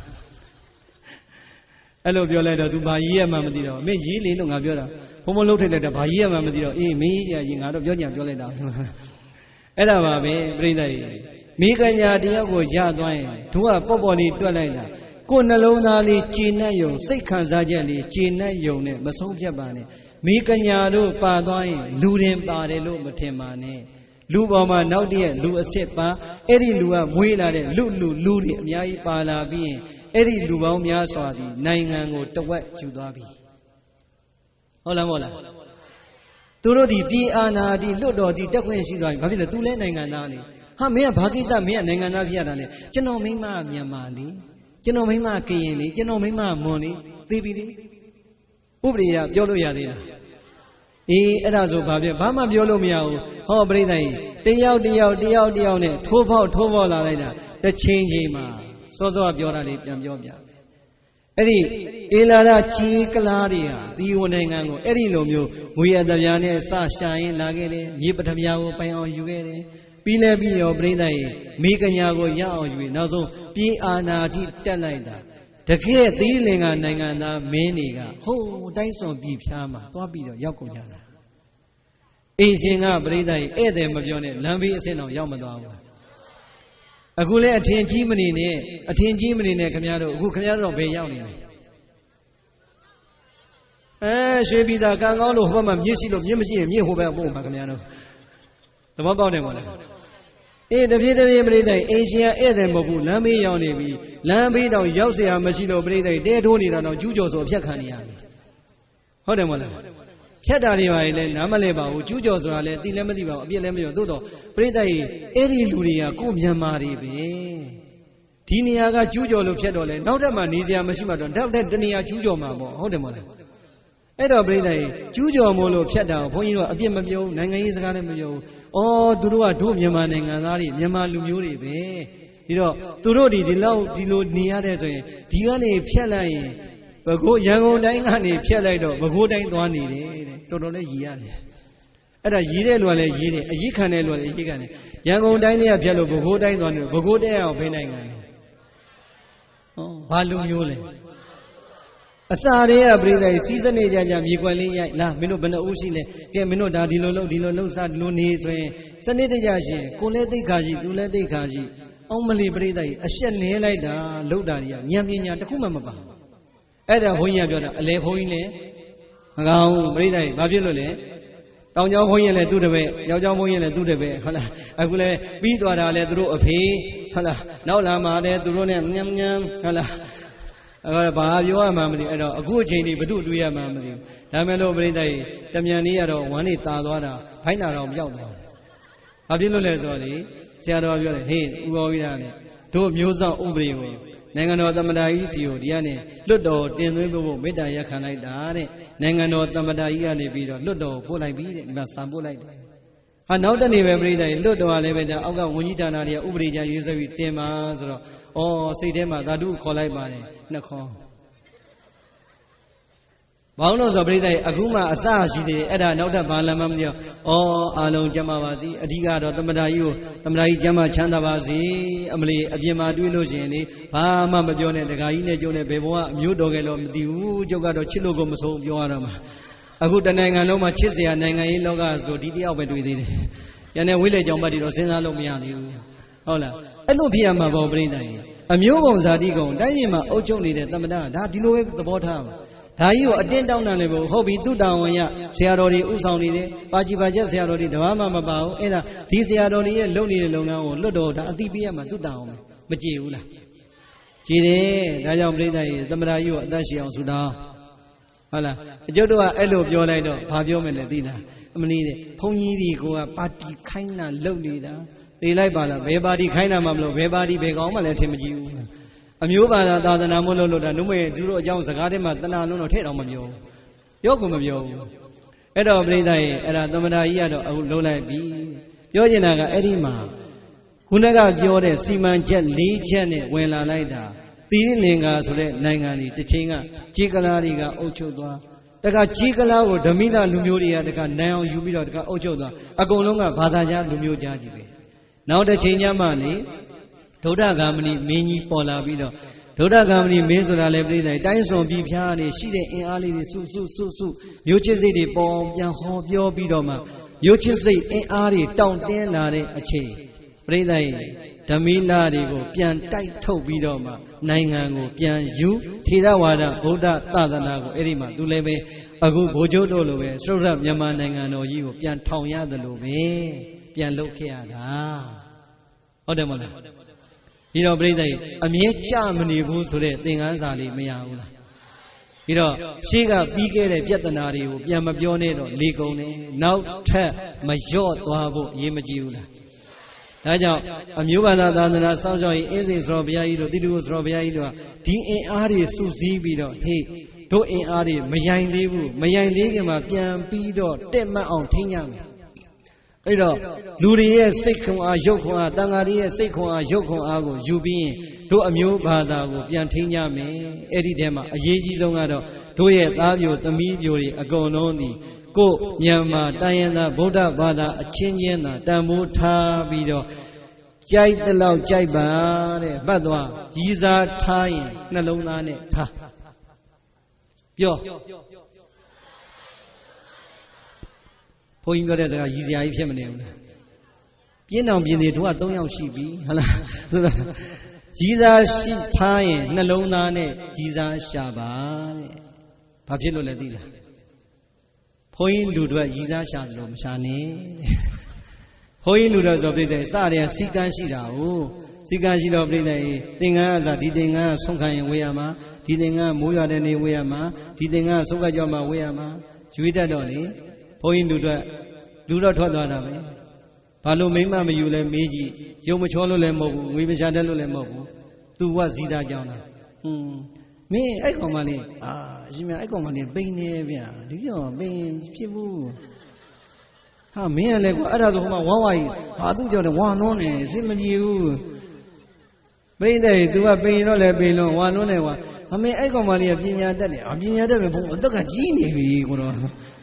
အဲ့လိုပြောလိုက်တော့ तू ဘာရေးရမှမသိတော့မင်းရေးလေလို့ငါပြောတာဘုံဘုံလှုပ်ထိုက်လိုက်တာဘာရေးရမှမသိတော့အေးမင်းကြီးကြီးငါတော့ပြောကြံပြောလိုက်တာအဲ့ဒါပါပဲပြိဿကြီးမိကညာတယောက်ကိုရသွားရင်သူကပေါ့ပေါ့လေးတွက်လိုက်တာကိုယ်နှလုံးသားလေးကြည်နပ်ယုံစိတ်ခံစားချက်လေးကြည်နပ်ယုံနဲ့မဆုံးဖြတ်ပါနဲ့မိကညာတို့ပါသွားရင်လူရင်ပါတယ်လို့မထင်ပါနဲ့လူပေါ်မှာနောက်တည့်လူအစ်စ်ပါအဲ့ဒီလူကမွေးလာတဲ့လူလူလူတွေအများကြီးပါလာပြီးရင်အဲ့ဒီလူပေါင်းများစွာသည်နိုင်ငံကိုတဝက်ယူသွားပြီဟုတ်လားမဟုတ်လားသူတို့ဒီပြည်အာဏာဒီလွတ်တော်ဒီတက်ခွင့်ရှိသွားပြီဘာဖြစ်လဲသူလဲနိုင်ငံသားလေဟာမင်းကဘာကိစ္စမင်းကနိုင်ငံသားဖြစ်ရတာလဲကျွန်တော်မိန်းမမြန်မာလေကျွန်တော်မိန်းမကရင်လေကျွန်တော်မိန်းမမွန်လေသိပြီလေဥပဒေရပြောလို့ရသေးလားဟအေးအဲ့ဒါဆိုဘာဖြစ်ဘာမှပြောလို့မရဘူးဟောပြိဿကြီးတယောက်တယောက်တယောက်တယောက်နဲ့ထိုးပေါက်ထိုးပေါက်လာလိုက်တာတစ်ချိန်ချိန်မှာစောစောပြောတာလေးပြန်ပြောပြအဲ့ဒီအေလာရကြီးကလားတွေဟာဒီဝန်နိုင်ငံကိုအဲ့ဒီလိုမျိုးငွေအတပြားနဲ့စရှာရင်လာခဲ့တယ်မြေပထမကိုပိုင်အောင်ယူခဲ့တယ်ပြီးလဲပြီးရောပြိဿကြီးမိကညာကိုရအောင်ယူနောက်ဆုံးပြေးအာနာတိတက်လိုက်တာတကယ်သီလင်္ကာနိုင်ငံသားမင်းတွေကဟိုးတိုင်းစွန်ပြည်ဖြားမှာသွားပြီးတော့ရောက်ကုန်ကြတာအိရှင်ကပြိဿကြီးဧည့်သည်မပြောနဲ့လမ်းဘေးအဆင့်တော့ရောက်မသွားဘူးအခုလဲအထင်ကြီးမနေနဲ့အထင်ကြီးမနေနဲ့ခင်ဗျားတို့အခုခင်ဗျားတို့ဘယ်ရောက်နေလဲအဲရွှေပြည်သာကံကောင်းလို့ဟိုဘက်မှာမြစ်ရှိလို့မြစ်မရှိရင်မြစ်ဟိုဘက်ပို့မှာခင်ဗျားတို့သဘောပေါက်တယ်မို့လားအေးတပြေးတပြေးပြိဿကြီးအိရှင်ကဧည့်သည်မဟုတ်ဘူးလမ်းဘေးရောက်နေပြီလမ်းဘေးတော့ရောက်เสียမရှိလို့ပြိဿကြီးတဲထိုးနေတာတော့ကျူးကျော်ဆိုအဖြတ်ခံနေရပြီဟုတ်တယ်မို့လားဖြတ်တာတွေပါလေနားမလဲပါဘူးကျူးကျော်ဆိုတာလည်းသိလည်းမသိပါဘူးအပြစ်လည်းမပြောသို့တော့ပြိဿကြီးအဲ့ဒီလူတွေကကိုမြန်မာတွေပဲဒီနေရာကကျူးကျော်လို့ဖြတ်တော့လဲနောက်ထပ်မှနေစရာမရှိမှတော့နောက်ထပ်တနေရာကျူးကျော်မှာပေါ့ဟုတ်တယ်မို့လားအဲ့တော့ပြိဿကြီးကျူးကျော်မို့လို့ဖြတ်တာကိုဘုန်းကြီးတို့အပြစ်မပြောဘူးနိုင်ငံရေးစကားလည်းမပြောဘူးဩသူတို့ကတို့မြန်မာနိုင်ငံသားတွေမြန်မာလူမျိုးတွေပဲဒီတော့သူတို့ဒီဒီလောက်ဒီလိုနေရတဲ့ဆိုရင်ဒီကနေဖြတ်လိုက်ရင်ဘကိုးရန်ကုန်တိုင်းကနေဖြတ်လိုက်တော့ဘကိုးတိုင်းသွားနေတယ်တဲ့တော်တော်လေးရည်ရတယ်အဲ့ဒါရည်တဲ့လူကလည်းရည်တယ်အရေးခံတဲ့လူကလည်းအရေးခံတယ်ရန်ကုန်တိုင်းကဖြတ်လို့ဘကိုးတိုင်းသွားနေဘကိုးတိုင်းအောင်ဘယ်နိုင်ငံလဲဟောဘာလူမျိုးလဲအစာတွေကပြိဿကြီးစီးစနေကြကြမြေကွက်လေးရိုက်လာမင်းတို့ဘယ်နှဦးရှိလဲကဲမင်းတို့ဒါဒီလိုလုပ်ဒီလိုလုပ်စားဒီလိုနေဆိုရင်စနစ်တကျရှင်ကိုလည်းသိခါကြီးသူလည်းသိခါကြီးအောင်မလီပြိဿကြီးအရှက်နေလိုက်တာလှုပ်တာတွေကဉာဏ်ပညာတစ်ခုမှမပါအဲ့ဒါဘုန်းကြီးကပြောတာအလေဘုန်းကြီးလည်းမကောင်းပြိဿကြီးဘာဖြစ်လို့လဲတောင်ကျောင်းဘုန်းကြီးလည်းသူ့တပည့်ယောက်ျောင်းဘုန်းကြီးလည်းသူ့တပည့်ဟုတ်လားအခုလည်းပြီးသွားတာလည်းသူတို့အဖေဟုတ်လားနောက်လာမှလည်းသူတို့နဲ့ညံညံဟုတ်လားအဲ့တော့ဘာပြောရမှမသိအဲ့တော့အခုအချိန်ဒီဘု து တွေးရမှမသိဘူးဒါမဲ့လို့ပြိဿကြီးတမြန်လေးကတော့ဝမ်းနေตาသွားတာဖိုင်းတာတော့မရောက်တော့ဘာဖြစ်လို့လဲဆိုတော့လေဆရာတော်ပြောတယ်ဟေးဥတော်ကြီးကလည်းတို့မျိုးစောင့်ဥပဒေကိုနိုင်ငံတော်သမ္မတကြီးစီကိုဒီကနေလွတ်တော်တင်သွင်းဖို့မေတ္တာရက်ခံလိုက်တာတဲ့နိုင်ငံတော်သမ္မတကြီးကနေပြီးတော့လွတ်တော်ပို့လိုက်ပြီတဲ့ဒီမှာစံပို့လိုက်တယ်ဟာနောက်တနေ့ပဲပြိဿကြီးလွတ်တော်ကလည်းပဲဒါအောက်ကဝန်ကြီးဌာနတွေကဥပဒေကြရေးဆွဲပြီးတင်ပါဆိုတော့ဩစိတ်ထဲမှာဓာတုခေါ်လိုက်ပါတယ်နှခေါ်ဘောင်းလို့ဆိုပြိဿကြီးအခုမှအစရှိသေးအဲ့ဒါနောက်ထပ်ဘာလမ်းမမပြောဩအားလုံးကျမ်းပါပါစီအဓိကတော့သမ္မတကြီးကိုသမ္မတကြီးကျမ်းမချမ်းသာပါစီအမလီအပြင်မှာတွေးလို့ရှိရင်လေဘာမှမပြောနဲ့တခါကြီးနဲ့ကျုံနဲ့ဘယ်ဘဝအမျိုးတော်ခဲ့လို့မသိဘူးကျုပ်ကတော့ချစ်လို့ကိုမဆုံးပြောရတော့မှာအခုတနိုင်ငံလုံးမှာချစ်စရာနိုင်ငံရေးလောကဆိုဒီတယောက်ပဲတွေ့သေးတယ်ကျန်တဲ့ဝိလေကြောင့်ပတ်ပြီးတော့စဉ်းစားလို့မရသေးဘူးဟုတ်လားအဲ့လိုဖြစ်ရမှာပေါ့ပြိဿကြီးအမျိုးကုံဇာတိကုံတိုင်းပြည်မှာအုပ်ချုပ်နေတဲ့သမ္မတကဒါဒီလိုပဲသဘောထားပါဒါကြီးကိုအတင်းတောင်းတန်နေဖို့ဟုတ်ပြီသူ့တာဝန်ရဆရာတော်တွေဥဆောင်နေတယ်ပါကြည်ပါချက်ဆရာတော်တွေတဘာမှမပါဘူးအဲ့ဒါဒီဆရာတော်တွေရဲ့လုပ်နေတဲ့လုပ်ငန်းကိုလွတ်တော်ဒါအသိပေးရမှာသူ့တာဝန်မကြည်ဘူးလားကြည်တယ်ဒါကြောင့်ပြိဿကြီးသမ္မတကြီးကိုအသက်ရှင်အောင်ဆုတောင်းဟုတ်လားအကျုပ်တို့ကအဲ့လိုပြောလိုက်တော့ဘာပြောမလဲသိလားအမနည်းတဲ့ဘုန်းကြီးတွေကပါတီခိုင်းတာလုပ်နေတာသိလိုက်ပါလားဘယ်ပါတီခိုင်းတာမှမလို့ဘယ်ပါတီဘယ်ကောင်မှလည်းထင်မကြည့်ဘူးအမျိုးဘာသာသာသနာမို့လို့လို့တာနှုတ်မဲ့သူတို့အကြောင်းစကားထဲမှာတဏှာလုံးတော့ထည့်တော့မပြောဘူးပြောကုန်မပြောဘူးအဲ့တော့ပြိဿရဲ့အဲ့ဒါသမ္မတာကြီးကတော့အခုလုံးလိုက်ပြီပြောချင်တာကအဲ့ဒီမှာခုနကပြောတဲ့စီမံချက်၄ချက်နဲ့ဝင်လာလိုက်တာသီရိလင်္ကာဆိုတဲ့နိုင်ငံကြီးတစ်ချိန်ကကြီးကလားတွေကအုပ်ချုပ်သွားတခါကြီးကလားကိုဓမိလလူမျိုးတွေကတခါနိုင်အောင်ယူပြီးတော့တခါအုပ်ချုပ်သွားအကုန်လုံးကဘာသာကြားလူမျိုးကြားကြီးပဲနောက်တစ်ချိန်ကျမှလေဒုဒ္ဒဂါမဏိမင်းကြီးပေါ်လာပြီးတော့ဒုဒ္ဒဂါမဏိမင်းဆိုတာလည်းပြိဿတိုင်းတိုင်းစွန်ပြီးဖျားနေရှိတဲ့အင်အားလေးတွေစုစုစုစုမျိုးချစ်စိတ်တွေပေါ်ပြန်ဟောပြောပြီးတော့မှမျိုးချစ်စိတ်အင်အားတွေတောင့်တင်းလာတဲ့အချိန်ပြိဿဓမိလတွေကိုပြန်တိုက်ထုတ်ပြီးတော့မှနိုင်ငံကိုပြန်ယူထေရဝါဒဗုဒ္ဓသာသနာကိုအဲ့ဒီမှာသူလည်းပဲအခုဘိုလ်ချုပ်တို့လိုပဲစရုပ်ရမြန်မာနိုင်ငံတော်ကြီးကိုပြန်ထောင်ရတယ်လို့ပဲပြန်လုပ်ခဲ့ရတာဟုတ်တယ်မလားဒီတော့ပြိဿကြီးအမြဲကြမနေဘူးဆိုတဲ့သင်ခန်းစာလေးမရဘူးလားပြီးတော့ရှေ့ကပြီးခဲ့တဲ့ပြဿနာတွေကိုပြန်မပြောနဲ့တော့လေကုန်တယ်နောက်ထပ်မလျော့သွားဖို့ရေးမကြည့်ဘူးလားဒါကြောင့်အမျိုးဘာသာသာသနာစောင့်ရှောက်ရေးအင်းစိန်ဆိုတော်ဘုရားကြီးတို့တိတုဆိုတော်ဘုရားကြီးတို့ကဒီအင်အားတွေစုစည်းပြီးတော့ဟေ့တို့အင်အားတွေမယိုင်သေးဘူးမယိုင်သေးခင်မှာပြန်ပြီးတော့တက်မှတ်အောင်ထိန်းရမယ်အဲ့တော့လူတွေရဲ့စိတ်ခွန်အားရုပ်ခွန်အားတန်ဃာတွေရဲ့စိတ်ခွန်အားရုပ်ခွန်အားကိုယူပြီးရင်တို့အမျိုးဘာသာကိုပြန်ထိန်းကြမယ်အဲ့ဒီထဲမှာအရေးကြီးဆုံးကတော့တို့ရဲ့သားပြိုသမီးပြိုတွေအကုန်လုံးဒီကိုမြန်မာတိုင်းရင်းသားဗုဒ္ဓဘာသာအချင်းချင်းသာတန်ဖိုးထားပြီးတော့ကြိုက်တဲ့လောက်ကြိုက်ပါတဲ့ပတ်သွားရည်စားထားရင်နှလုံးသားနဲ့ထားပြောဘုန်းကြီးပြောတဲ့စကားရည်စရာကြီးဖြစ်မနေဘူးလားပြင်းအောင်ပြင်းသေးတို့က၃ယောက်ရှိပြီဟုတ်လားဆိုတော့ရည်စားရှိထားရင်နှလုံးသားနဲ့ရည်စားရှာပါတဲ့ဘာဖြစ်လို့လဲသိလားဘုန်းကြီးလူတွေရည်စားရှာတယ်လို့မရှာနဲ့ဘုန်းကြီးလူတော်ဆိုပြိတ္တိစတယ်စီကန်းရှိတာဟုတ်စီကန်းရှိတော့ပြိတ္တိသင်္ကန်းကဒီသင်္ကန်းကဆုံးခံရင်ဝေးရမှာဒီသင်္ကန်းမိုးရွာတဲ့နေဝေးရမှာဒီသင်္ကန်းဆုံးကကြောက်မှာဝေးရမှာရွေးတတ်တော့လေဘုန်းကြီးလူတော်လူတော်ထွက်သွားတာပဲဘာလို့မိမမယူလဲမေးကြည့်ရုံမချောလို့လည်းမဟုတ်ဘူးငွေမချတတ်လို့လည်းမဟုတ်ဘူးသူကဇီတာကြောင်းတာဟွန်းမင်းအဲ့ကောင်မလေးအာအရှင်မြတ်အဲ့ကောင်မလေးပိန်နေဗျာဒီတော့ပိန်ဖြစ်ဘူးဟာမင်းကလည်းကွာအဲ့ဒါဆိုဟိုမှာဝမ်းဝါကြီးဟာသူကြောင့်ဝါနုံးနေစိတ်မပြေဘူးပိန်တယ် तू ကပိန်တော့လည်းပိန်လို့ဝါနုံးနေကွာအမေအဲ့ကောင်မလေးကပညာတတ်တယ်အပညာတတ်ပဲဘုံအသက်ကကြီးနေပြီကိုတော့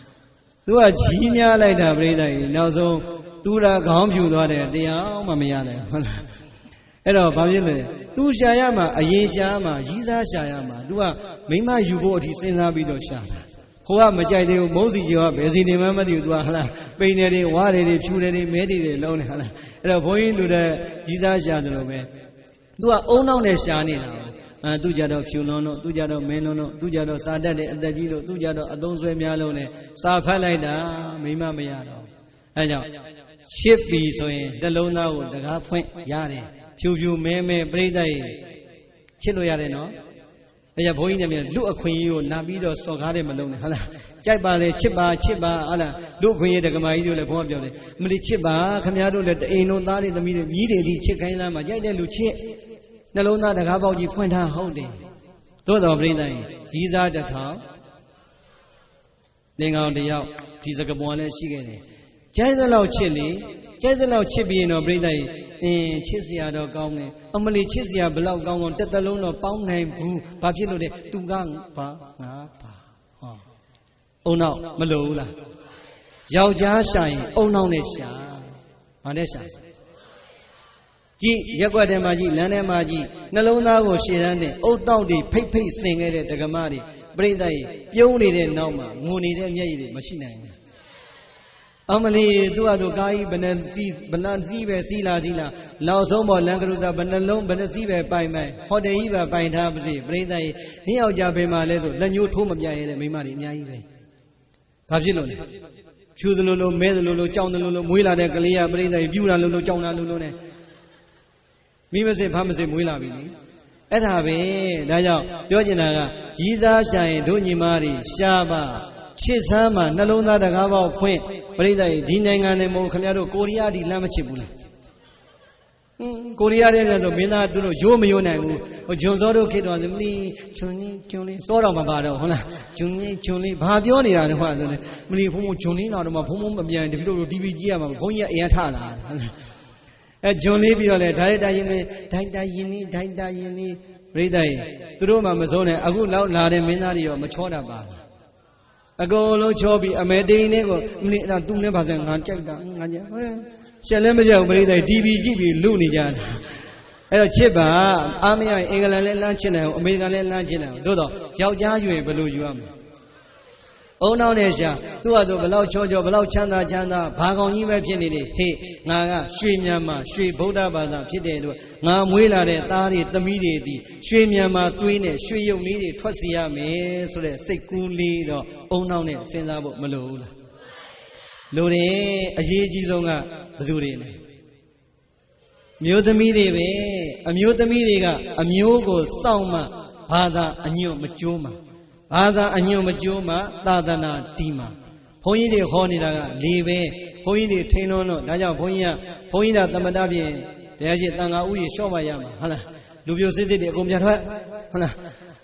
तू ကကြီးများလိုက်တာပြိဿကြီးနောက်ဆုံးသူရာခေါင်းဖြူသွားတယ်တရားမှမရနိုင်ဟုတ်လားအဲ့တော့ဘာဖြစ်လဲ तू ရှာရမှာအရင်ရှာမှာရီးစားရှာရမှာ तू ကမိမယူဖို့အထိစဉ်းစားပြီးတော့ရှာတာဟိုကမကြိုက်သေးဘူးမုန်းစီကျော်ကဘယ်စီနေမှမသိဘူး तू ကဟလားပိန်တယ်တွေဝါတယ်တွေဖြူတယ်တွေမဲတယ်တွေလုံးနေဟလားအဲ့တော့ဘုန်းကြီးလူတဲ့ရီးစားရှာတယ်လို့ပဲ तू ကအုံနောက်နဲ့ရှာနေတာအဲသူကြတော့ဖြူလွန်းလို့သူကြတော့မင်းလွန်းလို့သူကြတော့စာတတ်တဲ့အသက်ကြီးလို့သူကြတော့အသုံးဆွဲများလို့နဲ့စာဖတ်လိုက်တာမိမမရတော့အဲကြောင့်ရှစ်ပြီဆိုရင်တလုံးသားကိုတကားဖွင့်ရတယ်ဖြူဖြူမဲမဲပြိတ္တိချစ်လို့ရတယ်နော်အဲကြောင့်ဘုန်းကြီးတွေလူအခွင့်အရေးကိုနာပြီးတော့စော်ကားတယ်မလုံးနဲ့ဟုတ်လားကြိုက်ပါလေချစ်ပါချစ်ပါဟုတ်လားလူအခွင့်အရေးတက္ကမကြီးတို့လည်းဘုန်းကပြောတယ်မလီချစ်ပါခမည်းတော်လည်းတအိမ်လုံးသားတွေသမီးတွေမြည်တွေဒီချစ်ခိုင်းသားမှာကြိုက်တဲ့လူချစ်နှလုံးသားတကားပေါက်ကြီးဖွင့်ထားဟုတ်တယ်သို့တော်ပြိတ္တိကြီးစားတစ်ထောင်သင်္ကောင်တယောက်ဒီစကပွန်လည်းရှိခဲ့တယ်ကြိုက်သလောက်ချစ်လေကြိုက်သလောက်ချစ်ပြီးရင်တော့ပြိတ္တိအင်းချစ်စရာတော့ကောင်းတယ်အမလီချစ်စရာဘလောက်ကောင်းကောင်းတစ်သလုံးတော့ပေါင်းနိုင်ဘူးဘာဖြစ်လို့လဲသူကဘာငါပါဟောအုံနောက်မလို့ဘူးလားယောက်ျားရှာရင်အုံနောက်နဲ့ရှာဘာနဲ့ရှာကြည့်ရက်ွက်ထဲမှာကြည့်လမ်းထဲမှာကြည့်နှလုံးသားကိုရှည်တန်းတဲ့အုတ်တောက်တွေဖိတ်ဖိတ်ဆင်ခဲ့တဲ့ဒကမတွေပြိတ္တိပြုံးနေတဲ့နောက်မှာငုံနေတဲ့မျက်ရည်တွေမရှိနိုင်ဘူးအမလီသူ့အတူကာကြီးဘယ်နှစီးဘယ်နှစီးပဲစီးလာစီးလာနောက်ဆုံးပေါ်လန်ကရုစာဘယ်နှလုံးဘယ်နှစီးပဲပိုင်ပိုင်ဟိုတယ်ကြီးပဲပိုင်ထားပါစေပြိတ္တိနင်းယောက်ျားဘယ်မှာလဲဆိုလက်ညှိုးထိုးမပြရတဲ့မိမတွေအများကြီးပဲဘာဖြစ်လို့လဲဖြူသလိုလိုမဲသလိုလိုကြောင်သလိုလိုမွေးလာတဲ့ကလေးကပြိတ္တိပြူတာလိုလိုကြောင်တာလိုလိုနဲ့မိမစစ်ဖမ်းမစစ်မွေးလာပြီလေအဲ့ဒါပဲဒါကြောင့်ပြောချင်တာကရည်စားရှာရင်တို့ညီမတွေရှားပါချစ်ဆမ်းမှာနှလုံးသားတကားပေါက်ဖွင့်ပြိတ္တိဒီနိုင်ငံနဲ့မဟုတ်ခင်ဗျားတို့ကိုရီးယားဒီလမ်းမချစ်ဘူးလားဟွန်းကိုရီးယားတဲ့ဆိုမင်းသားသူတို့ရိုးမရိုးနိုင်ဘူးဟိုဂျွန်စောတို့ခေတ်တော်ဆိုမလီဂျွန်လေးဂျွန်လေးစောတော်မပါတော့ဟုတ်လားဂျွန်လေးဂျွန်လေးဘာပြောနေတာလဲဟောဆိုလေမလီဖုံဖုံဂျွန်လေးတော့မှဖုံဖုံမပြန်တပိတို့တီဗီကြည့်ရမှာဘုန်းကြီးကအရင်ထလာဟုတ်လားအဲဂျွန်လေးပြီးတော့လေဒါရိုက်တာယင်းလေးဒိုင်တာယင်းလေးဒိုင်တာယင်းလေးပြိတ္တိသူတို့မှမစိုးနဲ့အခုလောက်လာတဲ့မင်းသားတွေရောမချောတာပါအကုန်လုံးချောပြီးအမေတိန်နဲ့ကိုမင်းအဲ့ဒါသူနဲ့ပါတဲ့ငါကြိုက်တာငါကြဟဲ့ရှက်လည်းမကြောက်ပြိတ္တိတီဗီကြည့်ပြီးလူနေကြတာအဲ့တော့ချစ်ပါအားမရရင်အင်္ဂလန်လည်းလမ်းချစ်နိုင်အောင်အမေရိကန်လည်းလမ်းချစ်နိုင်အောင်သို့တော့ယောက်ျားယူရင်ဘယ်လိုယူရမလဲအုံနောက်နဲ့ရှာသူ့ဟာသူဘလောက်ချောချောဘလောက်ချမ်းသာချမ်းသာဘာကောင်ကြီးပဲဖြစ်နေလေဟေ့ငါကရွှေမြန်မာရွှေဗုဒ္ဓဘာသာဖြစ်တဲ့လို့ငါမွေးလာတဲ့သားတွေသမီးတွေဒီရွှေမြန်မာသွေးနဲ့ရွှေရုပ်လေးတွေထွက်စီရမယ်ဆိုတဲ့စိတ်ကူးလေးတော့အုံနောက်နဲ့စဉ်းစားဖို့မလိုဘူးလားလိုတယ်အရေးကြီးဆုံးကဘယ်သူတွေလဲမျိုးသမီးတွေပဲအမျိုးသမီးတွေကအမျိုးကိုစောင့်မှဘာသာအညွတ်မကြိုးမှဘာသာအညွတ်မကြိုးမှသာသနာတီးမှဘုန်းကြီးတွေဟောနေတာကလေပဲဘုန်းကြီးတွေထိန်လွန်းလို့ဒါကြောင့်ဘုန်းကြီးကဘုန်းကြီးကသမထဖြင့်တရားရှိတန်ခါဥယျာဉ်လျှော့ပါရမှာဟုတ်လားလူပြိုစစ်စစ်တွေအကုန်ပြတ်ထွက်ဟုတ်လား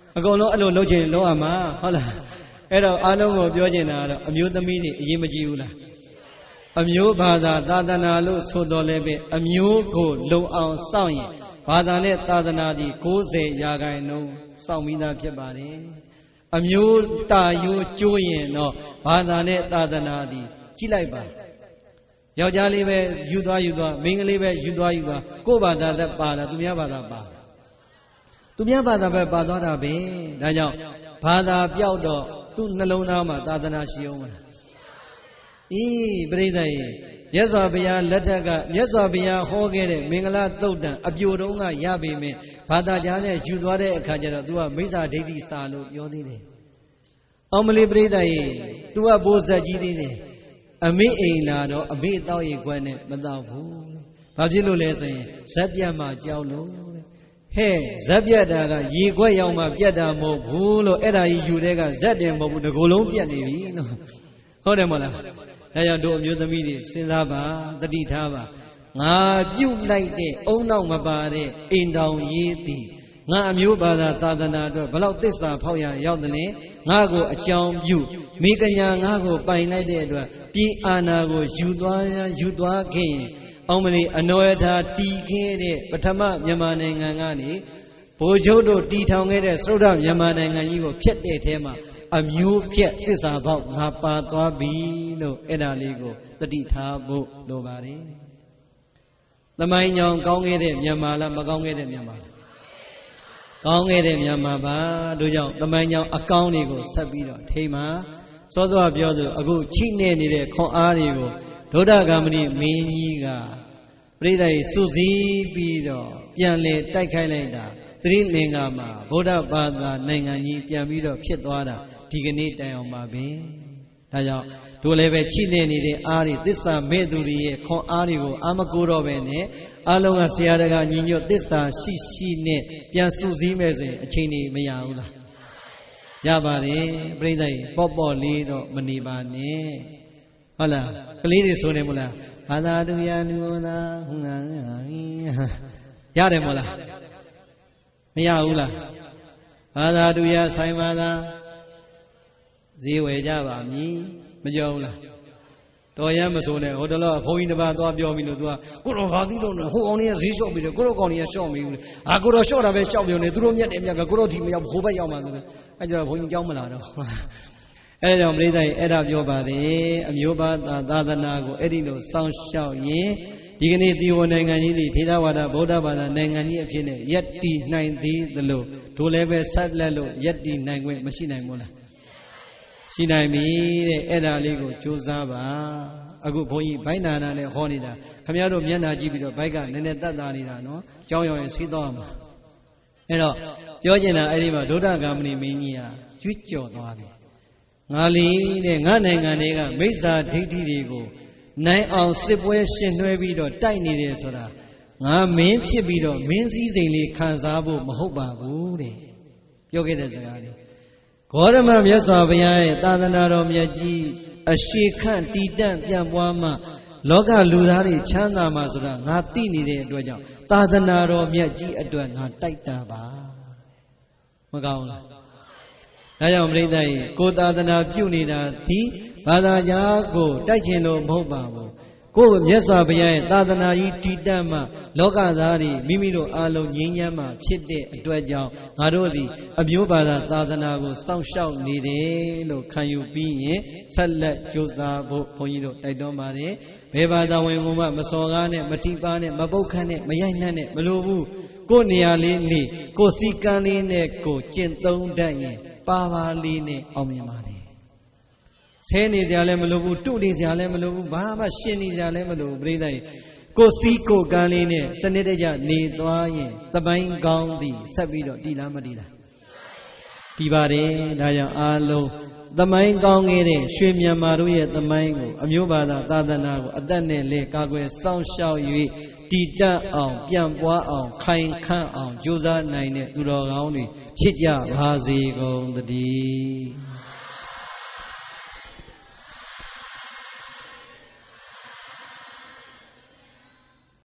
အကုန်လုံးအဲ့လိုလုပ်ချင်လုပ်ရမှာဟုတ်လားအဲ့တော့အားလုံးကိုပြောချင်တာကတော့အမျိုးသမီးတွေအရေးမကြီးဘူးလားအမျိုးဘာသာသာသနာလို့ဆိုတော်လဲပဲအမျိုးကိုလုံအောင်စောင့်ရင်ဘာသာနဲ့သာသနာဒီ၉၀ရာခိုင်နှုန်းစောင့်မိသားဖြစ်ပါတယ်အမျိုးတာယိုးကျိုးရင်တော့ဘာသာနဲ့သာသနာဒီကြည့်လိုက်ပါယောက်ျားလေးပဲယူသွားယူသွားမိန်းကလေးပဲယူသွားယူသွားကိုယ့်ဘာသာသက်ပါလားသူများဘာသာပါသူများဘာသာပဲပါသွားတာပဲဒါကြောင့်ဘာသာပြောက်တော့သူ့နှလုံးသားမှာသာသနာရှိအောင်မလားအေးပြိဿရေမြတ်စွာဘုရားလက်ထက်ကမြတ်စွာဘုရားဟောခဲ့တဲ့မင်္ဂလာသုတ်တံအပြိုတုံးကရပေမဲ့ဘာသာကြားနဲ့ယူသွားတဲ့အခါကျတော့ तू ကမိစ္ဆာဒိဋ္ဌိစာလို့ပြောသေးတယ်အောင်မလေးပြိဿရေ तू ကဘိုးဆက်ကြီးသေးတယ်အမေအိမ်လာတော့အမေတောက်ရေခွက်နဲ့မတောက်ဘူးဘာဖြစ်လို့လဲဆိုရင်ဇက်ပြတ်မှကြောက်လို့ဟဲ့ဇက်ပြတ်တာကရေခွက်ရောက်မှပြတ်တာမဟုတ်ဘူးလို့အဲ့ဒါကြီးယူတဲ့ကဇက်တယ်မဟုတ်ဘူးတကူလုံးပြတ်နေပြီနော်ဟုတ်တယ်မဟုတ်လားဒါကြောင့်တို့အမျိုးသမီးတွေစဉ်းစားပါတတိထားပါငါပြုတ်လိုက်တဲ့အုံနောက်မပါတဲ့အိမ်တောင်ရေးသည်ငါအမျိုးဘာသာသာသနာအတွက်ဘလောက်သစ္စာဖောက်ရရောက်တယ်လဲငါကိုအကြောင်းပြုမိကညာငါကိုပိုင်လိုက်တဲ့အတွက်ပြည်အာဏာကိုယူသွားယူသွားခဲ့ရင်အောင်မလီအနောယထာတီခဲ့တဲ့ပထမမြန်မာနိုင်ငံကနေဗိုလ်ချုပ်တို့တီထောင်ခဲ့တဲ့သုဒ္ဓမြန်မာနိုင်ငံကြီးကိုဖျက်တဲ့ထဲမှာအမျိုးပြက်သစ္စာပေါက်ငါပါသွားပြီလို့အဲ့ဒါလေးကိုတတိထားဖို့လိုပါတယ်။သမိုင်းကြောင်ကောင်းခဲ့တဲ့မြန်မာလားမကောင်းခဲ့တဲ့မြန်မာလားကောင်းခဲ့တဲ့မြန်မာပါတို့ကြောင့်သမိုင်းကြောင်အကောင်းတွေကိုဆက်ပြီးတော့ထိမှာစောစောပြောသလိုအခုချိနေနေတဲ့ခွန်အားတွေကိုဒုဒ္ဓဂမဏိမင်းကြီးကပြိဿရေစုစည်းပြီးတော့ပြန်လေတိုက်ခိုက်လိုက်တာသတိလင်္ကာမှာဗုဒ္ဓဘာသာနိုင်ငံကြီးပြန်ပြီးတော့ဖြစ်သွားတာဒီကနေ့တိုင်အောင်ပါပဲဒါကြောင့်တို့လည်းပဲချိနေနေတဲ့အားတွေသစ္စာမဲ့သူတွေရဲ့ခွန်အားတွေကိုအာမကိုတော့ပဲနဲ့အလုံးကဆရာတကာညီညွတ်သစ္စာရှိရှိနဲ့ပြန်စုစည်းမဲ့ဆိုရင်အချိန်ကြီးမရဘူးလားရပါတယ်ပြိဿရေပေါ့ပေါ့လေးတော့မနေပါနဲ့ဟုတ်လားကလေးတွေဆိုနေမို့လားဘာသာတူရနုနာငါရတယ်မို့လားမရဘူးလားဘာသာတူရဆိုင်ပါလားဈေးဝယ်ကြပါမည်မကြောက်ဘူးလားတော်ရမ်းမဆိုနဲ့ဟိုတလောဘုန်းကြီးတစ်ပါးသွားပြောပြီးလို့ तू ကကိုတော်ဘာသိလို့လဲဟိုကောင်ကြီးကဈေးလျှော့ပြီးတယ်ကိုတော်ကောင်ကြီးကလျှော့ပြီးဘူးအာကိုတော်လျှော့တာပဲလျှော့ပြောနေသူတို့မြတ်တယ်မြတ်ကကိုတော်ဒီမရောက်ဟိုဘက်ရောက်မှဆိုတယ်အဲ့ကြတော့ဘုန်းကြီးကြောင်းမလာတော့အဲ့ဒါကြောင့်ပြိဿရေအဲ့ဒါပြောပါတယ်အမျိုးဘာသာသာသနာကိုအဲ့ဒီလိုစောင့်ရှောက်ရင်ဒီကနေ့ဒီဝနိုင်ငံကြီးတွေထေရဝါဒဗုဒ္ဓဘာသာနိုင်ငံကြီးအဖြစ်နဲ့ယက်တီနိုင်သေးသလိုတို့လည်းပဲဆက်လက်လို့ယက်တီနိုင်ခွင့်မရှိနိုင်ဘူးလားရှိနိုင်ပြီတဲ့အဲ့ဒါလေးကိုကြိုးစားပါအခုဘုန်းကြီးဘိုင်းနာနာနဲ့ဟောနေတာခမရတို့မျက်နှာကြည့်ပြီးတော့ဘိုက်ကနည်းနည်းတတ်တာနေတာနော်ကြောင်းရောက်ရင်စီးတော့မှာအဲ့တော့ပြောချင်တာအဲ့ဒီမှာဒုဒ္ဓဂမဏိမင်းကြီးကကြွကြော်သွားတယ်ငါလီတဲ့ငါနိုင်ငံတွေကမိစ္ဆာဒိဋ္ဌိတွေကိုနိုင်အောင်စစ်ပွဲရှင်နှွဲပြီးတော့တိုက်နေတယ်ဆိုတာငါမင်းဖြစ်ပြီးတော့မင်းစည်းစိမ်လေးခံစားဖို့မဟုတ်ပါဘူးတဲ့ပြောခဲ့တဲ့စကားလေးဂေါရမမြတ်စွာဘုရားရဲ့သာသနာတော်မြတ်ကြီးအရှိခန့်တည်တံ့ပြန့်ပွားမှလောကလူသားတွေချမ်းသာမှာဆိုတာငါသိနေတဲ့အတွက်ကြောင့်သာသနာတော်မြတ်ကြီးအတွက်ငါတိုက်တာပါမကောင်းလားဒါကြောင့်ပြိဿရေကိုသာသနာပြုနေတာဒီဘာသာကြားကိုတိုက်ချင်လို့မဟုတ်ပါဘူးကိုမြတ်စွာဘုရားရဲ့သာသနာကြီးတည်တံ့မှလောကသားတွေမိမိတို့အားလုံးငြိမ်းချမ်းမှဖြစ်တဲ့အတွက်ကြောင့်ငါတို့သည်အမျိုးဘာသာသာသနာကိုစောင့်ရှောက်နေတယ်လို့ခံယူပြီးရင်ဆက်လက်ကြိုးစားဖို့ဘုန်းကြီးတို့တိုက်တွန်းပါတယ်ဘယ်ဘာသာဝင်ကမှမစော်ကားနဲ့မတိပါနဲ့မပုတ်ခတ်နဲ့မရိုက်နှက်နဲ့မလိုဘူးကိုနေရာလေးနေကိုစီကံလေးနဲ့ကိုကျင့်သုံးတတ်ရင်ပါပါလေးနဲ့အောင်မြင်ပါတယ်ဆဲနေကြလည်းမလိုဘူးတုနေကြလည်းမလိုဘူးဘာမှရှင်းနေကြလည်းမလိုဘူးပြိဿရေကိုစီးကိုကံလေးနဲ့စနစ်တကျနေသွားရင်သပိုင်းကောင်းသည်ဆက်ပြီးတော့တည်လားမတည်လားတည်ပါတယ်ဒါကြောင့်အားလုံးသမိုင်းကောင်းခဲ့တဲ့ရွှေမြန်မာတို့ရဲ့သမိုင်းကိုအမျိုးဘာသာသာသနာကိုအသက်နဲ့လေကာကွယ်စောင့်ရှောက်၍တည်တတ်အောင်ပြန့်ပွားအောင်ခိုင်ခန့်အောင်ကြိုးစားနိုင်တဲ့သူတော်ကောင်းတွေဖြစ်ကြပါစေကုန်သတည်း